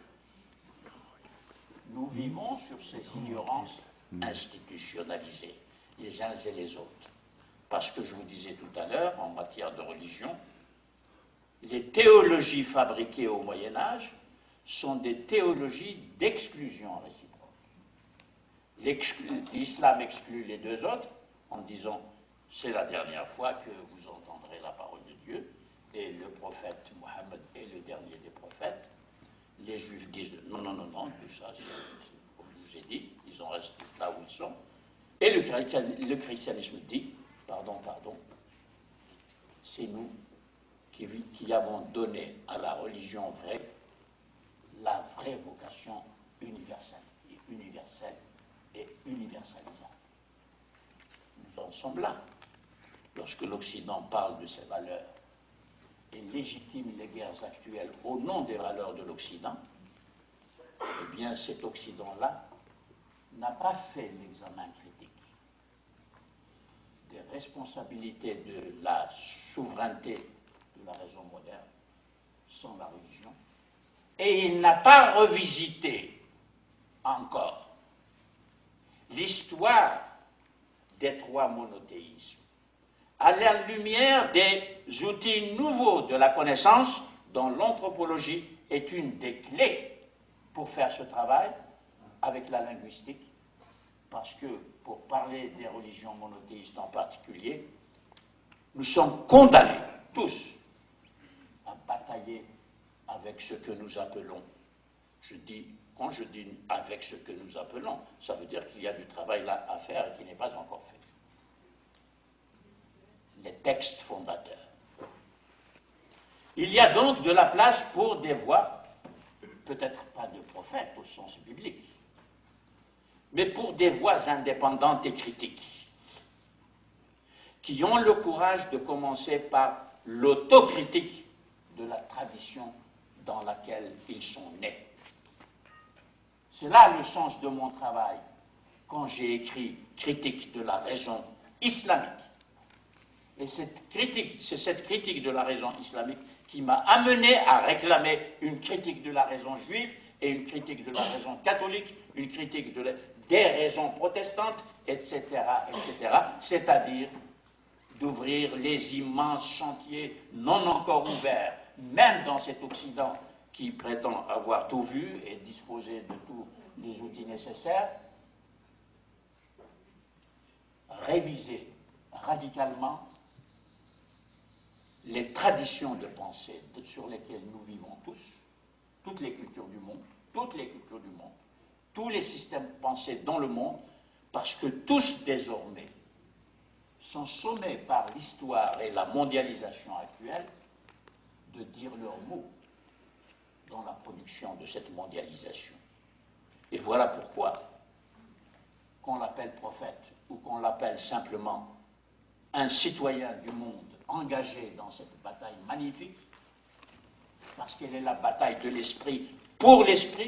Nous vivons sur ces ignorances institutionnalisées, les uns et les autres. Parce que je vous disais tout à l'heure, en matière de religion, les théologies fabriquées au Moyen-Âge sont des théologies d'exclusion réciproque. L'islam exclut les deux autres en disant « c'est la dernière fois que vous entendrez la parole de Dieu » et le prophète Mohammed est le dernier des prophètes. Les Juifs disent « non, tout ça, comme je vous ai dit, ils en restent là où ils sont ». Et le christianisme dit « pardon, c'est nous qui avons donné à la religion vraie la vraie vocation universelle. Et universelle et universalisable. Nous en sommes là. Lorsque l'Occident parle de ses valeurs et légitime les guerres actuelles au nom des valeurs de l'Occident, eh bien cet Occident-là n'a pas fait l'examen critique des responsabilités de la souveraineté de la raison moderne sans la religion, et il n'a pas revisité encore l'histoire des trois monothéismes à la lumière des outils nouveaux de la connaissance dont l'anthropologie est une des clés pour faire ce travail avec la linguistique, parce que, pour parler des religions monothéistes en particulier, nous sommes condamnés, tous, à batailler avec ce que nous appelons, quand je dis avec ce que nous appelons, ça veut dire qu'il y a du travail là à faire et qui n'est pas encore fait. Les textes fondateurs. Il y a donc de la place pour des voix, peut-être pas de prophètes au sens biblique, mais pour des voix indépendantes et critiques, qui ont le courage de commencer par l'autocritique de la tradition dans laquelle ils sont nés. C'est là le sens de mon travail quand j'ai écrit « Critique de la raison islamique ». Et c'est cette critique de la raison islamique qui m'a amené à réclamer une critique de la raison juive et une critique de la raison catholique, une critique des raisons protestantes, etc., etc., c'est-à-dire d'ouvrir les immenses chantiers non encore ouverts, même dans cet Occident qui prétend avoir tout vu et disposer de tous les outils nécessaires, réviser radicalement les traditions de pensée sur lesquelles nous vivons tous, toutes les cultures du monde, tous les systèmes de pensée dans le monde, parce que tous désormais sont sommés par l'histoire et la mondialisation actuelle de dire leur mot dans la production de cette mondialisation. Et voilà pourquoi, qu'on l'appelle prophète ou qu'on l'appelle simplement un citoyen du monde engagé dans cette bataille magnifique, parce qu'elle est la bataille de l'esprit, pour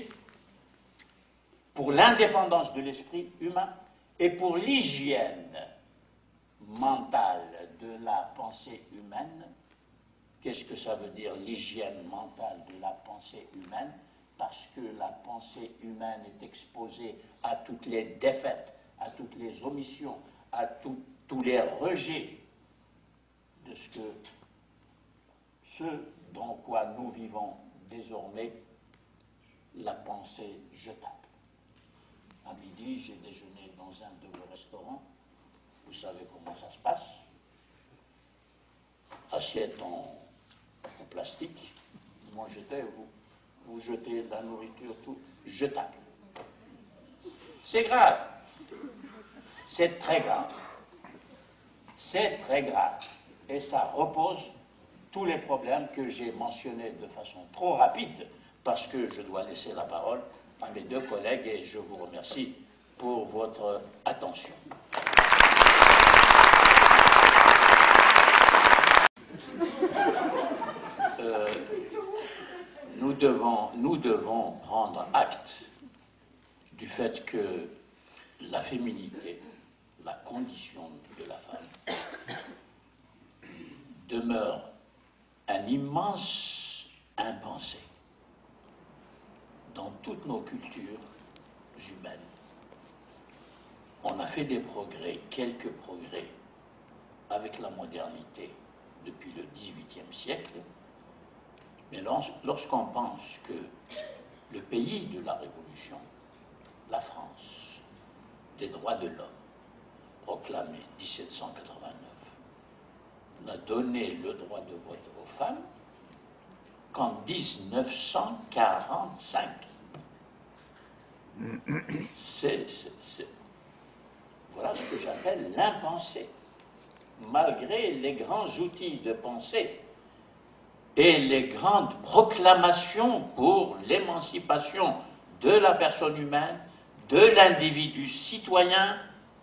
l'indépendance de l'esprit humain et pour l'hygiène mentale de la pensée humaine. Qu'est-ce que ça veut dire, l'hygiène mentale de la pensée humaine? Parce que la pensée humaine est exposée à toutes les défaites, à toutes les omissions, à tous les rejets de ce dans quoi nous vivons désormais, la pensée jetable. À midi, j'ai déjeuné dans un de vos restaurants. Vous savez comment ça se passe. Assiette en plastique, moi jetez, vous jetez de la nourriture tout jetable. C'est grave. C'est très grave. C'est très grave. Et ça repose tous les problèmes que j'ai mentionnés de façon trop rapide, parce que je dois laisser la parole à mes deux collègues et je vous remercie pour votre attention. Nous devons prendre acte du fait que la féminité, la condition de la femme, demeure un immense impensé dans toutes nos cultures humaines. On a fait des progrès, quelques progrès, avec la modernité depuis le XVIIIe siècle, mais lorsqu'on pense que le pays de la Révolution, la France, des droits de l'homme, proclamé 1789, n'a donné le droit de vote aux femmes qu'en 1945. Voilà ce que j'appelle l'impensé. Malgré les grands outils de pensée et les grandes proclamations pour l'émancipation de la personne humaine, de l'individu citoyen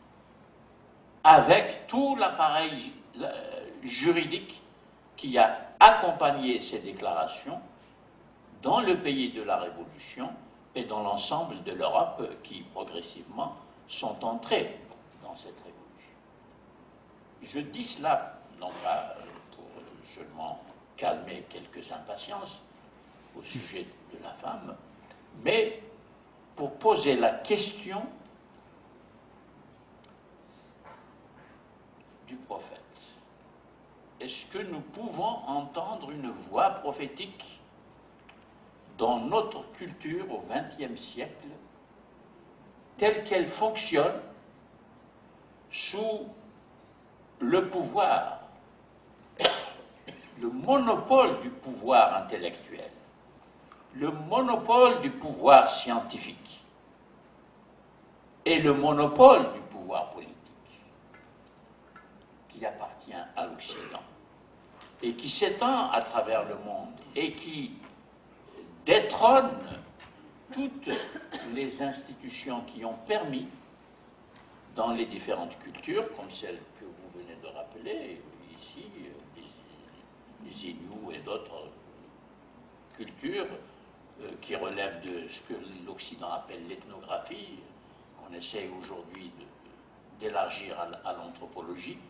avec tout l'appareil juridique qui a accompagné ces déclarations dans le pays de la Révolution et dans l'ensemble de l'Europe qui progressivement sont entrés dans cette révolution. Je dis cela non pas pour seulement calmer quelques impatiences au sujet de la femme, mais pour poser la question du prophète. Est-ce que nous pouvons entendre une voix prophétique dans notre culture au XXe siècle, telle qu'elle fonctionne sous le pouvoir, le monopole du pouvoir intellectuel, le monopole du pouvoir scientifique et le monopole du pouvoir politique qui appartient à l'Occident et qui s'étend à travers le monde et qui détrône toutes les institutions qui ont permis, dans les différentes cultures, comme celle que vous venez de rappeler ici, les Inuits et d'autres cultures qui relèvent de ce que l'Occident appelle l'ethnographie, qu'on essaie aujourd'hui d'élargir à l'anthropologie.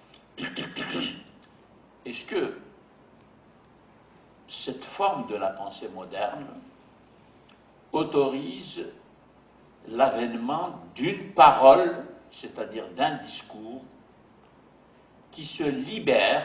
Est-ce que cette forme de la pensée moderne autorise l'avènement d'une parole, c'est-à-dire d'un discours, qui se libère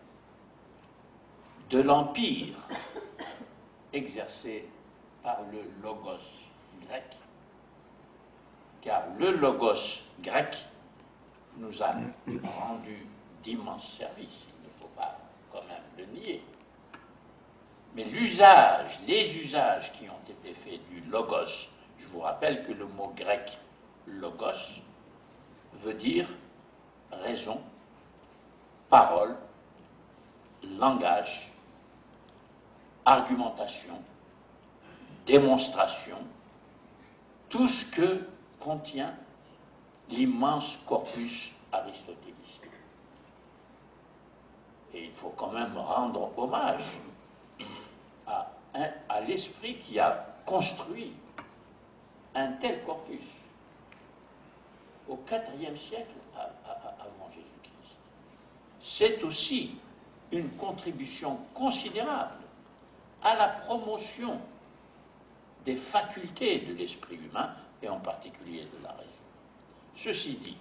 de l'empire exercé par le logos grec, car le logos grec nous a rendu d'immenses services, il ne faut pas quand même le nier. Mais l'usage, les usages qui ont été faits du logos, je vous rappelle que le mot grec logos veut dire raison, parole, langage, argumentation, démonstration, tout ce que contient l'immense corpus aristotélicien. Et il faut quand même rendre hommage à l'esprit qui a construit un tel corpus au IVe siècle avant Jésus-Christ. C'est aussi une contribution considérable à la promotion des facultés de l'esprit humain et en particulier de la raison. Ceci dit,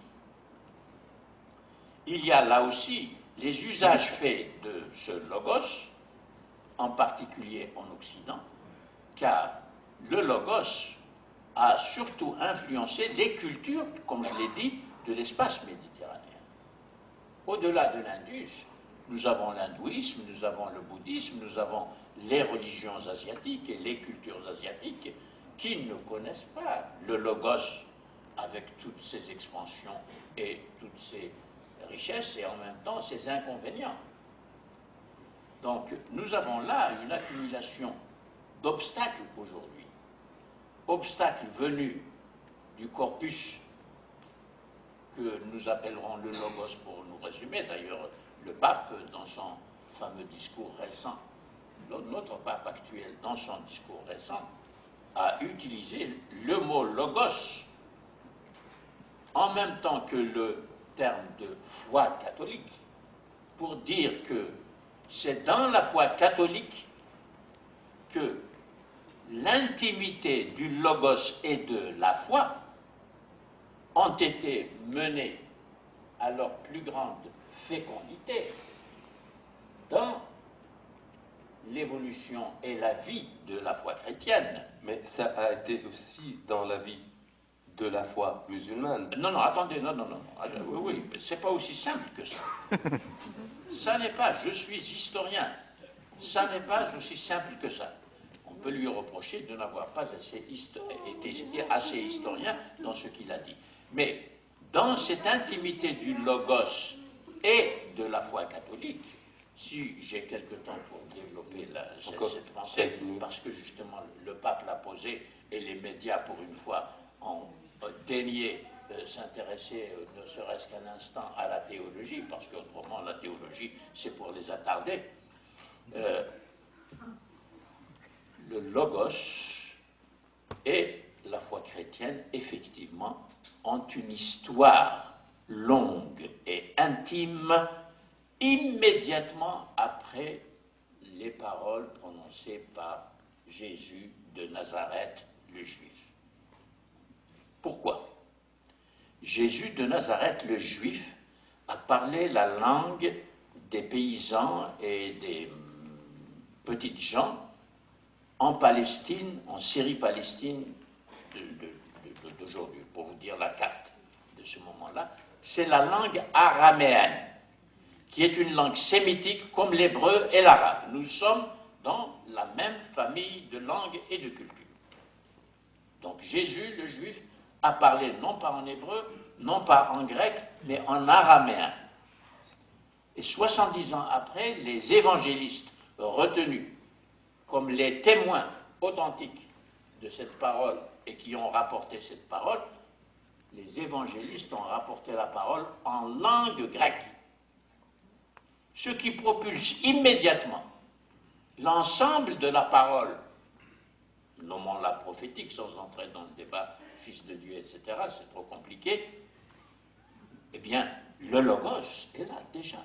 il y a là aussi les usages faits de ce logos, en particulier en Occident, car le logos a surtout influencé les cultures, comme je l'ai dit, de l'espace méditerranéen. Au-delà de l'Indus, nous avons l'hindouisme, nous avons le bouddhisme, nous avons les religions asiatiques et les cultures asiatiques qui ne connaissent pas le logos avec toutes ses expansions et toutes ses richesses et en même temps ses inconvénients. Donc nous avons là une accumulation d'obstacles aujourd'hui, obstacles venus du corpus que nous appellerons le logos pour nous résumer. D'ailleurs, le pape, dans son fameux discours récent, notre pape actuel, dans son discours récent, a utilisé le mot logos en même temps que le terme de foi catholique pour dire que c'est dans la foi catholique que l'intimité du logos et de la foi ont été menées à leur plus grande fécondité dans l'évolution et la vie de la foi chrétienne. Mais ça a été aussi dans la vie de la foi musulmane. Non, non, attendez, non. Oui, mais c'est pas aussi simple que ça. Ça n'est pas, je suis historien, ça n'est pas aussi simple que ça. On peut lui reprocher de n'avoir pas été assez historien dans ce qu'il a dit. Mais dans cette intimité du logos et de la foi catholique, si j'ai quelque temps pour développer cette pensée, parce que justement le pape l'a posé et les médias pour une fois ont daigné s'intéresser ne serait-ce qu'un instant à la théologie, parce qu'autrement la théologie c'est pour les attardés. Le logos et la foi chrétienne, effectivement, ont une histoire longue et intime immédiatement après les paroles prononcées par Jésus de Nazareth, le Juif. Pourquoi? Jésus de Nazareth, le Juif, a parlé la langue des paysans et des petites gens en Palestine, en Syrie-Palestine d'aujourd'hui, pour vous dire la carte de ce moment-là. C'est la langue araméenne, qui est une langue sémitique comme l'hébreu et l'arabe. Nous sommes dans la même famille de langues et de cultures. Donc Jésus, le Juif, a parlé non pas en hébreu, non pas en grec, mais en araméen. Et 70 ans après, les évangélistes retenus comme les témoins authentiques de cette parole et qui ont rapporté cette parole, les évangélistes ont rapporté la parole en langue grecque. Ce qui propulse immédiatement l'ensemble de la parole, nommons-la prophétique sans entrer dans le débat fils de Dieu, etc., c'est trop compliqué, eh bien, le logos est là déjà.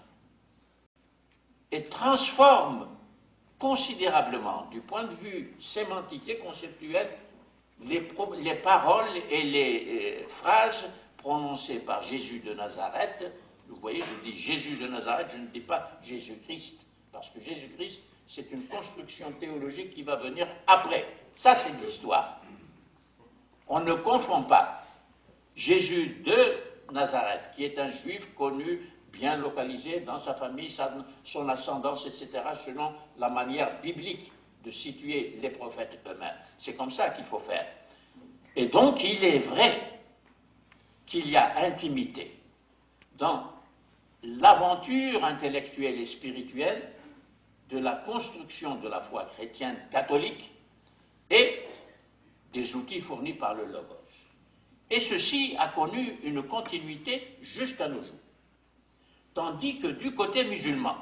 Et transforme considérablement, du point de vue sémantique et conceptuel, les paroles et les phrases prononcées par Jésus de Nazareth. Vous voyez, je dis Jésus de Nazareth, je ne dis pas Jésus-Christ, parce que Jésus-Christ, c'est une construction théologique qui va venir après. Ça, c'est de l'histoire. On ne confond pas Jésus de Nazareth, qui est un juif connu, bien localisé dans sa famille, son ascendance, etc., selon la manière biblique de situer les prophètes eux-mêmes. C'est comme ça qu'il faut faire. Et donc, il est vrai qu'il y a intimité dans l'aventure intellectuelle et spirituelle de la construction de la foi chrétienne catholique et des outils fournis par le Logos. Et ceci a connu une continuité jusqu'à nos jours. Tandis que du côté musulman,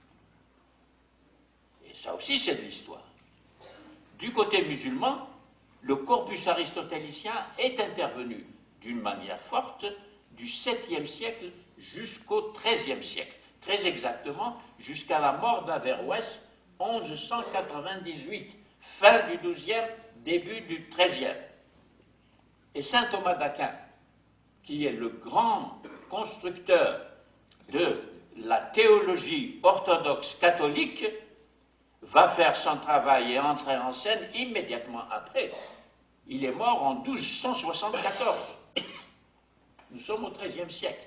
et ça aussi c'est de l'histoire, du côté musulman, le corpus aristotélicien est intervenu d'une manière forte du 7e siècle jusqu'au 13e siècle, très exactement jusqu'à la mort d'Averroès, 1198, fin du 12e, début du 13e. Et saint Thomas d'Aquin, qui est le grand constructeur de la théologie orthodoxe catholique, va faire son travail et entrer en scène immédiatement après. Il est mort en 1274. Nous sommes au XIIIe siècle.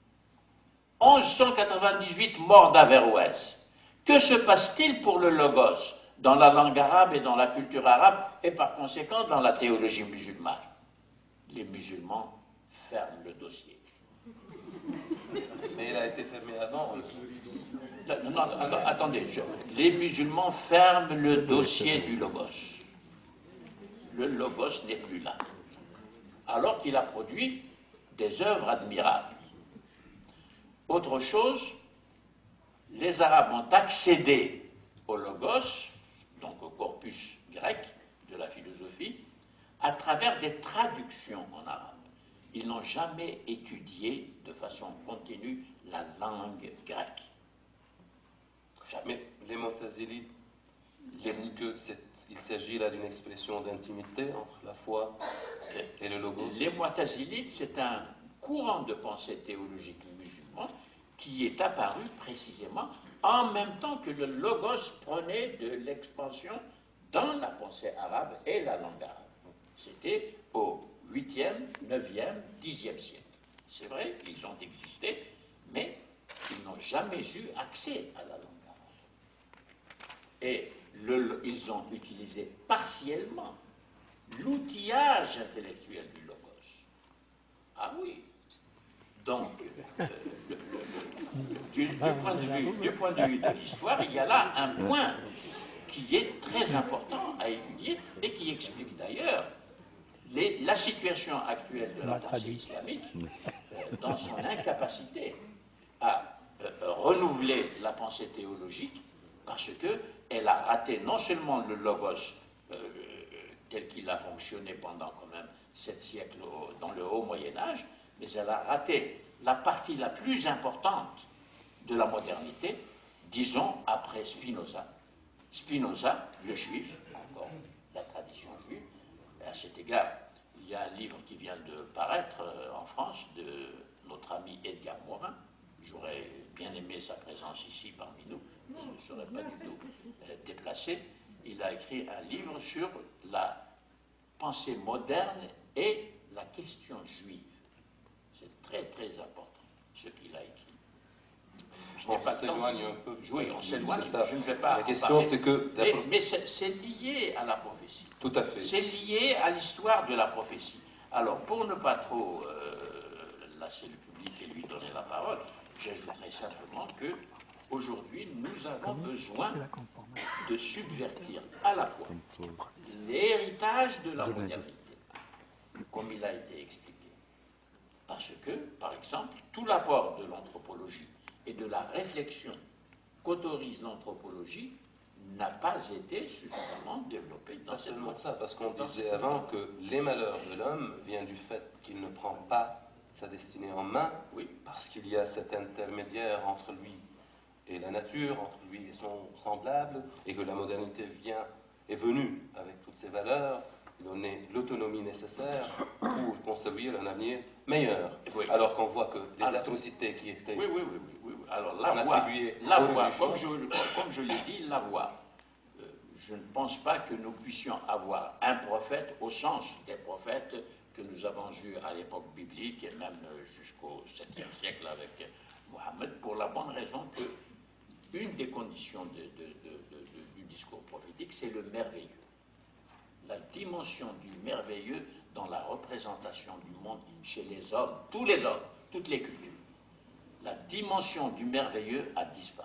1198, mort d'Averroès. Que se passe-t-il pour le Logos dans la langue arabe et dans la culture arabe et par conséquent dans la théologie musulmane? Les musulmans ferment le dossier. Mais il a été fermé avant. Non, attendez. Les musulmans ferment le dossier du Logos. Le Logos n'est plus là. Alors qu'il a produit des œuvres admirables. Autre chose, les Arabes ont accédé au Logos, donc au corpus grec de la philosophie, à travers des traductions en arabe. Ils n'ont jamais étudié de façon continue la langue grecque. Jamais. Mais les Mu'tazilites, est-ce qu'il s'agit là d'une expression d'intimité entre la foi et le Logos? Les Mu'tazilites, c'est un courant de pensée théologique musulman qui est apparu précisément en même temps que le Logos prenait de l'expansion dans la pensée arabe et la langue arabe. C'était au 8e, 9e, 10e siècle. C'est vrai qu'ils ont existé, mais ils n'ont jamais eu accès à la langue arabe. Et ils ont utilisé partiellement l'outillage intellectuel du Logos. Ah oui. Donc, du point de vue de l'histoire, il y a là un point qui est très important à étudier et qui explique d'ailleurs la situation actuelle de la pensée islamique, dans son incapacité à renouveler la pensée théologique, parce qu'elle a raté non seulement le logos tel qu'il a fonctionné pendant quand même 7 siècles dans le haut Moyen-Âge, mais elle a raté la partie la plus importante de la modernité, disons après Spinoza. Spinoza, le juif, encore la tradition juive. À cet égard, il y a un livre qui vient de paraître en France de notre ami Edgar Morin. J'aurais bien aimé sa présence ici parmi nous, il ne serait pas du tout déplacé. Il a écrit un livre sur la pensée moderne et la question juive. C'est très très important ce qu'il a écrit. On s'éloigne un peu. Oui, on s'éloigne, je ne vais pas. La question, c'est que. Mais c'est lié à la prophétie. Tout à fait. C'est lié à l'histoire de la prophétie. Alors, pour ne pas trop lasser le public et lui donner la parole, j'ajouterai simplement que aujourd'hui, nous avons besoin de subvertir à la fois l'héritage de la modernité, comme il a été expliqué. Parce que, par exemple, tout l'apport de l'anthropologie et de la réflexion qu'autorise l'anthropologie n'a pas été suffisamment développé dans cette seulement ça, parce qu'on disait avant que les malheurs de l'homme viennent du fait qu'il ne prend pas sa destinée en main, oui, parce qu'il y a cet intermédiaire entre lui et la nature, entre lui et son semblable, et que la modernité est venue avec toutes ses valeurs, donner l'autonomie nécessaire pour construire un avenir meilleur. Oui. Alors qu'on voit que les atrocités qui étaient Oui. Alors la voix, comme je l'ai dit, la voix. Je ne pense pas que nous puissions avoir un prophète au sens des prophètes que nous avons eus à l'époque biblique et même jusqu'au 7e siècle avec Mohammed, pour la bonne raison que une des conditions du discours prophétique, c'est le merveilleux. La dimension du merveilleux dans la représentation du monde chez les hommes, tous les hommes, toutes les cultures. La dimension du merveilleux a disparu.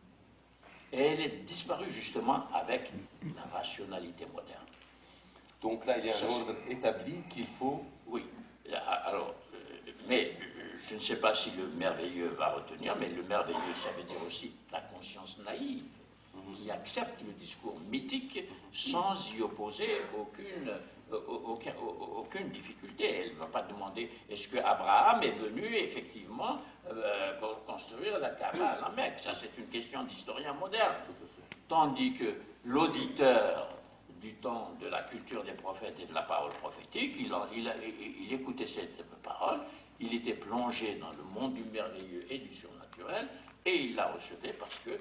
Et elle est disparue justement avec la rationalité moderne. Donc là, il y a un ordre établi qu'il faut... Oui, alors, mais je ne sais pas si le merveilleux va retenir, mais le merveilleux, ça veut dire aussi la conscience naïve, qui accepte le discours mythique sans y opposer aucune difficulté. Elle ne va pas demander est-ce que Abraham est venu effectivement pour construire la Kaaba à la Mecque. Ça, c'est une question d'historien moderne. Tandis que l'auditeur du temps de la culture des prophètes et de la parole prophétique, il écoutait cette parole, il était plongé dans le monde du merveilleux et du surnaturel, et il la recevait parce que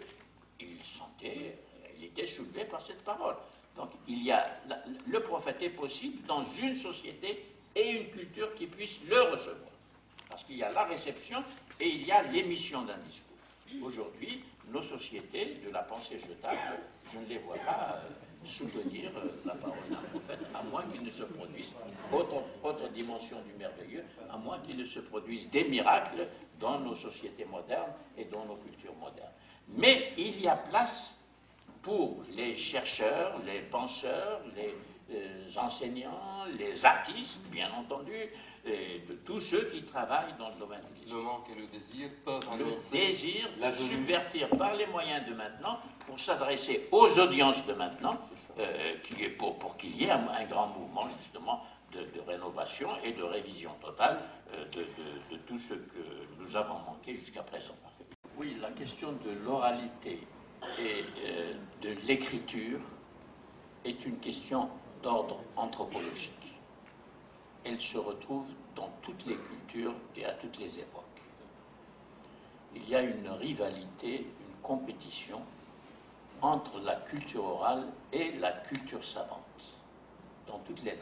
il était soulevé par cette parole. Donc le prophète est possible dans une société et une culture qui puisse le recevoir. Parce qu'il y a la réception et il y a l'émission d'un discours. Aujourd'hui, nos sociétés de la pensée jetable, je ne les vois pas soutenir la parole d'un prophète, à moins qu'il ne se produise autre dimension du merveilleux, à moins qu'il ne se produise des miracles dans nos sociétés modernes et dans nos cultures modernes. Mais il y a place pour les chercheurs, les penseurs, les enseignants, les artistes, bien entendu, et de tous ceux qui travaillent dans le domaine du discours. Le manque et le désir peuvent le annoncer désir de subvertir par les moyens de maintenant pour s'adresser aux audiences de maintenant, pour qu'il y ait un grand mouvement justement de rénovation et de révision totale de tout ce que nous avons manqué jusqu'à présent. Oui, la question de l'oralité et de l'écriture est une question d'ordre anthropologique. Elle se retrouve dans toutes les cultures et à toutes les époques. Il y a une rivalité, une compétition entre la culture orale et la culture savante, dans toutes les langues.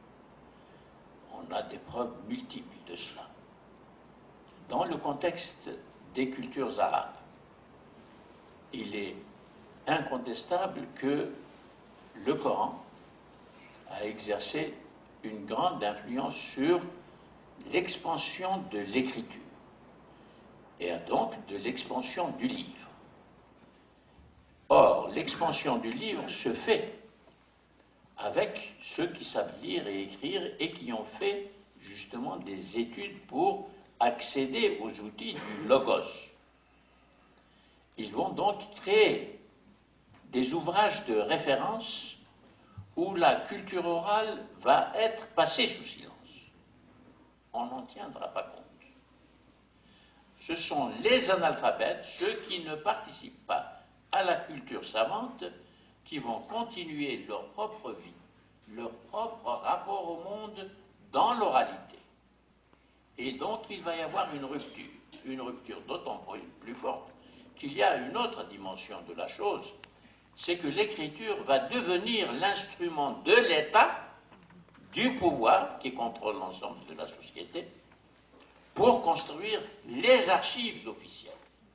On a des preuves multiples de cela. Dans le contexte des cultures arabes, il est incontestable que le Coran a exercé une grande influence sur l'expansion de l'écriture et donc de l'expansion du livre. Or, l'expansion du livre se fait avec ceux qui savent lire et écrire et qui ont fait justement des études pour accéder aux outils du logos. Ils vont donc créer des ouvrages de référence où la culture orale va être passée sous silence. On n'en tiendra pas compte. Ce sont les analphabètes, ceux qui ne participent pas à la culture savante, qui vont continuer leur propre vie, leur propre rapport au monde dans l'oralité. Et donc il va y avoir une rupture d'autant plus forte qu'il y a une autre dimension de la chose, c'est que l'écriture va devenir l'instrument de l'État, du pouvoir qui contrôle l'ensemble de la société, pour construire les archives officielles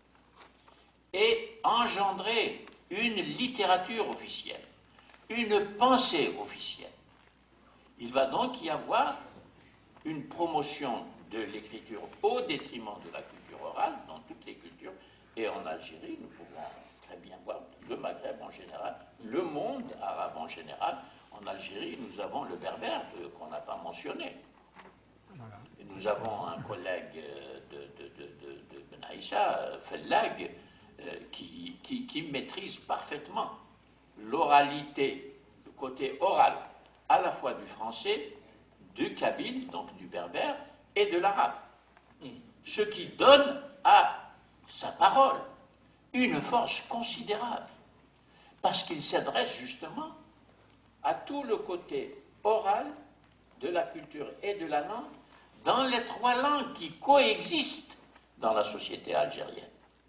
et engendrer une littérature officielle, une pensée officielle. Il va donc y avoir une promotion de l'écriture au détriment de la culture orale dans toutes les cultures. Et en Algérie, nous pouvons très bien voir le Maghreb en général, le monde arabe en général. En Algérie, nous avons le berbère qu'on n'a pas mentionné. Et nous avons un collègue de Benaïcha, Fellag, qui maîtrise parfaitement l'oralité, le côté oral, à la fois du français, du kabyle, donc du berbère, et de l'arabe. Ce qui donne à sa parole une force considérable, parce qu'il s'adresse justement à tout le côté oral de la culture et de la langue, dans les trois langues qui coexistent dans la société algérienne.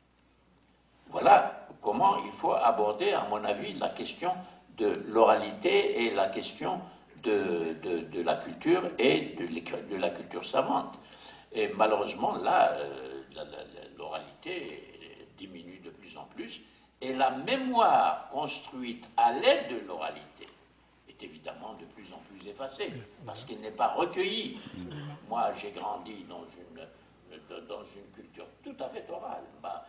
Voilà comment il faut aborder, à mon avis, la question de l'oralité et la question de la culture et de la culture savante. Et malheureusement, là, l'oralité diminue de plus en plus, et la mémoire construite à l'aide de l'oralité est évidemment de plus en plus effacée, parce qu'elle n'est pas recueillie. Moi, j'ai grandi dans une culture tout à fait orale.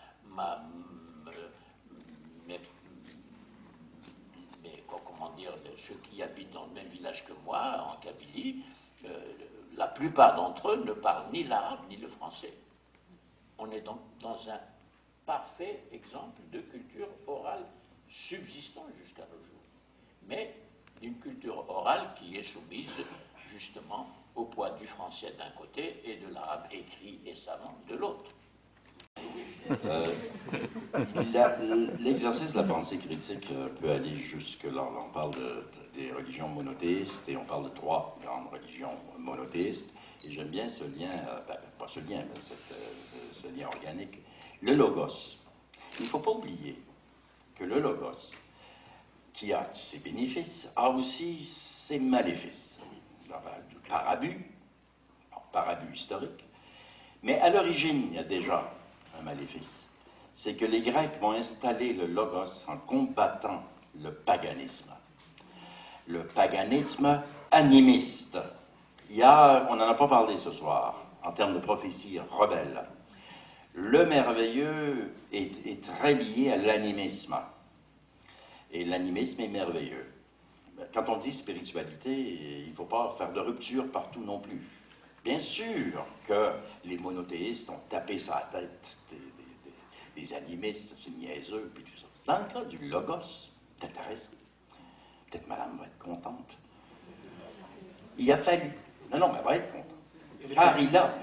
Comment dire, ceux qui habitent dans le même village que moi, en Kabylie, la plupart d'entre eux ne parlent ni l'arabe ni le français. On est donc dans un parfait exemple de culture orale subsistant jusqu'à nos jours, mais d'une culture orale qui est soumise justement au poids du français d'un côté et de l'arabe écrit et savant de l'autre. L'exercice de la pensée critique peut aller jusque-là. On parle des religions monothéistes et on parle de trois grandes religions monothéistes. Et j'aime bien ce lien, pas ce lien, mais ce lien organique. Le logos. Il ne faut pas oublier que le logos, qui a ses bénéfices, a aussi ses maléfices. Par abus historique. Mais à l'origine, il y a déjà un maléfice. C'est que les Grecs vont installer le logos en combattant le paganisme. Le paganisme animiste. On n'en a pas parlé ce soir, en termes de prophétie rebelle. Le merveilleux est très lié à l'animisme. Et l'animisme est merveilleux. Quand on dit spiritualité, il ne faut pas faire de rupture partout non plus. Bien sûr que les monothéistes ont tapé sa tête des animistes, c'est niaiseux, puis tout ça. Dans le cas du logos, peut-être raison. Peut-être madame va être contente. Il a fallu, non, mais elle va être contente, car il a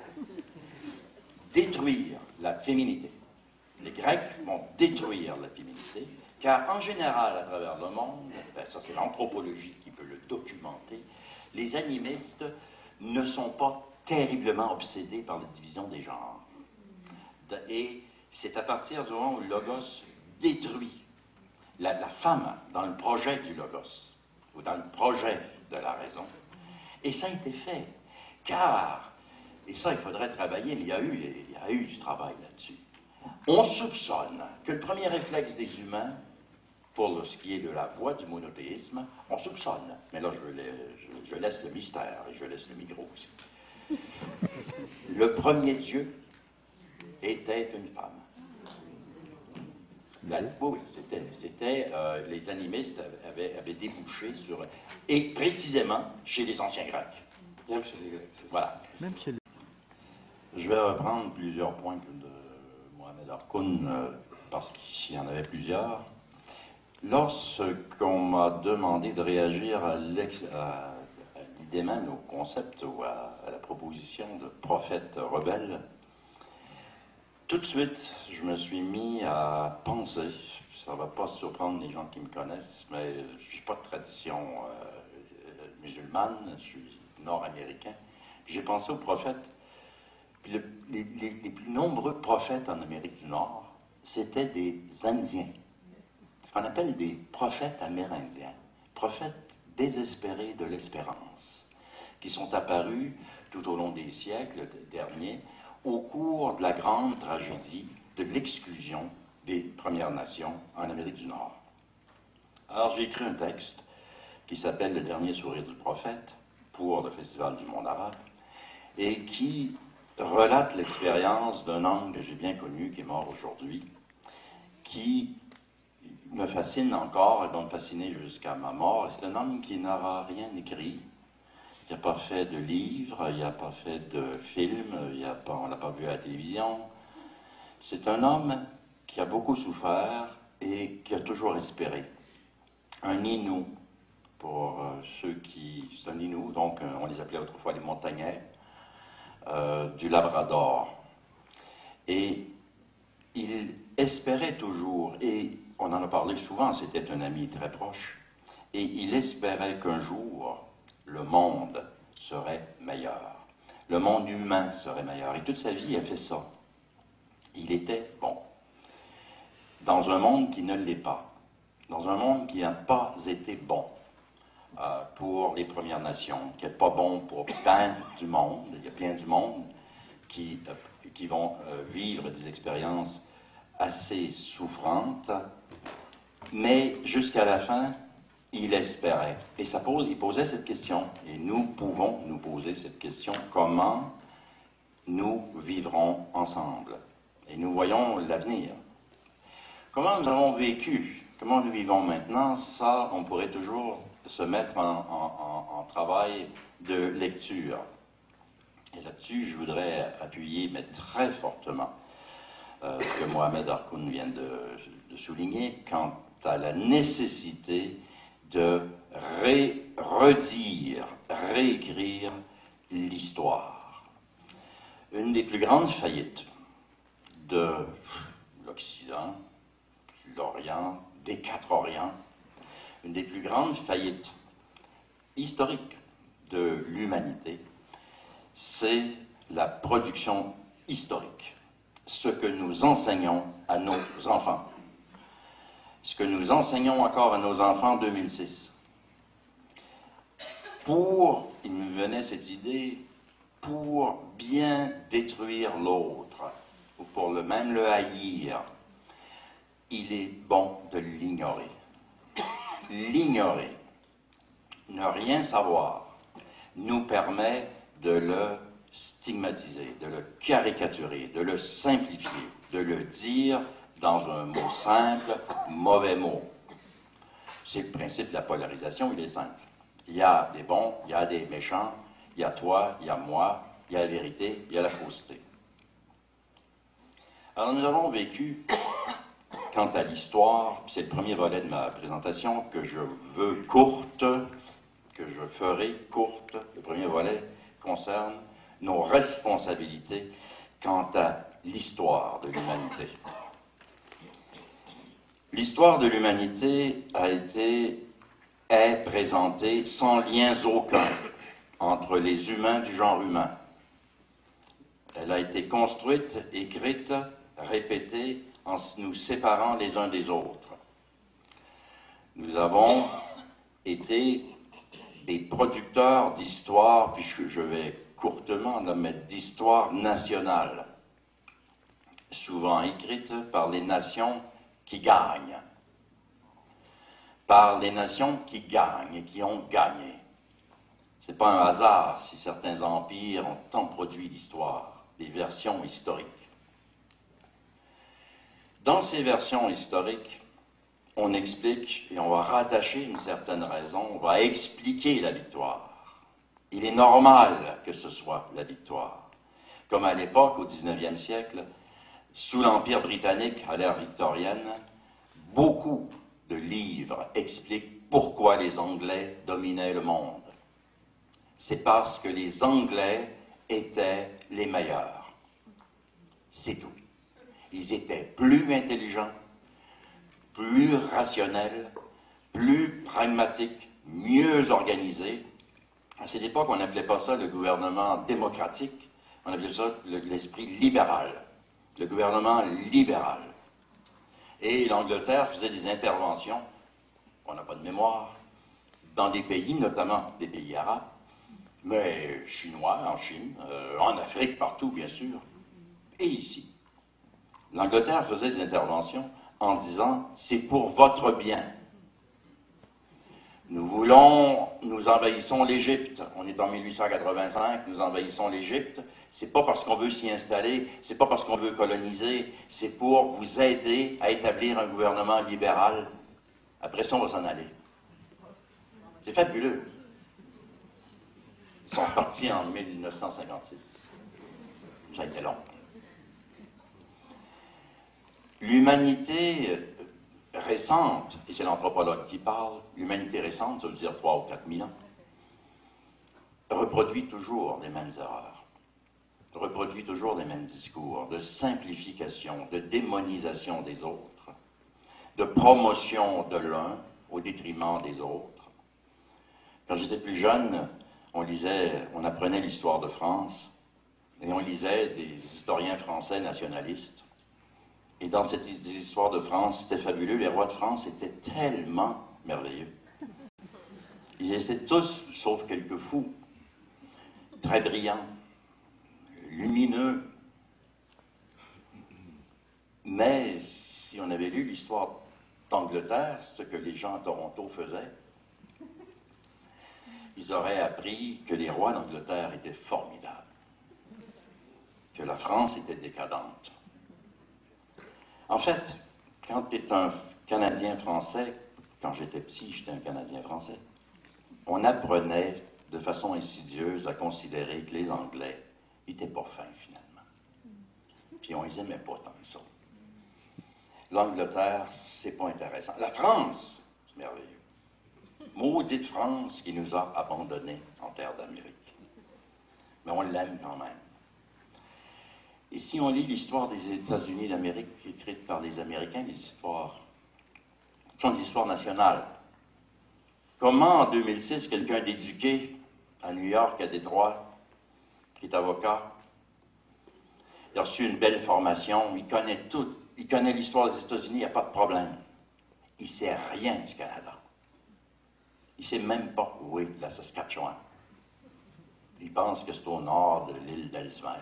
détruire la féminité. Les Grecs vont détruire la féminité, car en général, à travers le monde, ça c'est l'anthropologie qui peut le documenter, les animistes ne sont pas terriblement obsédés par la division des genres. Et c'est à partir du moment où le logos détruit la femme dans le projet du logos, ou dans le projet de la raison. Et ça a été fait, car, et ça il faudrait travailler, mais il y a eu du travail là-dessus. On soupçonne que le premier réflexe des humains, pour ce qui est de la voie du monothéisme, on soupçonne, mais là je laisse le mystère et je laisse le micro aussi. Le premier Dieu était une femme. Oui, c'était les animistes avaient débouché sur... Et précisément chez les anciens Grecs. Même chez les Grecs, c'est ça. Voilà. Même chez les... Je vais reprendre plusieurs points de Mohamed Harkoun, parce qu'il y en avait plusieurs. Lorsqu'on m'a demandé de réagir à l'idée même, au concept ou à la proposition de prophète rebelle, tout de suite, je me suis mis à penser, ça ne va pas surprendre les gens qui me connaissent, mais je ne suis pas de tradition musulmane, je suis nord-américain. J'ai pensé aux prophètes. Puis les plus nombreux prophètes en Amérique du Nord, c'était des Indiens. Ce qu'on appelle des prophètes amérindiens, prophètes désespérés de l'espérance, qui sont apparus tout au long des siècles derniers, au cours de la grande tragédie de l'exclusion des Premières Nations en Amérique du Nord. Alors j'ai écrit un texte qui s'appelle « Le dernier sourire du prophète » pour le Festival du monde arabe, et qui relate l'expérience d'un homme que j'ai bien connu, qui est mort aujourd'hui, qui me fascine encore et va me fasciner jusqu'à ma mort. C'est un homme qui n'aura rien écrit. Il n'a pas fait de livre, il n'a pas fait de film, on ne l'a pas vu à la télévision. C'est un homme qui a beaucoup souffert et qui a toujours espéré. Un Inou, pour ceux qui... C'est un Inou, donc on les appelait autrefois les montagnais, du Labrador. Et il espérait toujours, et on en a parlé souvent, c'était un ami très proche, et il espérait qu'un jour, le monde serait meilleur. Le monde humain serait meilleur. Et toute sa vie, il a fait ça. Il était bon. Dans un monde qui ne l'est pas. Dans un monde qui n'a pas été bon pour les Premières Nations, qui n'est pas bon pour bien du monde. Il y a bien du monde qui vont vivre des expériences assez souffrantes. Mais jusqu'à la fin, il espérait. Et il posait cette question. Et nous pouvons nous poser cette question. Comment nous vivrons ensemble? Et nous voyons l'avenir. Comment nous avons vécu? Comment nous vivons maintenant? Ça, on pourrait toujours se mettre en travail de lecture. Et là-dessus, je voudrais appuyer, mais très fortement, ce que Mohamed Harkoun vient de souligner, quant à la nécessité de redire, réécrire l'histoire. Une des plus grandes faillites de l'Occident, de l'Orient, des quatre Orients, une des plus grandes faillites historiques de l'humanité, c'est la production historique. Ce que nous enseignons à nos enfants. Ce que nous enseignons encore à nos enfants en 2006. Il me venait cette idée, pour bien détruire l'autre, ou pour même le haïr, il est bon de l'ignorer. L'ignorer, ne rien savoir, nous permet de le stigmatiser, de le caricaturer, de le simplifier, de le dire dans un mot simple, mauvais mot. C'est le principe de la polarisation, il est simple. Il y a des bons, il y a des méchants, il y a toi, il y a moi, il y a la vérité, il y a la fausseté. Alors nous avons vécu, quant à l'histoire, c'est le premier volet de ma présentation que je veux courte, que je ferai courte. Le premier volet concerne nos responsabilités quant à l'histoire de l'humanité. L'histoire de l'humanité est présentée sans liens aucun entre les humains du genre humain. Elle a été construite, écrite, répétée en nous séparant les uns des autres. Nous avons été des producteurs d'histoire, puis je vais courtement la mettre, d'histoire nationale, souvent écrite par les nations qui gagnent, par les nations qui gagnent et qui ont gagné. Ce n'est pas un hasard si certains empires ont tant produit d'histoire, des versions historiques. Dans ces versions historiques, on explique et on va rattacher une certaine raison, on va expliquer la victoire. Il est normal que ce soit la victoire. Comme à l'époque, au 19e siècle, sous l'Empire britannique, à l'ère victorienne, beaucoup de livres expliquent pourquoi les Anglais dominaient le monde. C'est parce que les Anglais étaient les meilleurs. C'est tout. Ils étaient plus intelligents, plus rationnels, plus pragmatiques, mieux organisés. À cette époque, on n'appelait pas ça le gouvernement démocratique, on appelait ça l'esprit libéral, le gouvernement libéral. Et l'Angleterre faisait des interventions, on n'a pas de mémoire, dans des pays, notamment des pays arabes, mais chinois, en Chine, en Afrique, partout, bien sûr, et ici. L'Angleterre faisait des interventions en disant « c'est pour votre bien ». Nous envahissons l'Égypte. On est en 1885, nous envahissons l'Égypte. C'est pas parce qu'on veut s'y installer, c'est pas parce qu'on veut coloniser, c'est pour vous aider à établir un gouvernement libéral. Après ça, on va s'en aller. C'est fabuleux. Ils sont partis en 1956. Ça a été long. L'humanité récente, et c'est l'anthropologue qui parle, l'humanité récente, ça veut dire 3 ou 4 000 ans, reproduit toujours les mêmes erreurs, reproduit toujours les mêmes discours de simplification, de démonisation des autres, de promotion de l'un au détriment des autres. Quand j'étais plus jeune, on apprenait l'histoire de France, et on lisait des historiens français nationalistes. Et dans cette histoire de France, c'était fabuleux. Les rois de France étaient tellement merveilleux. Ils étaient tous, sauf quelques fous, très brillants, lumineux. Mais si on avait lu l'histoire d'Angleterre, ce que les gens à Toronto faisaient, ils auraient appris que les rois d'Angleterre étaient formidables, que la France était décadente. En fait, quand tu es un Canadien français, quand j'étais petit, j'étais un Canadien français, on apprenait de façon insidieuse à considérer que les Anglais n'étaient pas fins, finalement. Puis on les aimait pas tant que ça. L'Angleterre, c'est pas intéressant. La France, c'est merveilleux. Maudite France qui nous a abandonnés en terre d'Amérique. Mais on l'aime quand même. Et si on lit l'histoire des États-Unis d'Amérique écrite par les Américains, les histoires sont des histoires nationales. Comment, en 2006, quelqu'un d'éduqué à New York, à Détroit, qui est avocat, il a reçu une belle formation, il connaît tout, il connaît l'histoire des États-Unis, il n'y a pas de problème. Il ne sait rien du Canada. Il ne sait même pas où est la Saskatchewan. Il pense que c'est au nord de l'île d'Ellesmere.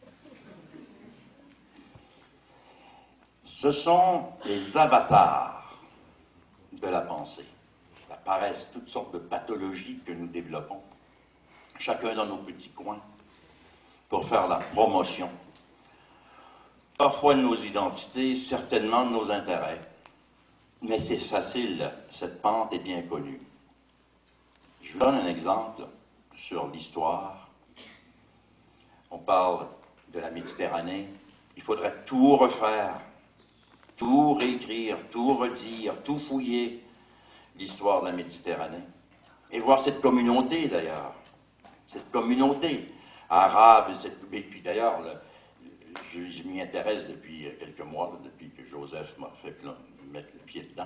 Ce sont les avatars de la pensée. Apparaissent toutes sortes de pathologies que nous développons, chacun dans nos petits coins, pour faire la promotion, parfois de nos identités, certainement de nos intérêts. Mais c'est facile, cette pente est bien connue. Je vous donne un exemple sur l'histoire. On parle de la Méditerranée. Il faudrait tout refaire, tout réécrire, tout redire, tout fouiller, l'histoire de la Méditerranée. Et voir cette communauté, d'ailleurs, cette communauté arabe, et puis d'ailleurs, je m'y intéresse depuis quelques mois, depuis que Joseph m'a fait mettre le pied dedans.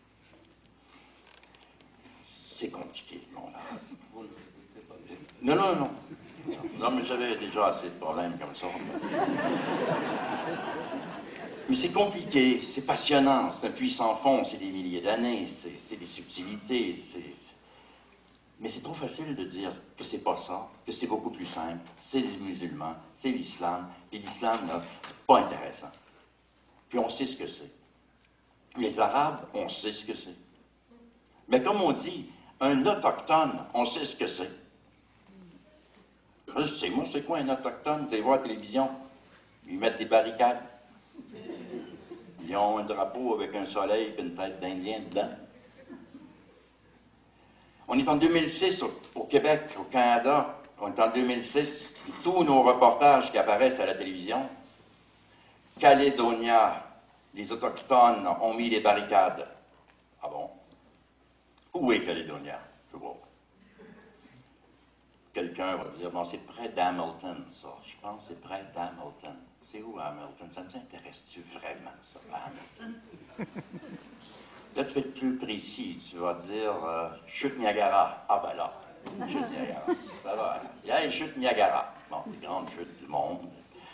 C'est compliqué, mon arabe. Non. Non, mais j'avais déjà assez de problèmes comme ça. Mais c'est compliqué, c'est passionnant, c'est un puits sans fond, c'est des milliers d'années, c'est des subtilités, mais c'est trop facile de dire que c'est pas ça, que c'est beaucoup plus simple, c'est les musulmans, c'est l'islam, puis l'islam, là, c'est pas intéressant. Puis on sait ce que c'est. Les Arabes, on sait ce que c'est. Mais comme on dit, un autochtone, on sait ce que c'est. Je sais, moi, c'est quoi un autochtone? Vous allez voir la télévision, ils mettent des barricades. Ils ont un drapeau avec un soleil et une tête d'Indien dedans. On est en 2006 au Québec, au Canada. On est en 2006. Et tous nos reportages qui apparaissent à la télévision, Calédonia, les Autochtones ont mis les barricades. Ah bon? Où est Calédonia? Je vois. Quelqu'un va dire, bon, c'est près d'Hamilton, ça. Je pense que c'est près d'Hamilton. C'est où Hamilton? Ça nous intéresse-tu vraiment, ça, Hamilton? Là, tu vas être plus précis. Tu vas dire chute Niagara. Ah ben là, chute Niagara. Ça va. Il y a une chute Niagara. Bon, les grandes chutes du monde.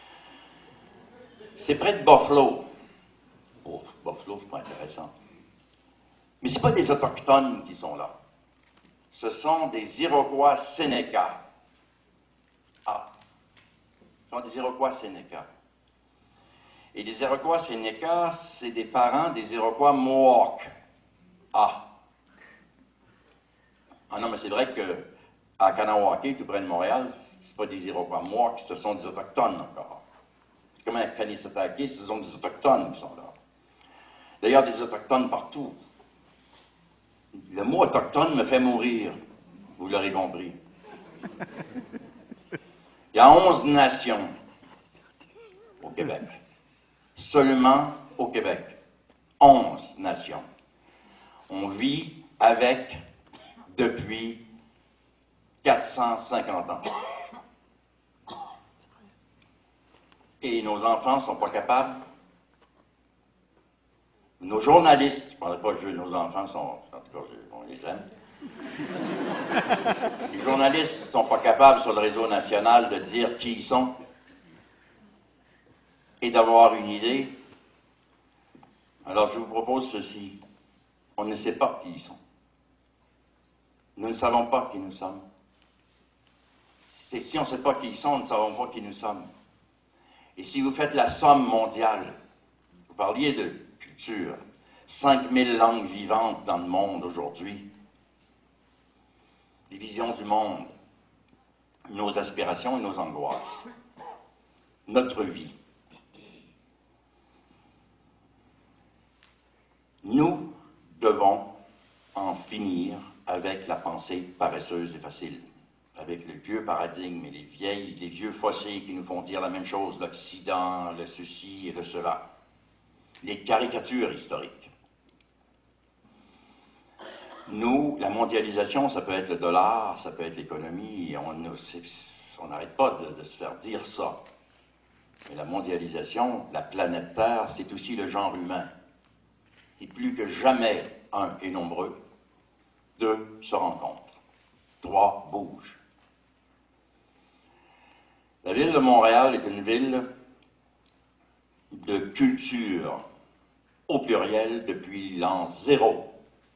C'est près de Buffalo. Oh, Buffalo, c'est pas intéressant. Mais c'est pas des Autochtones qui sont là. Ce sont des Iroquois Sénéca. Ah, ce sont des Iroquois Sénéca. Et les Iroquois Sénéca, c'est des parents des Iroquois Mohawks. Ah. Ah non, mais c'est vrai qu'à Kanawake, tout près de Montréal, c'est pas des Iroquois Mohawks, ce sont des Autochtones encore. Comme à Kanisatake, ce sont des Autochtones qui sont là. D'ailleurs, des Autochtones partout. Le mot autochtone me fait mourir, vous l'aurez compris. Il y a 11 nations au Québec. Seulement au Québec. 11 nations. On vit avec depuis 450 ans. Et nos enfants ne sont pas capables. Nos journalistes, je ne parlerai pas de nos enfants, en tout cas, on les aime. Les journalistes ne sont pas capables sur le réseau national de dire qui ils sont et d'avoir une idée. Alors je vous propose ceci. On ne sait pas qui ils sont. Nous ne savons pas qui nous sommes. Si on ne sait pas qui ils sont, nous ne savons pas qui nous sommes. Et si vous faites la somme mondiale, vous parliez de culture, 5000 langues vivantes dans le monde aujourd'hui, les visions du monde, nos aspirations et nos angoisses, notre vie. Nous devons en finir avec la pensée paresseuse et facile, avec le vieux paradigme et les vieux fossés qui nous font dire la même chose, l'Occident, le ceci et le cela, les caricatures historiques. Nous, la mondialisation, ça peut être le dollar, ça peut être l'économie, on n'arrête pas de se faire dire ça. Mais la mondialisation, la planète Terre, c'est aussi le genre humain. Et plus que jamais, un est nombreux, deux se rencontrent, trois bougent. La ville de Montréal est une ville de culture, au pluriel, depuis l'an 0.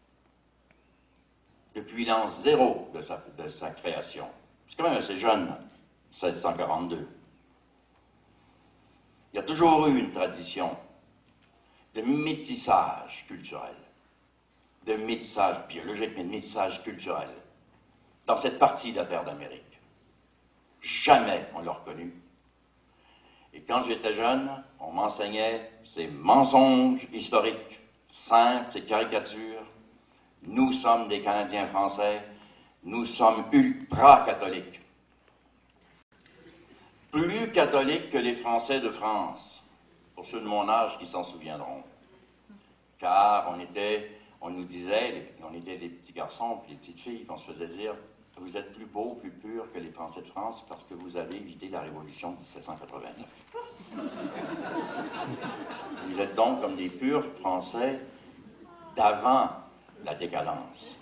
Depuis l'an 0 de sa création. C'est quand même assez jeune, 1642. Il y a toujours eu une tradition de métissage culturel, de métissage biologique, mais de métissage culturel, dans cette partie de la terre d'Amérique. Jamais on l'a reconnu. Et quand j'étais jeune, on m'enseignait ces mensonges historiques, simples, ces caricatures. Nous sommes des Canadiens français, nous sommes ultra-catholiques. Plus catholiques que les Français de France, pour ceux de mon âge qui s'en souviendront. Car on nous disait, on était des petits garçons et des petites filles, on se faisait dire, vous êtes plus beaux, plus purs que les Français de France parce que vous avez évité la Révolution de 1789. Vous êtes donc comme des purs Français d'avant la décadence.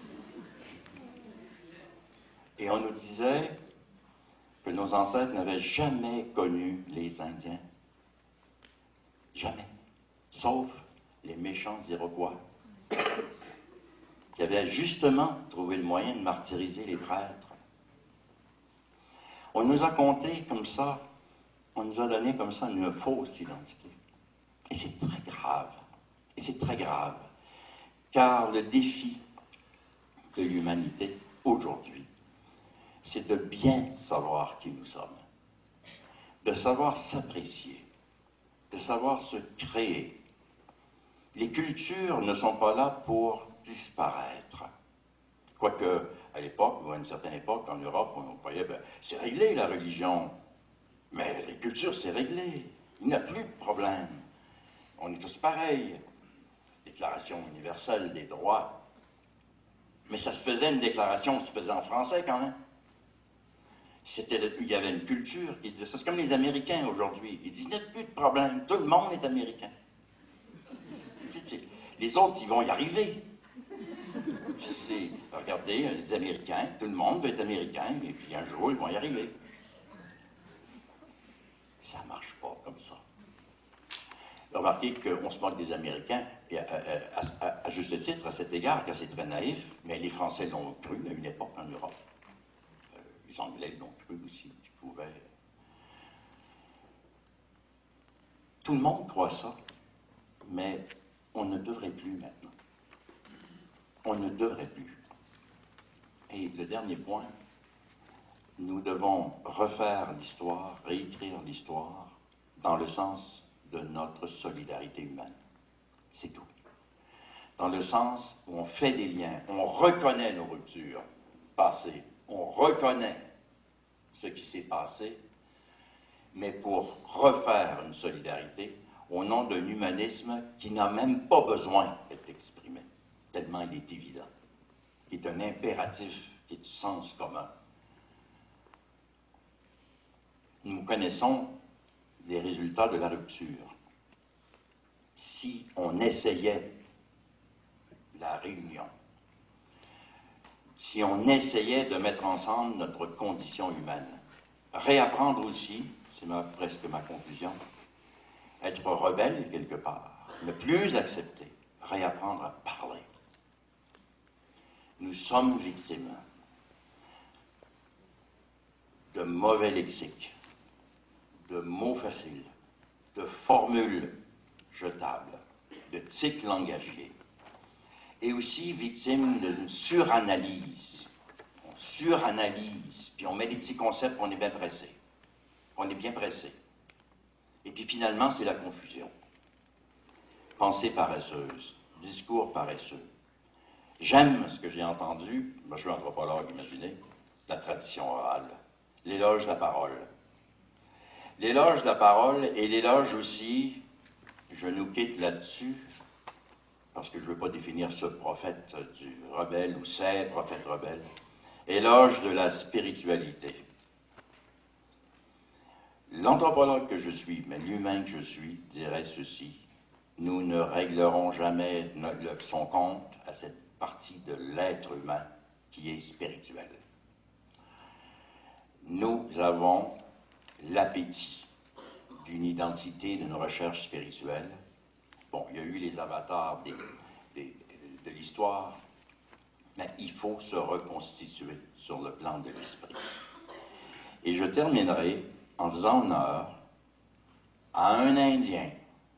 Et on nous disait que nos ancêtres n'avaient jamais connu les Indiens. Jamais. Sauf les méchants Iroquois, qui avaient justement trouvé le moyen de martyriser les prêtres. On nous a conté comme ça, on nous a donné comme ça une fausse identité. Et c'est très grave. Et c'est très grave. Car le défi de l'humanité aujourd'hui, c'est de bien savoir qui nous sommes, de savoir s'apprécier, de savoir se créer, les cultures ne sont pas là pour disparaître. Quoique, à l'époque, ou à une certaine époque, en Europe, on croyait, ben, c'est réglé la religion. Mais les cultures, c'est réglé. Il n'y a plus de problème. On est tous pareils. Déclaration universelle des droits. Mais ça se faisait une déclaration qui se faisait en français quand même. Il y avait une culture qui disait ça. C'est comme les Américains aujourd'hui. Ils disent, il n'y a plus de problème. Tout le monde est américain. Les autres, ils vont y arriver. Regardez, les Américains, tout le monde veut être américain, et puis un jour, ils vont y arriver. Ça ne marche pas comme ça. Remarquez qu'on se moque des Américains, et à juste titre, à cet égard, car c'est très naïf, mais les Français l'ont cru à une époque en Europe. Les Anglais l'ont cru aussi, ils pouvaient. Tout le monde croit ça, mais on ne devrait plus maintenant. On ne devrait plus. Et le dernier point, nous devons refaire l'histoire, réécrire l'histoire dans le sens de notre solidarité humaine. C'est tout. Dans le sens où on fait des liens, on reconnaît nos ruptures passées, on reconnaît ce qui s'est passé, mais pour refaire une solidarité au nom d'un humanisme qui n'a même pas besoin d'être exprimé, tellement il est évident, qui est un impératif, qui est du sens commun. Nous connaissons les résultats de la rupture. Si on essayait la réunion, si on essayait de mettre ensemble notre condition humaine, réapprendre aussi, c'est presque ma conclusion, être rebelle quelque part, ne plus accepter, réapprendre à parler. Nous sommes victimes de mauvais lexiques, de mots faciles, de formules jetables, de tics langagiers, et aussi victimes d'une suranalyse. On suranalyse, puis on met des petits concepts, on est bien pressé. On est bien pressé. Et puis finalement, c'est la confusion. Pensée paresseuse, discours paresseux. J'aime ce que j'ai entendu, moi je suis anthropologue, imaginez, la tradition orale, l'éloge de la parole. L'éloge de la parole et l'éloge aussi, je nous quitte là-dessus, parce que je ne veux pas définir ce prophète du rebelle ou ces prophètes rebelles, éloge de la spiritualité. L'anthropologue que je suis, mais l'humain que je suis, dirait ceci: nous ne réglerons jamais son compte à cette partie de l'être humain qui est spirituel. Nous avons l'appétit d'une identité, d'une recherche spirituelle. Bon, il y a eu les avatars de l'histoire, mais il faut se reconstituer sur le plan de l'esprit. Et je terminerai en faisant honneur à un Indien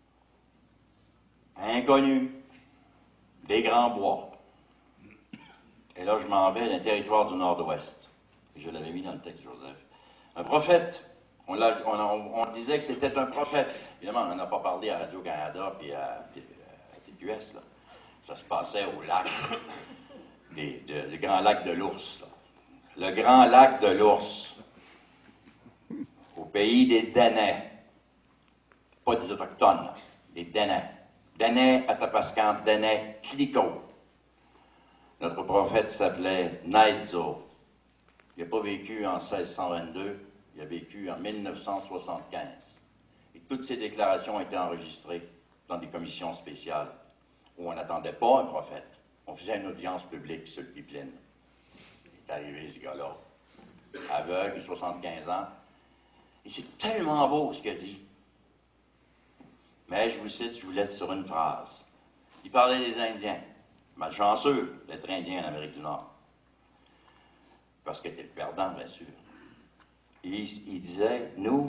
inconnu des Grands Bois. Et là, je m'en vais d'un territoire du Nord-Ouest. Je l'avais mis dans le texte, Joseph. Un prophète. On disait que c'était un prophète. Évidemment, on n'en a pas parlé à Radio-Canada et à TQS. Là. Ça se passait au lac, le grand lac de l'Ours. Le grand lac de l'Ours. Au pays des Danais. Pas des Autochtones, des Danais. Danais, Atapascan, Danais, Clicquot. Notre prophète s'appelait Naidzo. Il n'a pas vécu en 1622, il a vécu en 1975. Et toutes ces déclarations ont été enregistrées dans des commissions spéciales où on n'attendait pas un prophète. On faisait une audience publique sur le pipeline. Il est arrivé, ce gars-là, aveugle, 75 ans. Et c'est tellement beau ce qu'il a dit. Mais je vous cite, je vous laisse sur une phrase. Il parlait des Indiens. Malchanceux d'être Indien en Amérique du Nord. Parce qu'il était le perdant, bien sûr. Et il disait, nous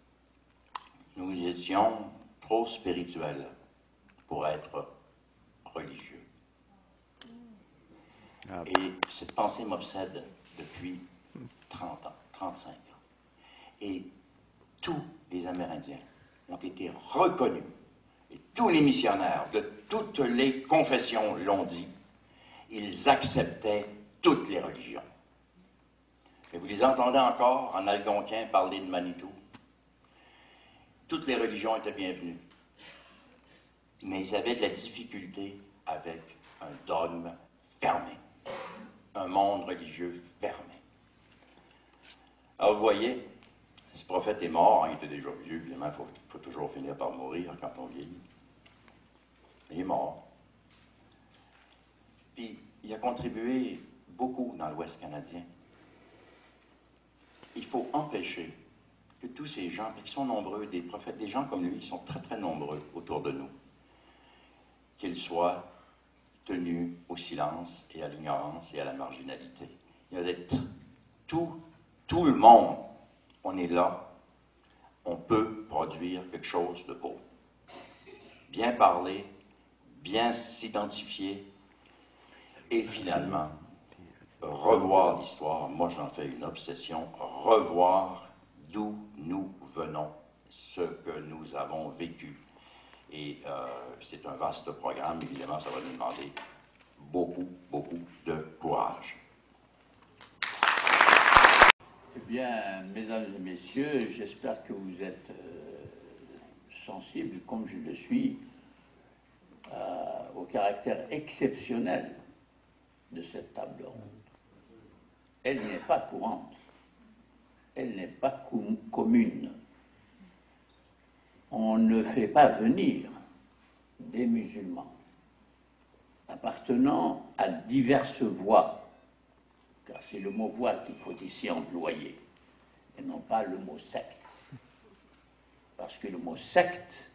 étions trop spirituels pour être religieux. Et cette pensée m'obsède depuis 30 ans, 35 ans. Et tous les Amérindiens ont été reconnus et tous les missionnaires de toutes les confessions l'ont dit, ils acceptaient toutes les religions. Et vous les entendez encore en algonquin parler de Manitou. Toutes les religions étaient bienvenues. Mais ils avaient de la difficulté avec un dogme fermé, un monde religieux fermé. Alors vous voyez, ce prophète est mort, hein, il était déjà vieux, évidemment, il faut toujours finir par mourir quand on vieillit. Il est mort. Puis il a contribué beaucoup dans l'Ouest canadien. Il faut empêcher que tous ces gens, qui sont nombreux, des prophètes, des gens comme lui, ils sont très très nombreux autour de nous, qu'ils soient tenus au silence et à l'ignorance et à la marginalité. Il y a d'être tout le monde, on est là, on peut produire quelque chose de beau. Bien parler, bien s'identifier, et finalement, revoir l'histoire. Moi, j'en fais une obsession, revoir d'où nous venons, ce que nous avons vécu. Et c'est un vaste programme, évidemment, ça va nous demander beaucoup, beaucoup de courage. Eh bien, mesdames et messieurs, j'espère que vous êtes sensibles, comme je le suis, au caractère exceptionnel de cette table ronde. Elle n'est pas courante, elle n'est pas commune. On ne fait pas venir des musulmans appartenant à diverses voies, car c'est le mot voie qu'il faut ici employer, et non pas le mot secte. Parce que le mot secte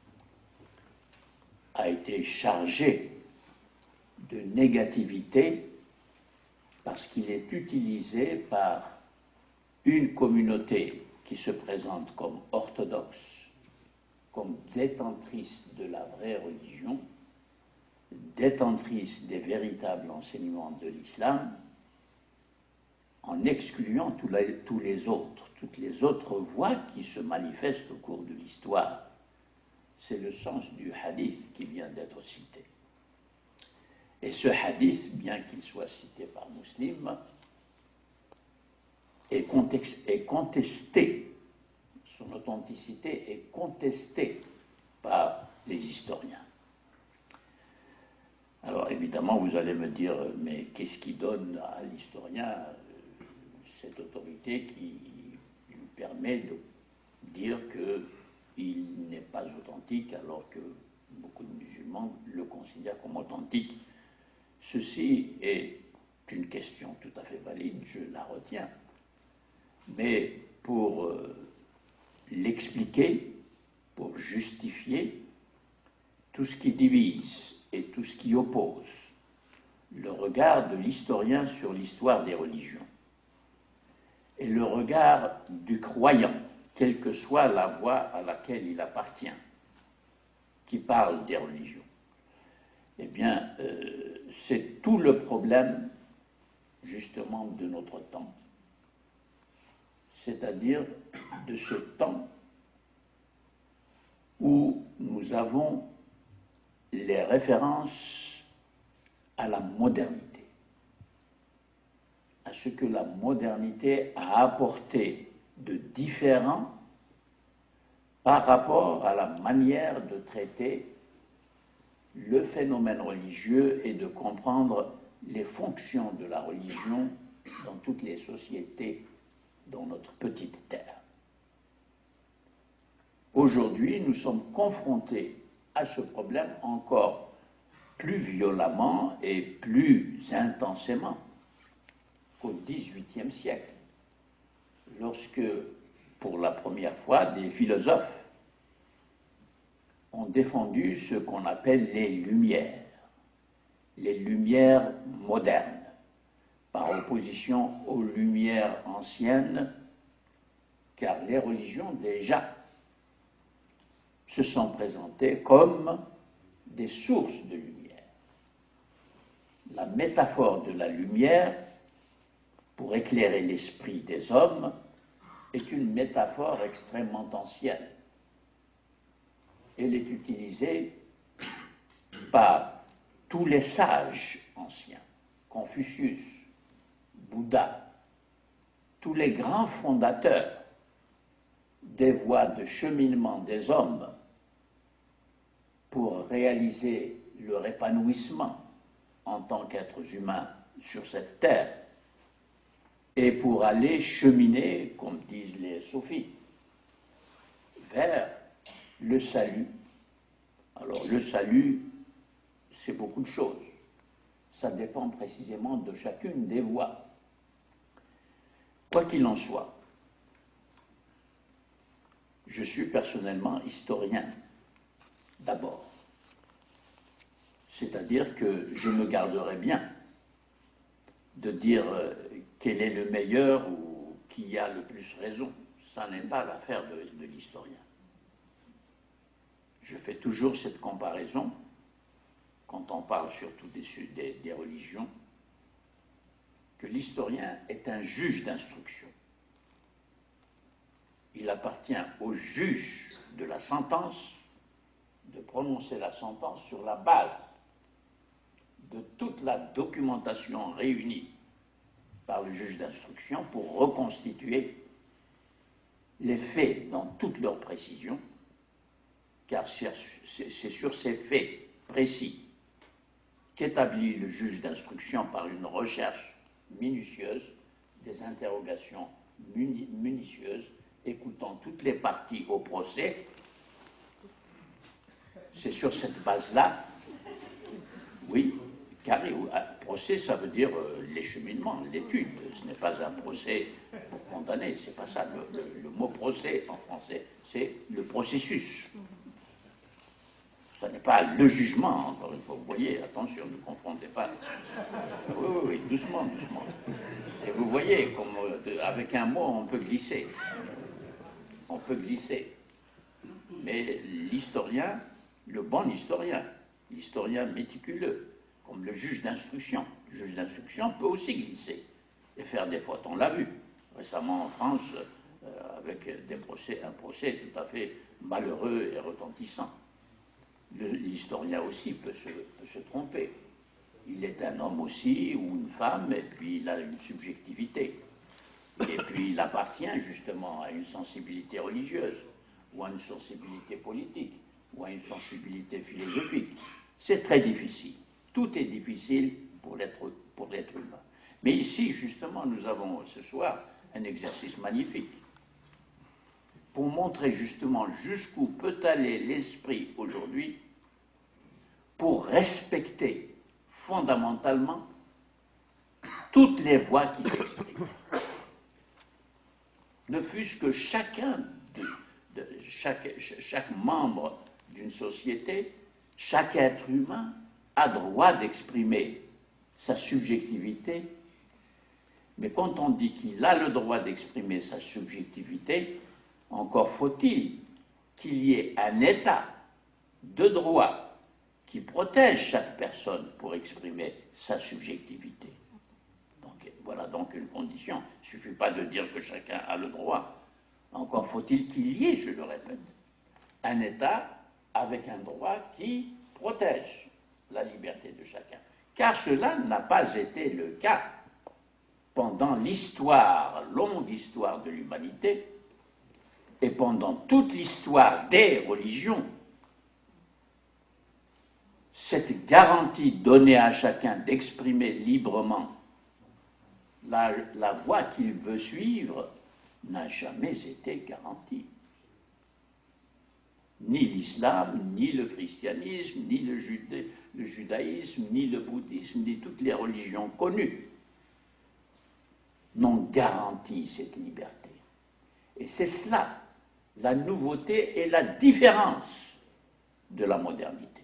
a été chargé de négativité parce qu'il est utilisé par une communauté qui se présente comme orthodoxe, comme détentrice de la vraie religion, détentrice des véritables enseignements de l'islam, en excluant tous les autres, toutes les autres voies qui se manifestent au cours de l'histoire. C'est le sens du hadith qui vient d'être cité. Et ce hadith, bien qu'il soit cité par Muslim, est contesté, son authenticité est contestée par les historiens. Alors évidemment, vous allez me dire, mais qu'est-ce qui donne à l'historien cette autorité qui lui permet de dire qu'il n'est pas authentique alors que beaucoup de musulmans le considèrent comme authentique? Ceci est une question tout à fait valide, je la retiens. Mais pour l'expliquer, pour justifier tout ce qui divise et tout ce qui oppose, le regard de l'historien sur l'histoire des religions et le regard du croyant, quelle que soit la voie à laquelle il appartient, qui parle des religions, eh bien, c'est tout le problème, justement, de notre temps. C'est-à-dire de ce temps où nous avons les références à la modernité, à ce que la modernité a apporté de différent par rapport à la manière de traiter le phénomène religieux et de comprendre les fonctions de la religion dans toutes les sociétés dans notre petite terre. Aujourd'hui, nous sommes confrontés à ce problème encore plus violemment et plus intensément qu'au XVIIIe siècle, lorsque, pour la première fois, des philosophes ont défendu ce qu'on appelle les Lumières modernes, par opposition aux Lumières anciennes, car les religions déjà se sont présentées comme des sources de lumière. La métaphore de la lumière, pour éclairer l'esprit des hommes, est une métaphore extrêmement ancienne. Elle est utilisée par tous les sages anciens, Confucius, Bouddha, tous les grands fondateurs des voies de cheminement des hommes pour réaliser leur épanouissement en tant qu'êtres humains sur cette terre et pour aller cheminer, comme disent les sophies, vers le salut. Alors le salut, c'est beaucoup de choses. Ça dépend précisément de chacune des voies. Quoi qu'il en soit, je suis personnellement historien, d'abord. C'est-à-dire que je me garderai bien de dire quel est le meilleur ou qui a le plus raison. Ça n'est pas l'affaire de l'historien. Je fais toujours cette comparaison quand on parle surtout des religions, que l'historien est un juge d'instruction. Il appartient au juge de la sentence de prononcer la sentence sur la base de toute la documentation réunie par le juge d'instruction pour reconstituer les faits dans toute leur précision, car c'est sur ces faits précis qu'établit le juge d'instruction par une recherche minutieuse, des interrogations minutieuses, écoutant toutes les parties au procès. C'est sur cette base-là, oui, car procès, ça veut dire les cheminements, l'étude. Ce n'est pas un procès pour condamner, c'est pas ça. Le mot procès en français, c'est le processus. Ce n'est pas le jugement, encore une fois. Vous voyez, attention, ne confondez pas. Oui, doucement, doucement. Et vous voyez, comme avec un mot, on peut glisser. On peut glisser. Mais l'historien, le bon historien, l'historien méticuleux, comme le juge d'instruction. Le juge d'instruction peut aussi glisser et faire des fautes. On l'a vu récemment en France avec un procès tout à fait malheureux et retentissant. L'historien aussi peut se tromper. Il est un homme aussi ou une femme et puis il a une subjectivité. Et puis il appartient justement à une sensibilité religieuse ou à une sensibilité politique ou à une sensibilité philosophique. C'est très difficile. Tout est difficile pour l'être humain. Mais ici, justement, nous avons ce soir un exercice magnifique pour montrer justement jusqu'où peut aller l'esprit aujourd'hui pour respecter fondamentalement toutes les voix qui s'expriment. Ne fût-ce que chaque membre d'une société, chaque être humain a droit d'exprimer sa subjectivité, mais quand on dit qu'il a le droit d'exprimer sa subjectivité, encore faut-il qu'il y ait un état de droit qui protège chaque personne pour exprimer sa subjectivité. Donc, voilà donc une condition. Il ne suffit pas de dire que chacun a le droit. Encore faut-il qu'il y ait, je le répète, un état avec un droit qui protège la liberté de chacun. Car cela n'a pas été le cas pendant longue histoire de l'humanité, et pendant toute l'histoire des religions. Cette garantie donnée à chacun d'exprimer librement la voie qu'il veut suivre n'a jamais été garantie. Ni l'islam, ni le christianisme, ni le judaïsme, ni le bouddhisme, ni toutes les religions connues n'ont garanti cette liberté. Et c'est cela, la nouveauté et la différence de la modernité.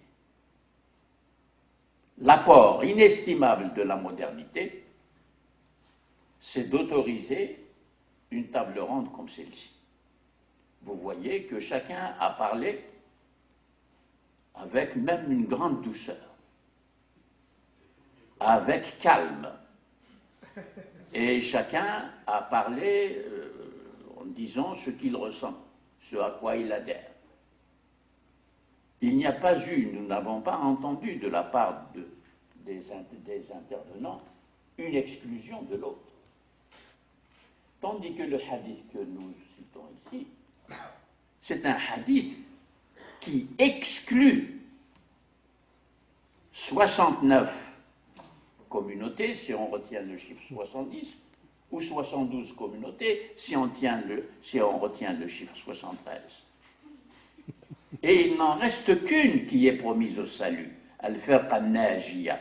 L'apport inestimable de la modernité, c'est d'autoriser une table ronde comme celle-ci. Vous voyez que chacun a parlé avec même une grande douceur, avec calme. Et chacun a parlé en disant ce qu'il ressent, ce à quoi il adhère. il n'y a pas eu, nous n'avons pas entendu de la part des intervenants une exclusion de l'autre. Tandis que le hadith que nous citons ici, c'est un hadith qui exclut 69 communautés, si on retient le chiffre 70, ou 72 communautés, si on retient le chiffre 73. Et il n'en reste qu'une qui est promise au salut, Al-Firqa Najiya.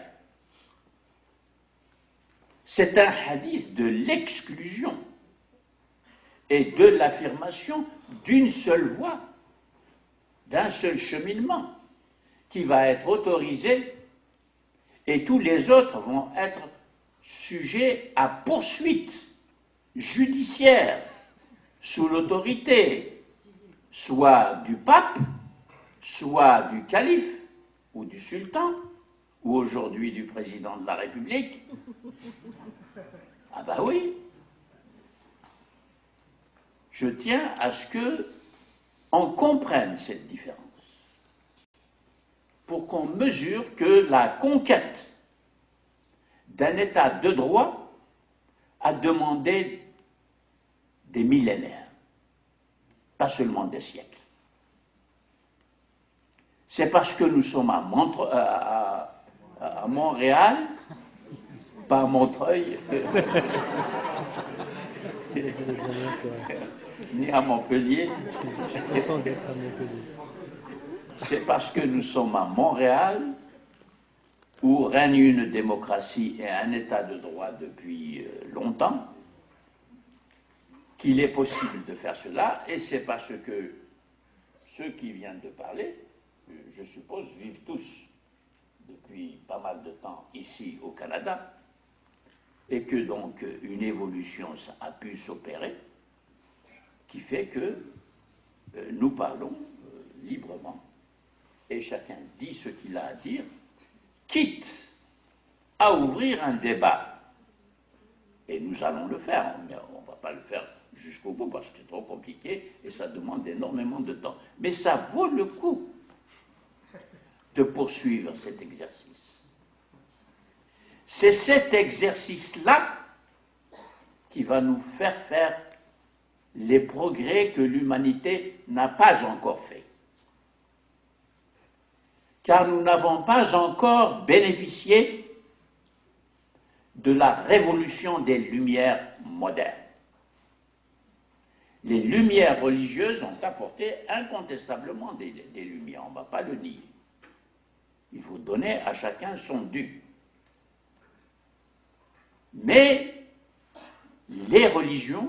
C'est un hadith de l'exclusion et de l'affirmation d'une seule voie, d'un seul cheminement, qui va être autorisé, et tous les autres vont être sujets à poursuite judiciaire sous l'autorité soit du pape, soit du calife, ou du sultan, ou aujourd'hui du président de la République. Ah ben oui. Je tiens à ce qu'on comprenne cette différence, pour qu'on mesure que la conquête d'un état de droit a demandé des millénaires, pas seulement des siècles. C'est parce que nous sommes à Montréal, pas à Montreuil, ni à Montpellier. C'est parce que nous sommes à Montréal, où règne une démocratie et un état de droit depuis longtemps, qu'il est possible de faire cela, et c'est parce que ceux qui viennent de parler, je suppose, vivent tous depuis pas mal de temps ici au Canada, et que donc une évolution a pu s'opérer, qui fait que nous parlons librement, et chacun dit ce qu'il a à dire, quitte à ouvrir un débat. Et nous allons le faire, mais on ne va pas le faire jusqu'au bout parce que c'est trop compliqué et ça demande énormément de temps. Mais ça vaut le coup de poursuivre cet exercice. C'est cet exercice-là qui va nous faire les progrès que l'humanité n'a pas encore faits. Car nous n'avons pas encore bénéficié de la révolution des Lumières modernes. Les Lumières religieuses ont apporté incontestablement des lumières, on ne va pas le nier. Il faut donner à chacun son dû. Mais les religions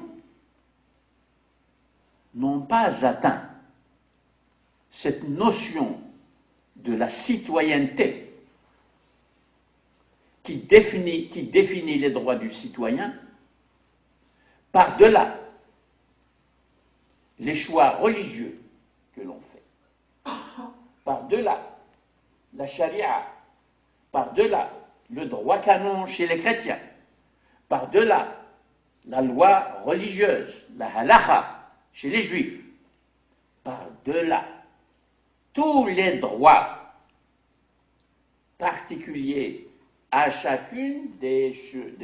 n'ont pas atteint cette notion de la citoyenneté qui définit les droits du citoyen par-delà les choix religieux que l'on fait, par-delà la charia, par-delà le droit canon chez les chrétiens, par-delà la loi religieuse, la halakha chez les juifs, par-delà tous les droits particuliers à chacun des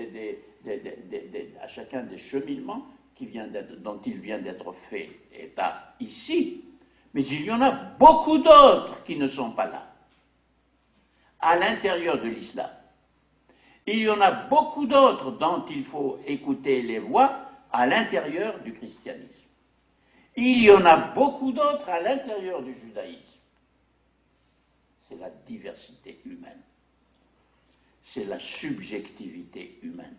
cheminements dont il vient d'être fait, et pas ici, mais il y en a beaucoup d'autres qui ne sont pas là, à l'intérieur de l'islam. Il y en a beaucoup d'autres dont il faut écouter les voix à l'intérieur du christianisme. Il y en a beaucoup d'autres à l'intérieur du judaïsme. C'est la diversité humaine. C'est la subjectivité humaine.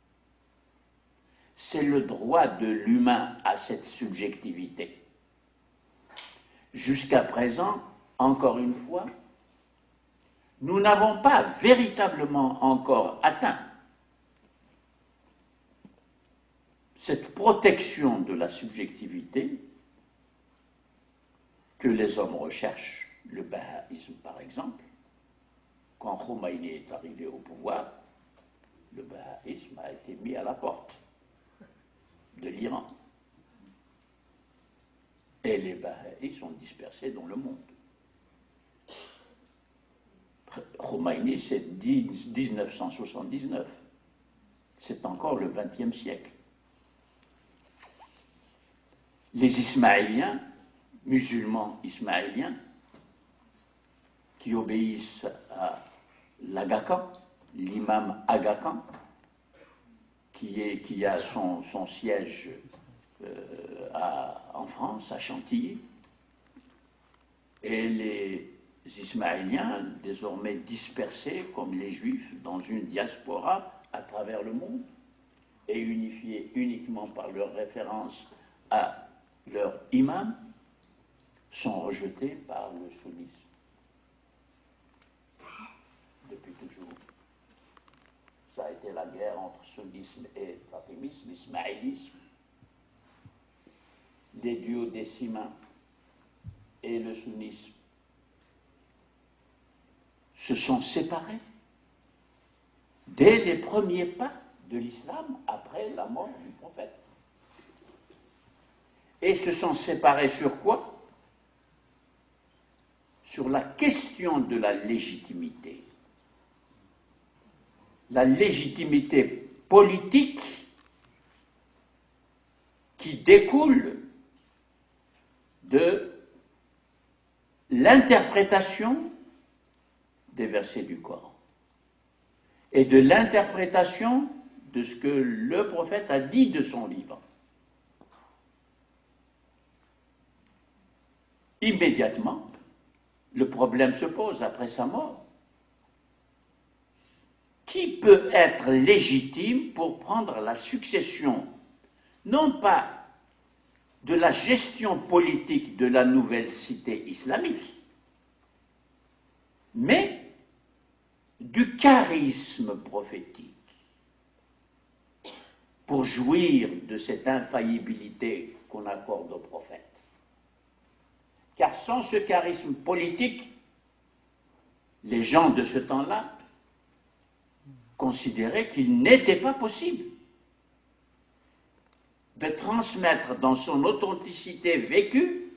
C'est le droit de l'humain à cette subjectivité. Jusqu'à présent, encore une fois, nous n'avons pas véritablement encore atteint cette protection de la subjectivité que les hommes recherchent. Le bahaïsme, par exemple, quand Khomeini est arrivé au pouvoir, le bahaïsme a été mis à la porte de l'Iran. Et les bahaïs sont dispersés dans le monde. Khomeini, c'est 1979. C'est encore le XXe siècle. Les Ismaéliens, musulmans ismaéliens, qui obéissent à l'Aga Khan, l'imam Aga Khan, qui a son siège en France, à Chantilly, et les Ismaéliens, désormais dispersés comme les Juifs dans une diaspora à travers le monde, et unifiés uniquement par leur référence à leur imam, sont rejetés par le sunnisme. Depuis toujours. Ça a été la guerre entre sunnisme et fatimisme, ismaélisme. Les duodécimains et le sunnisme se sont séparés dès les premiers pas de l'islam après la mort du prophète. Et se sont séparés sur quoi? Sur la question de la légitimité. La légitimité politique qui découle de l'interprétation des versets du Coran et de l'interprétation de ce que le prophète a dit de son vivant. Immédiatement, le problème se pose après sa mort. Qui peut être légitime pour prendre la succession, non pas de la gestion politique de la nouvelle cité islamique, mais du charisme prophétique, pour jouir de cette infaillibilité qu'on accorde au prophète. Car sans ce charisme politique, les gens de ce temps-là considéraient qu'il n'était pas possible de transmettre dans son authenticité vécue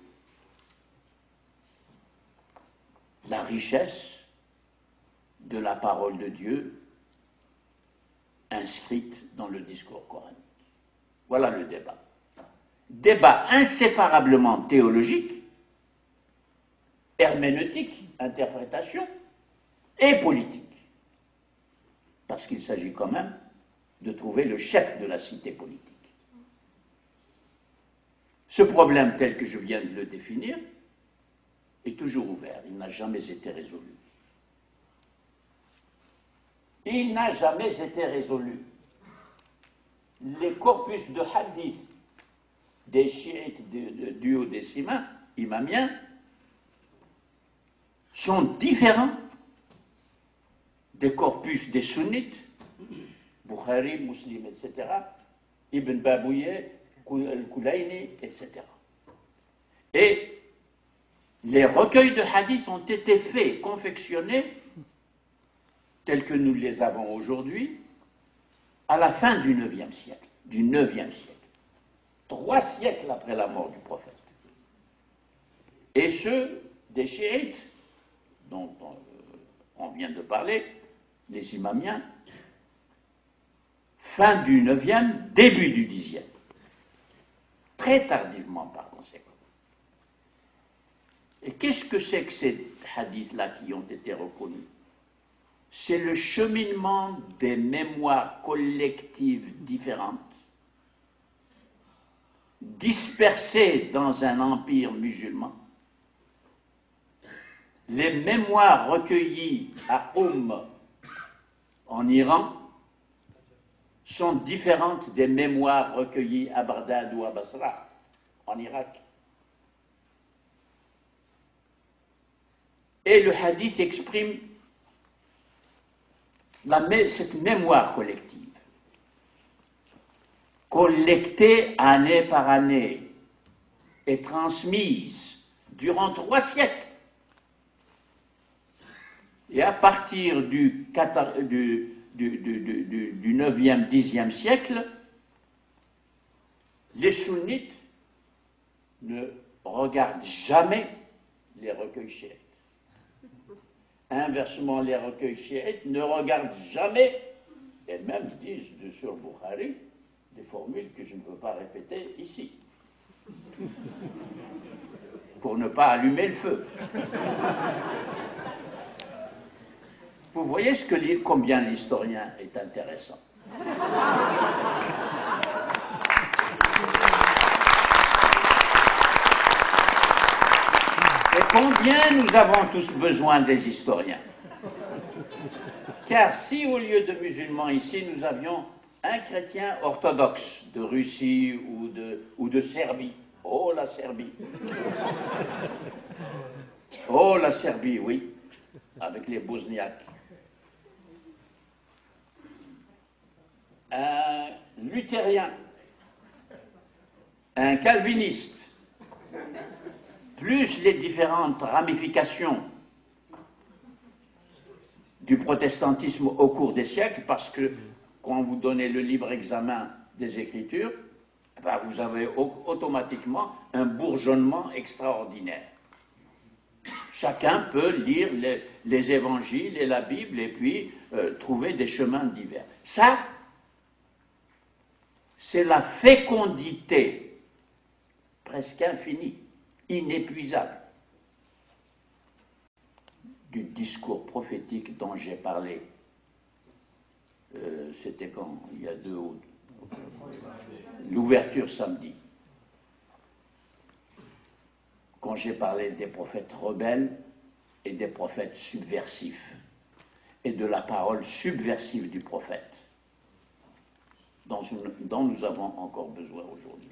la richesse de la parole de Dieu inscrite dans le discours coranique. Voilà le débat. Débat inséparablement théologique, herméneutique, interprétation, et politique. Parce qu'il s'agit quand même de trouver le chef de la cité politique. Ce problème, tel que je viens de le définir, est toujours ouvert. Il n'a jamais été résolu. Il n'a jamais été résolu. Les corpus de hadith des chiites duodécimains, imamiens, sont différents des corpus des sunnites, Bukhari, Muslim, etc., Ibn Babouye, Al-Kulayni, etc. Et les recueils de hadiths ont été faits, confectionnés, tels que nous les avons aujourd'hui, à la fin du IXe siècle. Du IXe siècle. 3 siècles après la mort du prophète. Et ceux des chiites, dont on vient de parler, les imamiens, fin du IXe, début du Xe. Très tardivement par conséquent. Et qu'est-ce que c'est que ces hadiths-là qui ont été reconnus? C'est le cheminement des mémoires collectives différentes, dispersées dans un empire musulman. Les mémoires recueillies à en Iran sont différentes des mémoires recueillies à Bagdad ou à Basra, en Irak. Et le hadith exprime cette mémoire collective, collectée année par année et transmise durant 3 siècles. Et à partir du 9e, 10e siècle, les sunnites ne regardent jamais les recueils chiites. Inversement, les recueils chiites ne regardent jamais, et même disent de sur Bukhari, des formules que je ne veux pas répéter ici, pour ne pas allumer le feu. Vous voyez combien l'historien est intéressant. Et combien nous avons tous besoin des historiens. Car si au lieu de musulmans ici, nous avions un chrétien orthodoxe de Russie ou de Serbie, oh la Serbie, oh la Serbie, oui, avec les Bosniaques, un luthérien, un calviniste, plus les différentes ramifications du protestantisme au cours des siècles, parce que quand vous donnez le libre examen des Écritures, ben vous avez automatiquement un bourgeonnement extraordinaire. Chacun peut lire les évangiles et la Bible et puis trouver des chemins divers. Ça, c'est la fécondité presque infinie, inépuisable du discours prophétique dont j'ai parlé. C'était quand? Il y a l'ouverture samedi. Quand j'ai parlé des prophètes rebelles et des prophètes subversifs, et de la parole subversive du prophète, dont nous avons encore besoin aujourd'hui.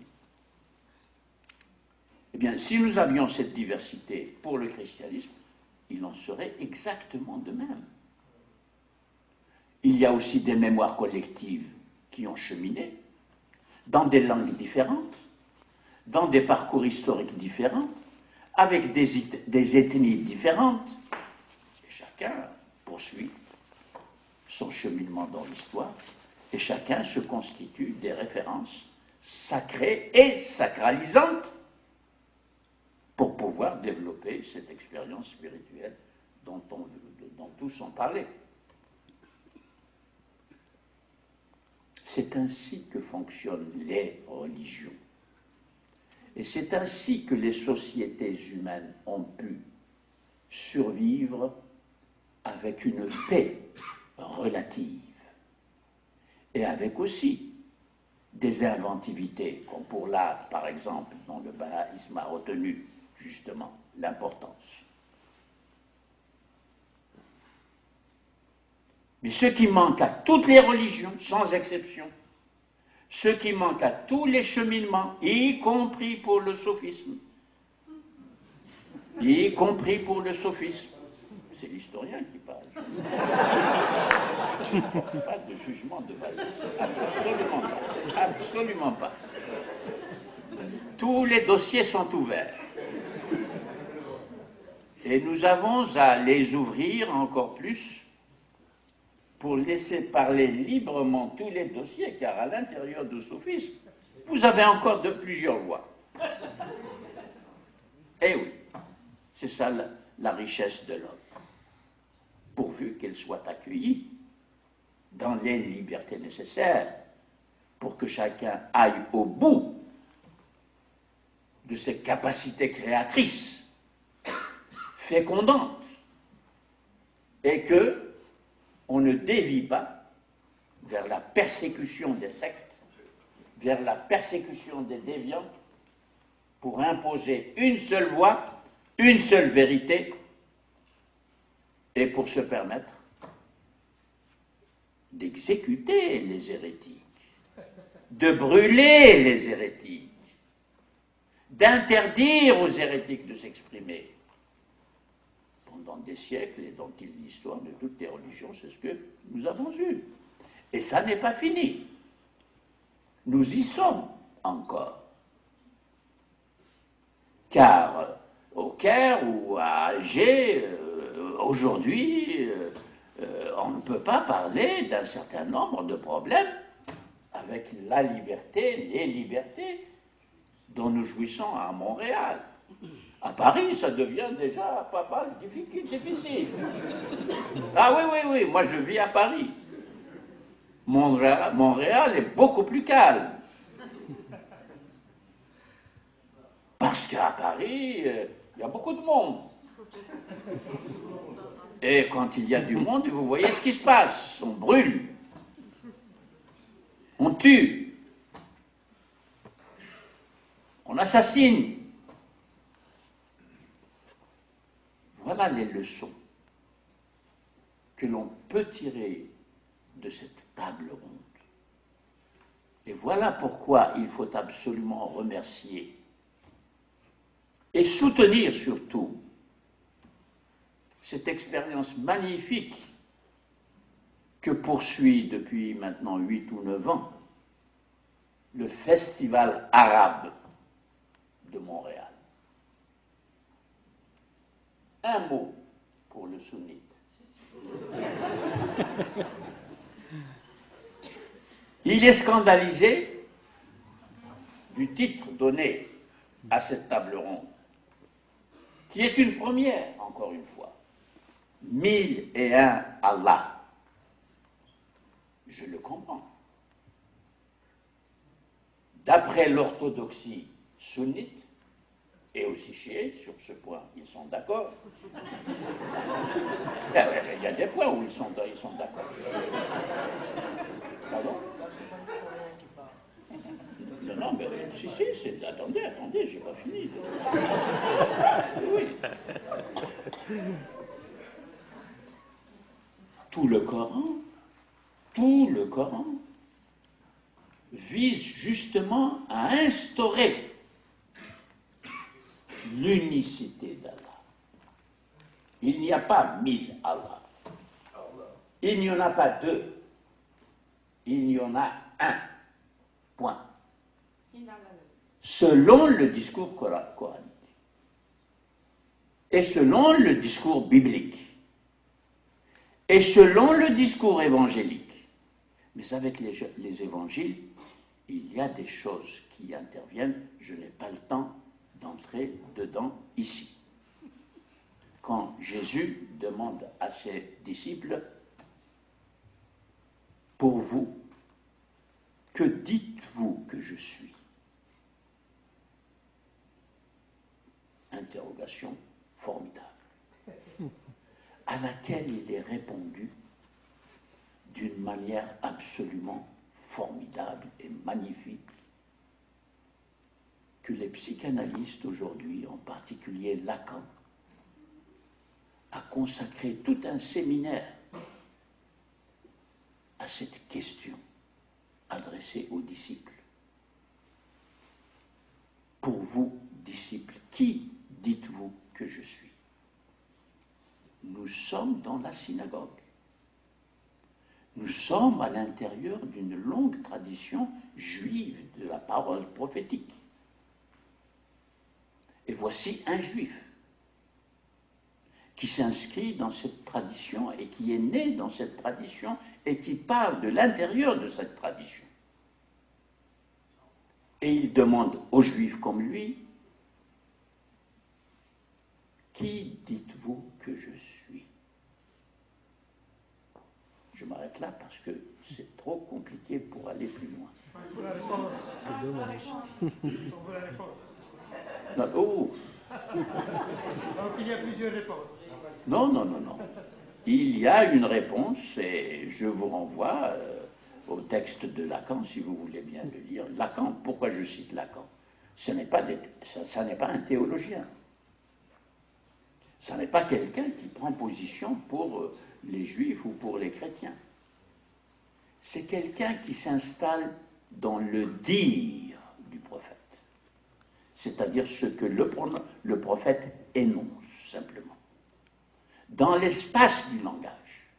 Eh bien, si nous avions cette diversité pour le christianisme, il en serait exactement de même. Il y a aussi des mémoires collectives qui ont cheminé dans des langues différentes, dans des parcours historiques différents, avec des ethnies différentes. Et chacun poursuit son cheminement dans l'histoire, et chacun se constitue des références sacrées et sacralisantes pour pouvoir développer cette expérience spirituelle dont tous ont parlé. C'est ainsi que fonctionnent les religions. Et c'est ainsi que les sociétés humaines ont pu survivre avec une paix relative et avec aussi des inventivités, comme pour l'art, par exemple, dont le bahaïsme a retenu justement l'importance. Mais ce qui manque à toutes les religions, sans exception, ce qui manque à tous les cheminements, y compris pour le sophisme, y compris pour le sophisme, c'est l'historien qui parle. Pas de jugement de valeur. Absolument pas. Absolument pas. Tous les dossiers sont ouverts. Et nous avons à les ouvrir encore plus pour laisser parler librement tous les dossiers, car à l'intérieur du sophisme, vous avez encore de plusieurs voies. Eh oui, c'est ça la richesse de l'homme, pourvu qu'elle soit accueillie dans les libertés nécessaires pour que chacun aille au bout de ses capacités créatrices, fécondantes, et que on ne dévie pas vers la persécution des sectes, vers la persécution des déviants, pour imposer une seule voie, une seule vérité, et pour se permettre d'exécuter les hérétiques, de brûler les hérétiques, d'interdire aux hérétiques de s'exprimer. Pendant des siècles, et dans l'histoire de toutes les religions, c'est ce que nous avons eu. Et ça n'est pas fini. Nous y sommes encore. Car au Caire ou à Alger, aujourd'hui, on ne peut pas parler d'un certain nombre de problèmes avec la liberté, les libertés dont nous jouissons à Montréal. À Paris, ça devient déjà pas mal difficile. Ah oui, moi je vis à Paris. Montréal est beaucoup plus calme. Parce qu'à Paris, il y a beaucoup de monde. Et quand il y a du monde, vous voyez ce qui se passe. On brûle. On tue. On assassine. Voilà les leçons que l'on peut tirer de cette table ronde. Et voilà pourquoi il faut absolument remercier et soutenir surtout cette expérience magnifique que poursuit depuis maintenant 8 ou 9 ans le Festival arabe de Montréal. Un mot pour le sunnite. Il est scandalisé du titre donné à cette table ronde, qui est une première, encore une fois. 1001 Allah. Je le comprends. D'après l'orthodoxie sunnite, et aussi chiite, sur ce point, ils sont d'accord. Il y a des points où ils sont d'accord. Pardon? Non, mais si, c'est... Attendez, j'ai pas fini. Oui. Tout le Coran vise justement à instaurer l'unicité d'Allah. Il n'y a pas 1000 Allah. Il n'y en a pas 2. Il y en a un. Point. Selon le discours coranique. Et selon le discours biblique. Et selon le discours évangélique. Mais avec les évangiles, il y a des choses qui interviennent. Je n'ai pas le temps d'entrer dedans ici. Quand Jésus demande à ses disciples, pour vous, que dites-vous que je suis? Interrogation formidable, à laquelle il est répondu d'une manière absolument formidable et magnifique, que les psychanalystes aujourd'hui, en particulier Lacan, a consacré tout un séminaire à cette question adressée aux disciples. Pour vous, disciples, qui dites-vous que je suis? Nous sommes dans la synagogue. Nous sommes à l'intérieur d'une longue tradition juive de la parole prophétique. Et voici un juif qui s'inscrit dans cette tradition et qui est né dans cette tradition et qui parle de l'intérieur de cette tradition. Et il demande aux juifs comme lui, qui dites-vous que je suis? Je m'arrête là parce que c'est trop compliqué pour aller plus loin. C'est dommage. On veut la réponse. Non, oh. Donc il y a plusieurs réponses. Non. Il y a une réponse et je vous renvoie au texte de Lacan, si vous voulez bien le lire. Lacan, pourquoi je cite Lacan? Ça n'est pas un théologien. Ça n'est pas quelqu'un qui prend position pour les juifs ou pour les chrétiens. C'est quelqu'un qui s'installe dans le dire du prophète. C'est-à-dire ce que le prophète énonce, simplement. Dans l'espace du langage.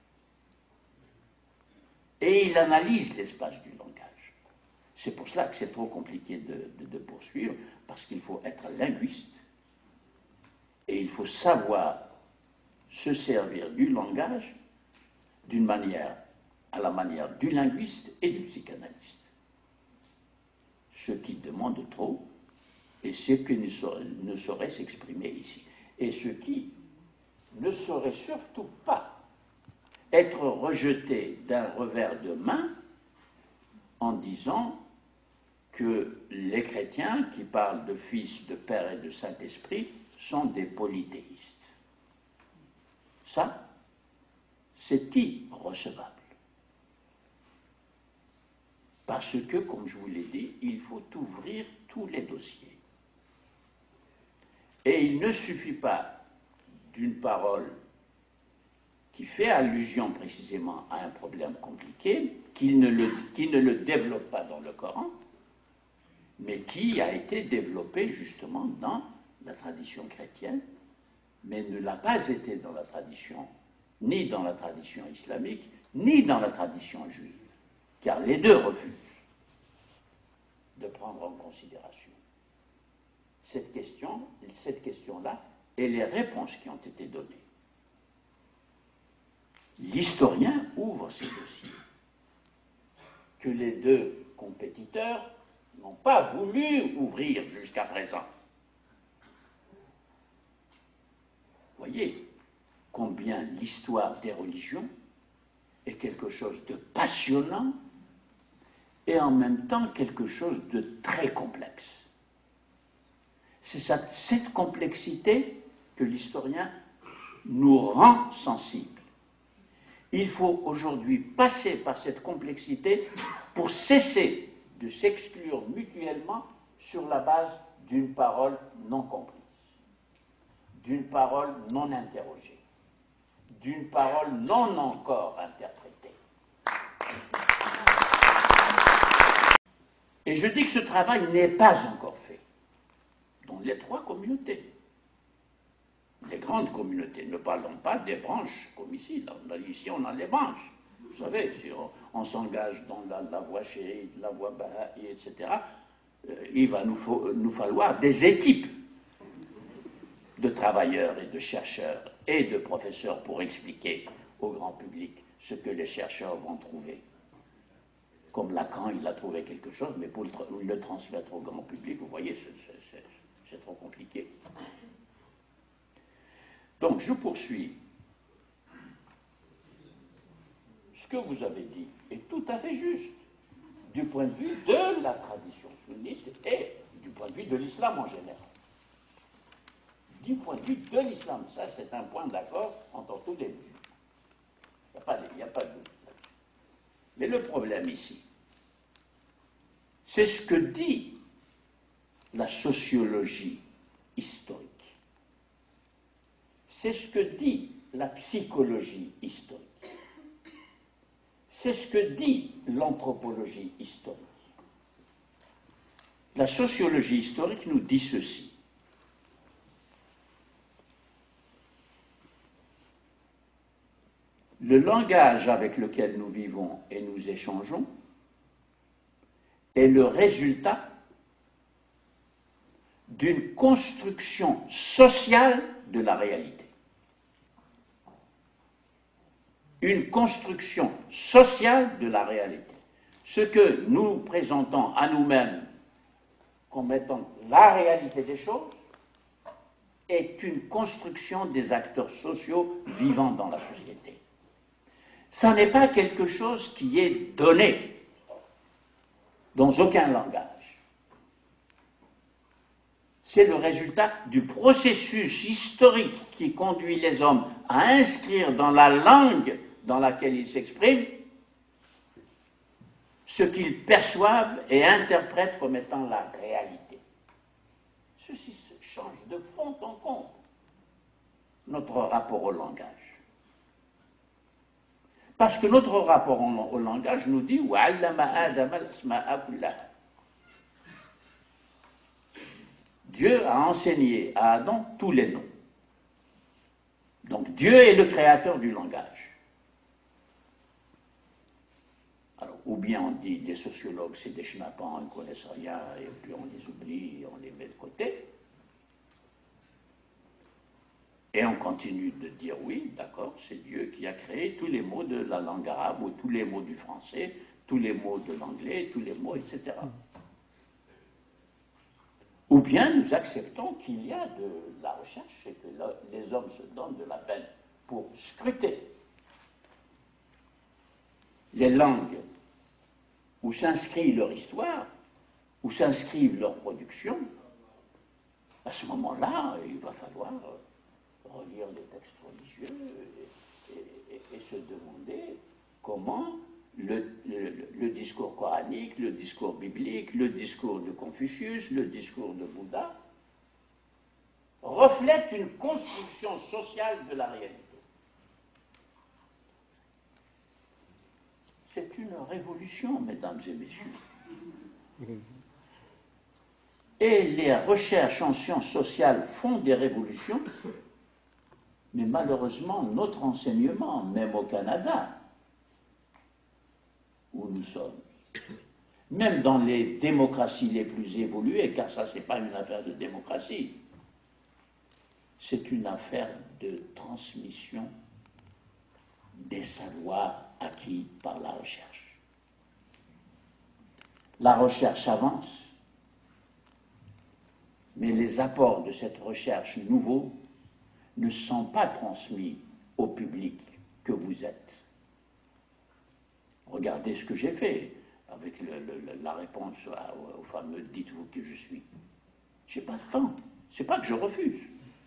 Et il analyse l'espace du langage. C'est pour cela que c'est trop compliqué de poursuivre, parce qu'il faut être linguiste, et il faut savoir se servir du langage d'une manière, à la manière du linguiste et du psychanalyste. Ce qui demande trop, et ce qui ne saurait s'exprimer ici. Et ce qui ne saurait surtout pas être rejeté d'un revers de main en disant que les chrétiens qui parlent de Fils, de Père et de Saint-Esprit sont des polythéistes. Ça, c'est irrecevable. Parce que, comme je vous l'ai dit, il faut ouvrir tous les dossiers. Et il ne suffit pas d'une parole qui fait allusion précisément à un problème compliqué, qui ne le développe pas dans le Coran, mais qui a été développé justement dans la tradition chrétienne, mais ne l'a pas été dans la tradition, ni dans la tradition islamique, ni dans la tradition juive, car les deux refusent de prendre en considération cette question-là et les réponses qui ont été données. L'historien ouvre ces dossiers que les deux compétiteurs n'ont pas voulu ouvrir jusqu'à présent. Voyez combien l'histoire des religions est quelque chose de passionnant et en même temps quelque chose de très complexe. C'est cette complexité que l'historien nous rend sensibles. Il faut aujourd'hui passer par cette complexité pour cesser de s'exclure mutuellement sur la base d'une parole non comprise, d'une parole non interrogée, d'une parole non encore interprétée. Et je dis que ce travail n'est pas encore fait dans les trois communautés. Les grandes communautés, ne parlons pas des branches comme ici. Ici, on a les branches. Vous savez, si on s'engage dans la voie chiite, la voie baha'i, etc., il va nous falloir des équipes de travailleurs et de chercheurs et de professeurs pour expliquer au grand public ce que les chercheurs vont trouver. Comme Lacan, il a trouvé quelque chose, mais pour le transmettre au grand public, vous voyez, c'est trop compliqué. Donc, je poursuis. Ce que vous avez dit est tout à fait juste, du point de vue de la tradition sunnite et du point de vue de l'islam en général. Du point de vue de l'islam, ça c'est un point d'accord entre tous les musulmans. Il n'y a pas de doute. Mais le problème ici, c'est ce que dit la sociologie historique. C'est ce que dit la psychologie historique. C'est ce que dit l'anthropologie historique. La sociologie historique nous dit ceci. Le langage avec lequel nous vivons et nous échangeons est le résultat d'une construction sociale de la réalité. Une construction sociale de la réalité. Ce que nous présentons à nous-mêmes comme étant la réalité des choses est une construction des acteurs sociaux vivant dans la société. Ça n'est pas quelque chose qui est donné dans aucun langage. C'est le résultat du processus historique qui conduit les hommes à inscrire dans la langue dans laquelle ils s'expriment ce qu'ils perçoivent et interprètent comme étant la réalité. Ceci change de fond en comble notre rapport au langage. Parce que notre rapport au langage nous dit « Wa'allama Adam al-asma'a kullaha » Dieu a enseigné à Adam tous les noms. Donc Dieu est le créateur du langage. Alors, ou bien on dit des sociologues, c'est des schnappants, ils ne connaissent rien, et puis on les oublie, on les met de côté. Et on continue de dire oui, d'accord, c'est Dieu qui a créé tous les mots de la langue arabe, ou tous les mots du français, tous les mots de l'anglais, tous les mots, etc. ou bien nous acceptons qu'il y a de la recherche et que les hommes se donnent de la peine pour scruter les langues où s'inscrit leur histoire, où s'inscrivent leurs productions. À ce moment-là, il va falloir relire les textes religieux et se demander comment le discours coranique, le discours biblique, le discours de Confucius, le discours de Bouddha reflètent une construction sociale de la réalité. C'est une révolution, mesdames et messieurs. Et les recherches en sciences sociales font des révolutions, mais malheureusement, notre enseignement, même au Canada, où nous sommes, même dans les démocraties les plus évoluées, car ça, ce n'est pas une affaire de démocratie, c'est une affaire de transmission des savoirs acquis par la recherche. La recherche avance, mais les apports de cette recherche nouveaux ne sont pas transmis au public que vous êtes. Regardez ce que j'ai fait avec la réponse au fameux « dites-vous qui je suis ». Je n'ai pas de temps, c'est pas que je refuse.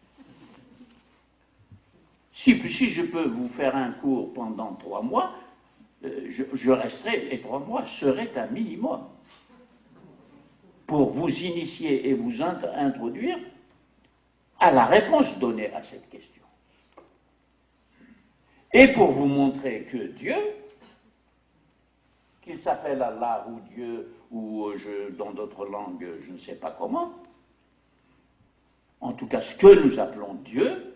Si je peux vous faire un cours pendant 3 mois, je resterai, et 3 mois seraient un minimum pour vous initier et vous introduire à la réponse donnée à cette question. Et pour vous montrer que Dieu, qu'il s'appelle Allah ou Dieu, ou dans d'autres langues, je ne sais pas comment, en tout cas ce que nous appelons Dieu,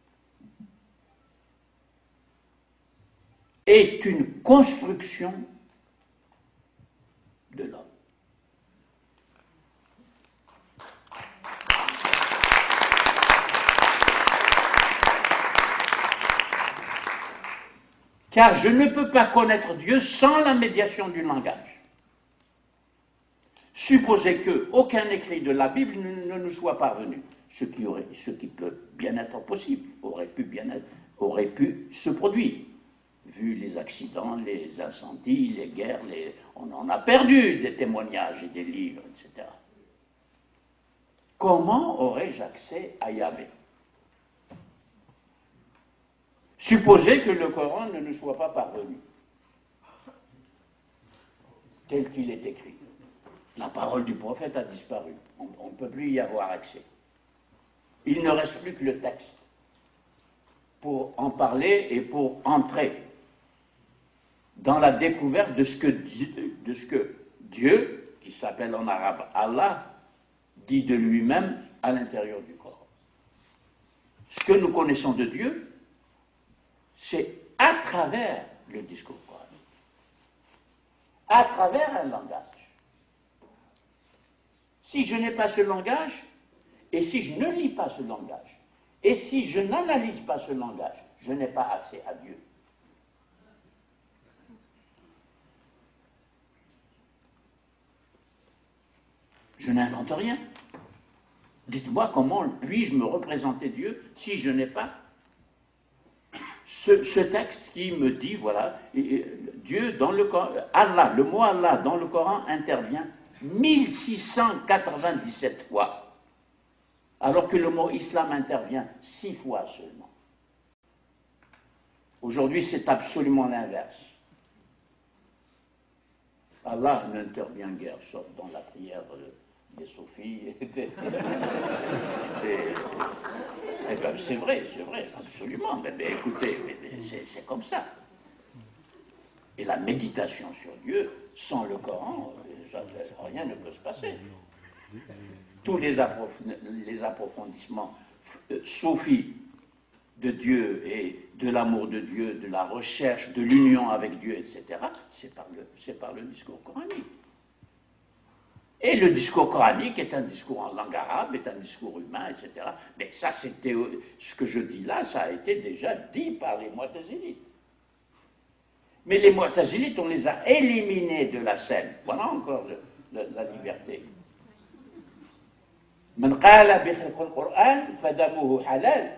est une construction de l'homme. Car je ne peux pas connaître Dieu sans la médiation du langage. Supposez qu'aucun écrit de la Bible ne nous soit parvenu, ce qui peut bien être possible, aurait pu se produire. Vu les accidents, les incendies, les guerres, on en a perdu des témoignages et des livres, etc. Comment aurais-je accès à Yahvé? Supposez que le Coran ne nous soit pas parvenu, tel qu'il est écrit. La parole du prophète a disparu. On ne peut plus y avoir accès. Il ne reste plus que le texte pour en parler et pour entrer dans la découverte de ce que Dieu, qui s'appelle en arabe Allah, dit de lui-même à l'intérieur du Coran. Ce que nous connaissons de Dieu, c'est à travers le discours coranique, à travers un langage. Si je n'ai pas ce langage, et si je ne lis pas ce langage, et si je n'analyse pas ce langage, je n'ai pas accès à Dieu. Je n'invente rien. Dites-moi comment puis-je me représenter Dieu si je n'ai pas ce texte qui me dit, voilà, Dieu dans le Coran, Allah, le mot Allah dans le Coran intervient 1697 fois, alors que le mot islam intervient 6 fois seulement. Aujourd'hui, c'est absolument l'inverse. Allah n'intervient guère, sauf dans la prière des soufis. C'est vrai, absolument. Mais écoutez, c'est comme ça. Et la méditation sur Dieu, sans le Coran, rien ne peut se passer. Tous les approfondissements soufis de Dieu et de l'amour de Dieu, de la recherche, de l'union avec Dieu, etc., c'est par le discours coranique. Et le discours coranique est un discours en langue arabe, est un discours humain, etc. Mais ça, c'était ce que je dis là, ça a été déjà dit par les Mu'tazilites. Mais les Mu'tazilites, on les a éliminés de la scène. Voilà encore la liberté. من قال بخلق القرآن فدمه halal.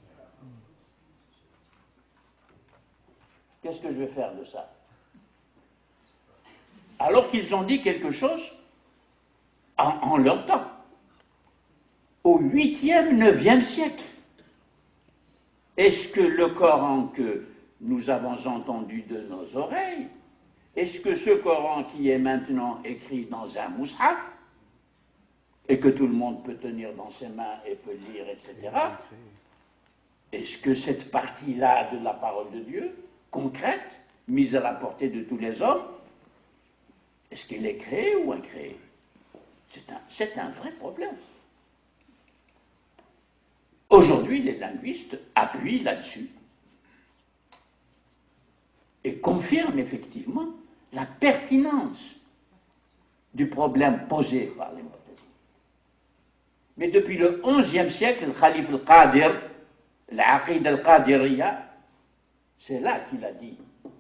Qu'est-ce que je vais faire de ça? Alors qu'ils ont dit quelque chose en leur temps, au 8e, 9e siècle. Est-ce que le Coran que nous avons entendu de nos oreilles, est-ce que ce Coran qui est maintenant écrit dans un mushaf, et que tout le monde peut tenir dans ses mains et peut lire, etc., est-ce que cette partie-là de la parole de Dieu, concrète, mise à la portée de tous les hommes, est-ce qu'elle est créée ou incréée? C'est un vrai problème. Aujourd'hui, les linguistes appuient là-dessus et confirment effectivement la pertinence du problème posé par les Mu'tazila. Mais depuis le XIe siècle, le Khalif al-Qadir, l'Aqid al-Qadiriyya, c'est là qu'il a dit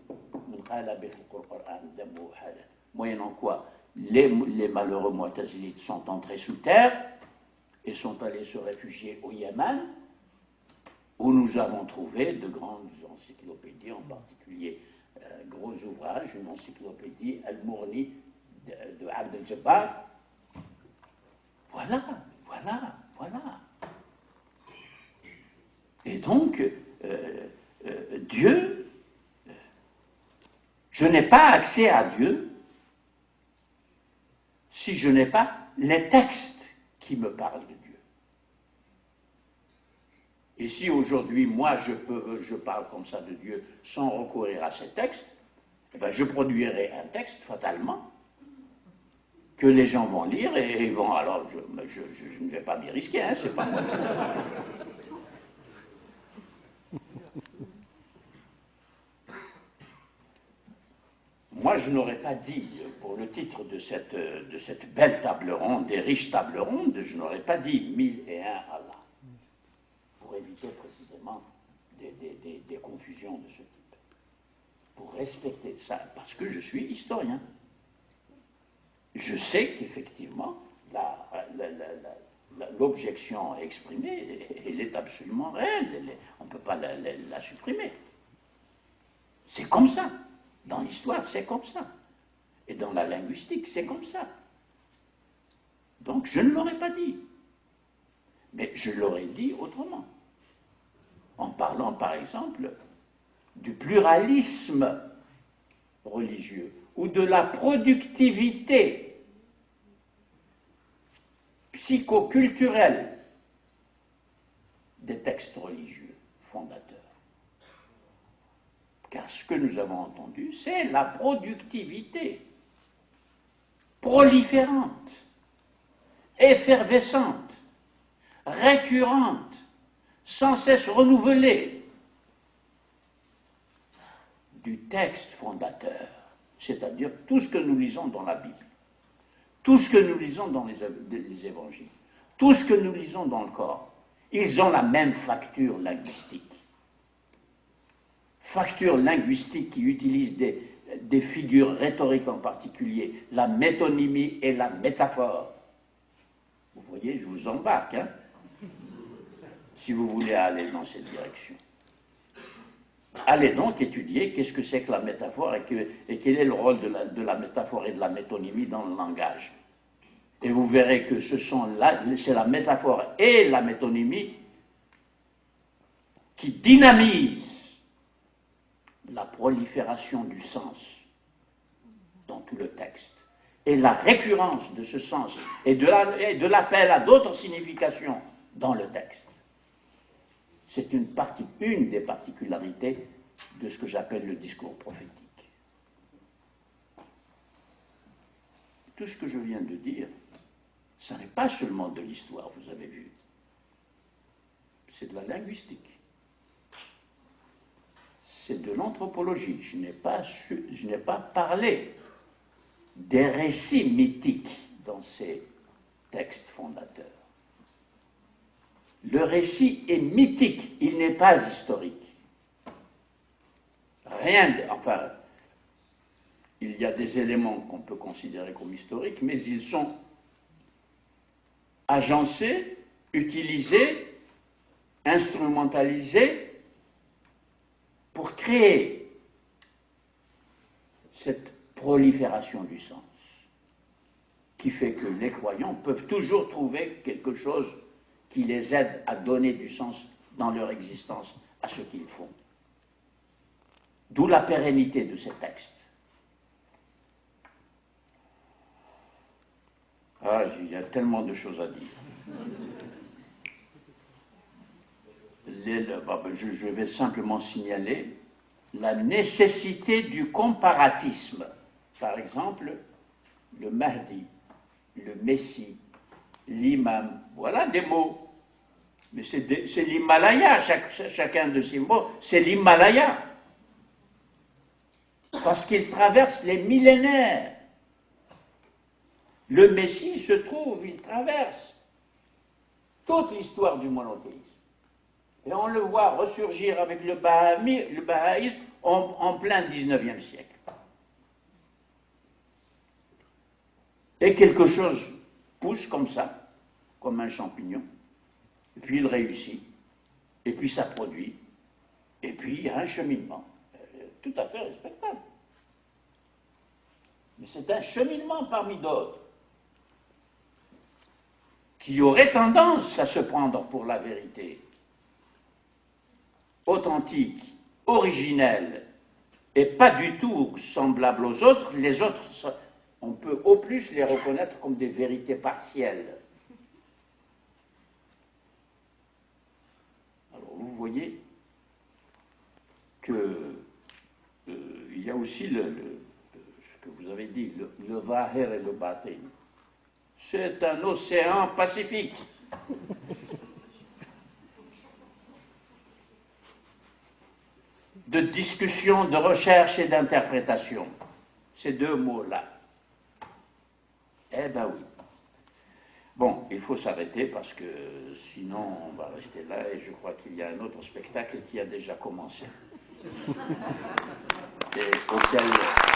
moyennant quoi les malheureux Mu'tazilites sont entrés sous terre et sont allés se réfugier au Yémen, où nous avons trouvé de grandes encyclopédies, en particulier gros ouvrages, une encyclopédie Al-Mourni de Abd al-Jabbar. Voilà. Et donc, Dieu, je n'ai pas accès à Dieu si je n'ai pas les textes qui me parlent de Dieu. Et si aujourd'hui, moi, je parle comme ça de Dieu sans recourir à ces textes, eh bien, je produirai un texte, fatalement, que les gens vont lire et vont... Alors, je ne vais pas m'y risquer, hein, c'est pas moi. Moi, je n'aurais pas dit, pour le titre de cette belle table ronde, des riches tables rondes, je n'aurais pas dit 1001 Allah, pour éviter précisément des confusions de ce type. Pour respecter ça, parce que je suis historien. Je sais qu'effectivement, l'objection exprimée, elle est absolument réelle, on ne peut pas la supprimer. C'est comme ça. Dans l'histoire, c'est comme ça. Et dans la linguistique, c'est comme ça. Donc, je ne l'aurais pas dit. Mais je l'aurais dit autrement. En parlant, par exemple, du pluralisme religieux ou de la productivité psychoculturelle des textes religieux fondateurs. Car ce que nous avons entendu, c'est la productivité proliférante, effervescente, récurrente, sans cesse renouvelée du texte fondateur, c'est-à-dire tout ce que nous lisons dans la Bible, tout ce que nous lisons dans les évangiles, tout ce que nous lisons dans le Coran. Ils ont la même facture linguistique. Facture linguistique qui utilise des figures rhétoriques en particulier, la métonymie et la métaphore. Vous voyez, je vous embarque, hein, si vous voulez aller dans cette direction. Allez donc étudier qu'est-ce que c'est que la métaphore et quel est le rôle de la métaphore et de la métonymie dans le langage. Et vous verrez que c'est la métaphore et la métonymie qui dynamisent la prolifération du sens dans tout le texte et la récurrence de ce sens et de l'appel à d'autres significations dans le texte. C'est une des particularités de ce que j'appelle le discours prophétique. Tout ce que je viens de dire, ce n'est pas seulement de l'histoire, vous avez vu. C'est de la linguistique. C'est de l'anthropologie. Je n'ai pas parlé des récits mythiques dans ces textes fondateurs. Le récit est mythique, il n'est pas historique. Enfin, il y a des éléments qu'on peut considérer comme historiques, mais ils sont agencé, utilisé, instrumentalisé pour créer cette prolifération du sens qui fait que les croyants peuvent toujours trouver quelque chose qui les aide à donner du sens dans leur existence à ce qu'ils font. D'où la pérennité de ces textes. Ah, il y a tellement de choses à dire. Je vais simplement signaler la nécessité du comparatisme. Par exemple, le Mahdi, le Messie, l'imam, voilà des mots. Mais c'est l'Himalaya, chacun de ces mots, c'est l'Himalaya. Parce qu'il traverse les millénaires. Le Messie se trouve, il traverse toute l'histoire du monothéisme. Et on le voit ressurgir avec le bahaïsme en plein 19e siècle. Et quelque chose pousse comme ça, comme un champignon, et puis il réussit, et puis ça produit, et puis il y a un cheminement, tout à fait respectable. Mais c'est un cheminement parmi d'autres, qui aurait tendance à se prendre pour la vérité authentique, originelle, et pas du tout semblable aux autres. Les autres, on peut au plus les reconnaître comme des vérités partielles. Alors vous voyez que il y a aussi ce que vous avez dit, le Zahir et le Batin. C'est un océan Pacifique. De discussion, de recherche et d'interprétation. Ces deux mots-là. Eh ben oui. Bon, il faut s'arrêter parce que sinon on va rester là et je crois qu'il y a un autre spectacle qui a déjà commencé. Et auquel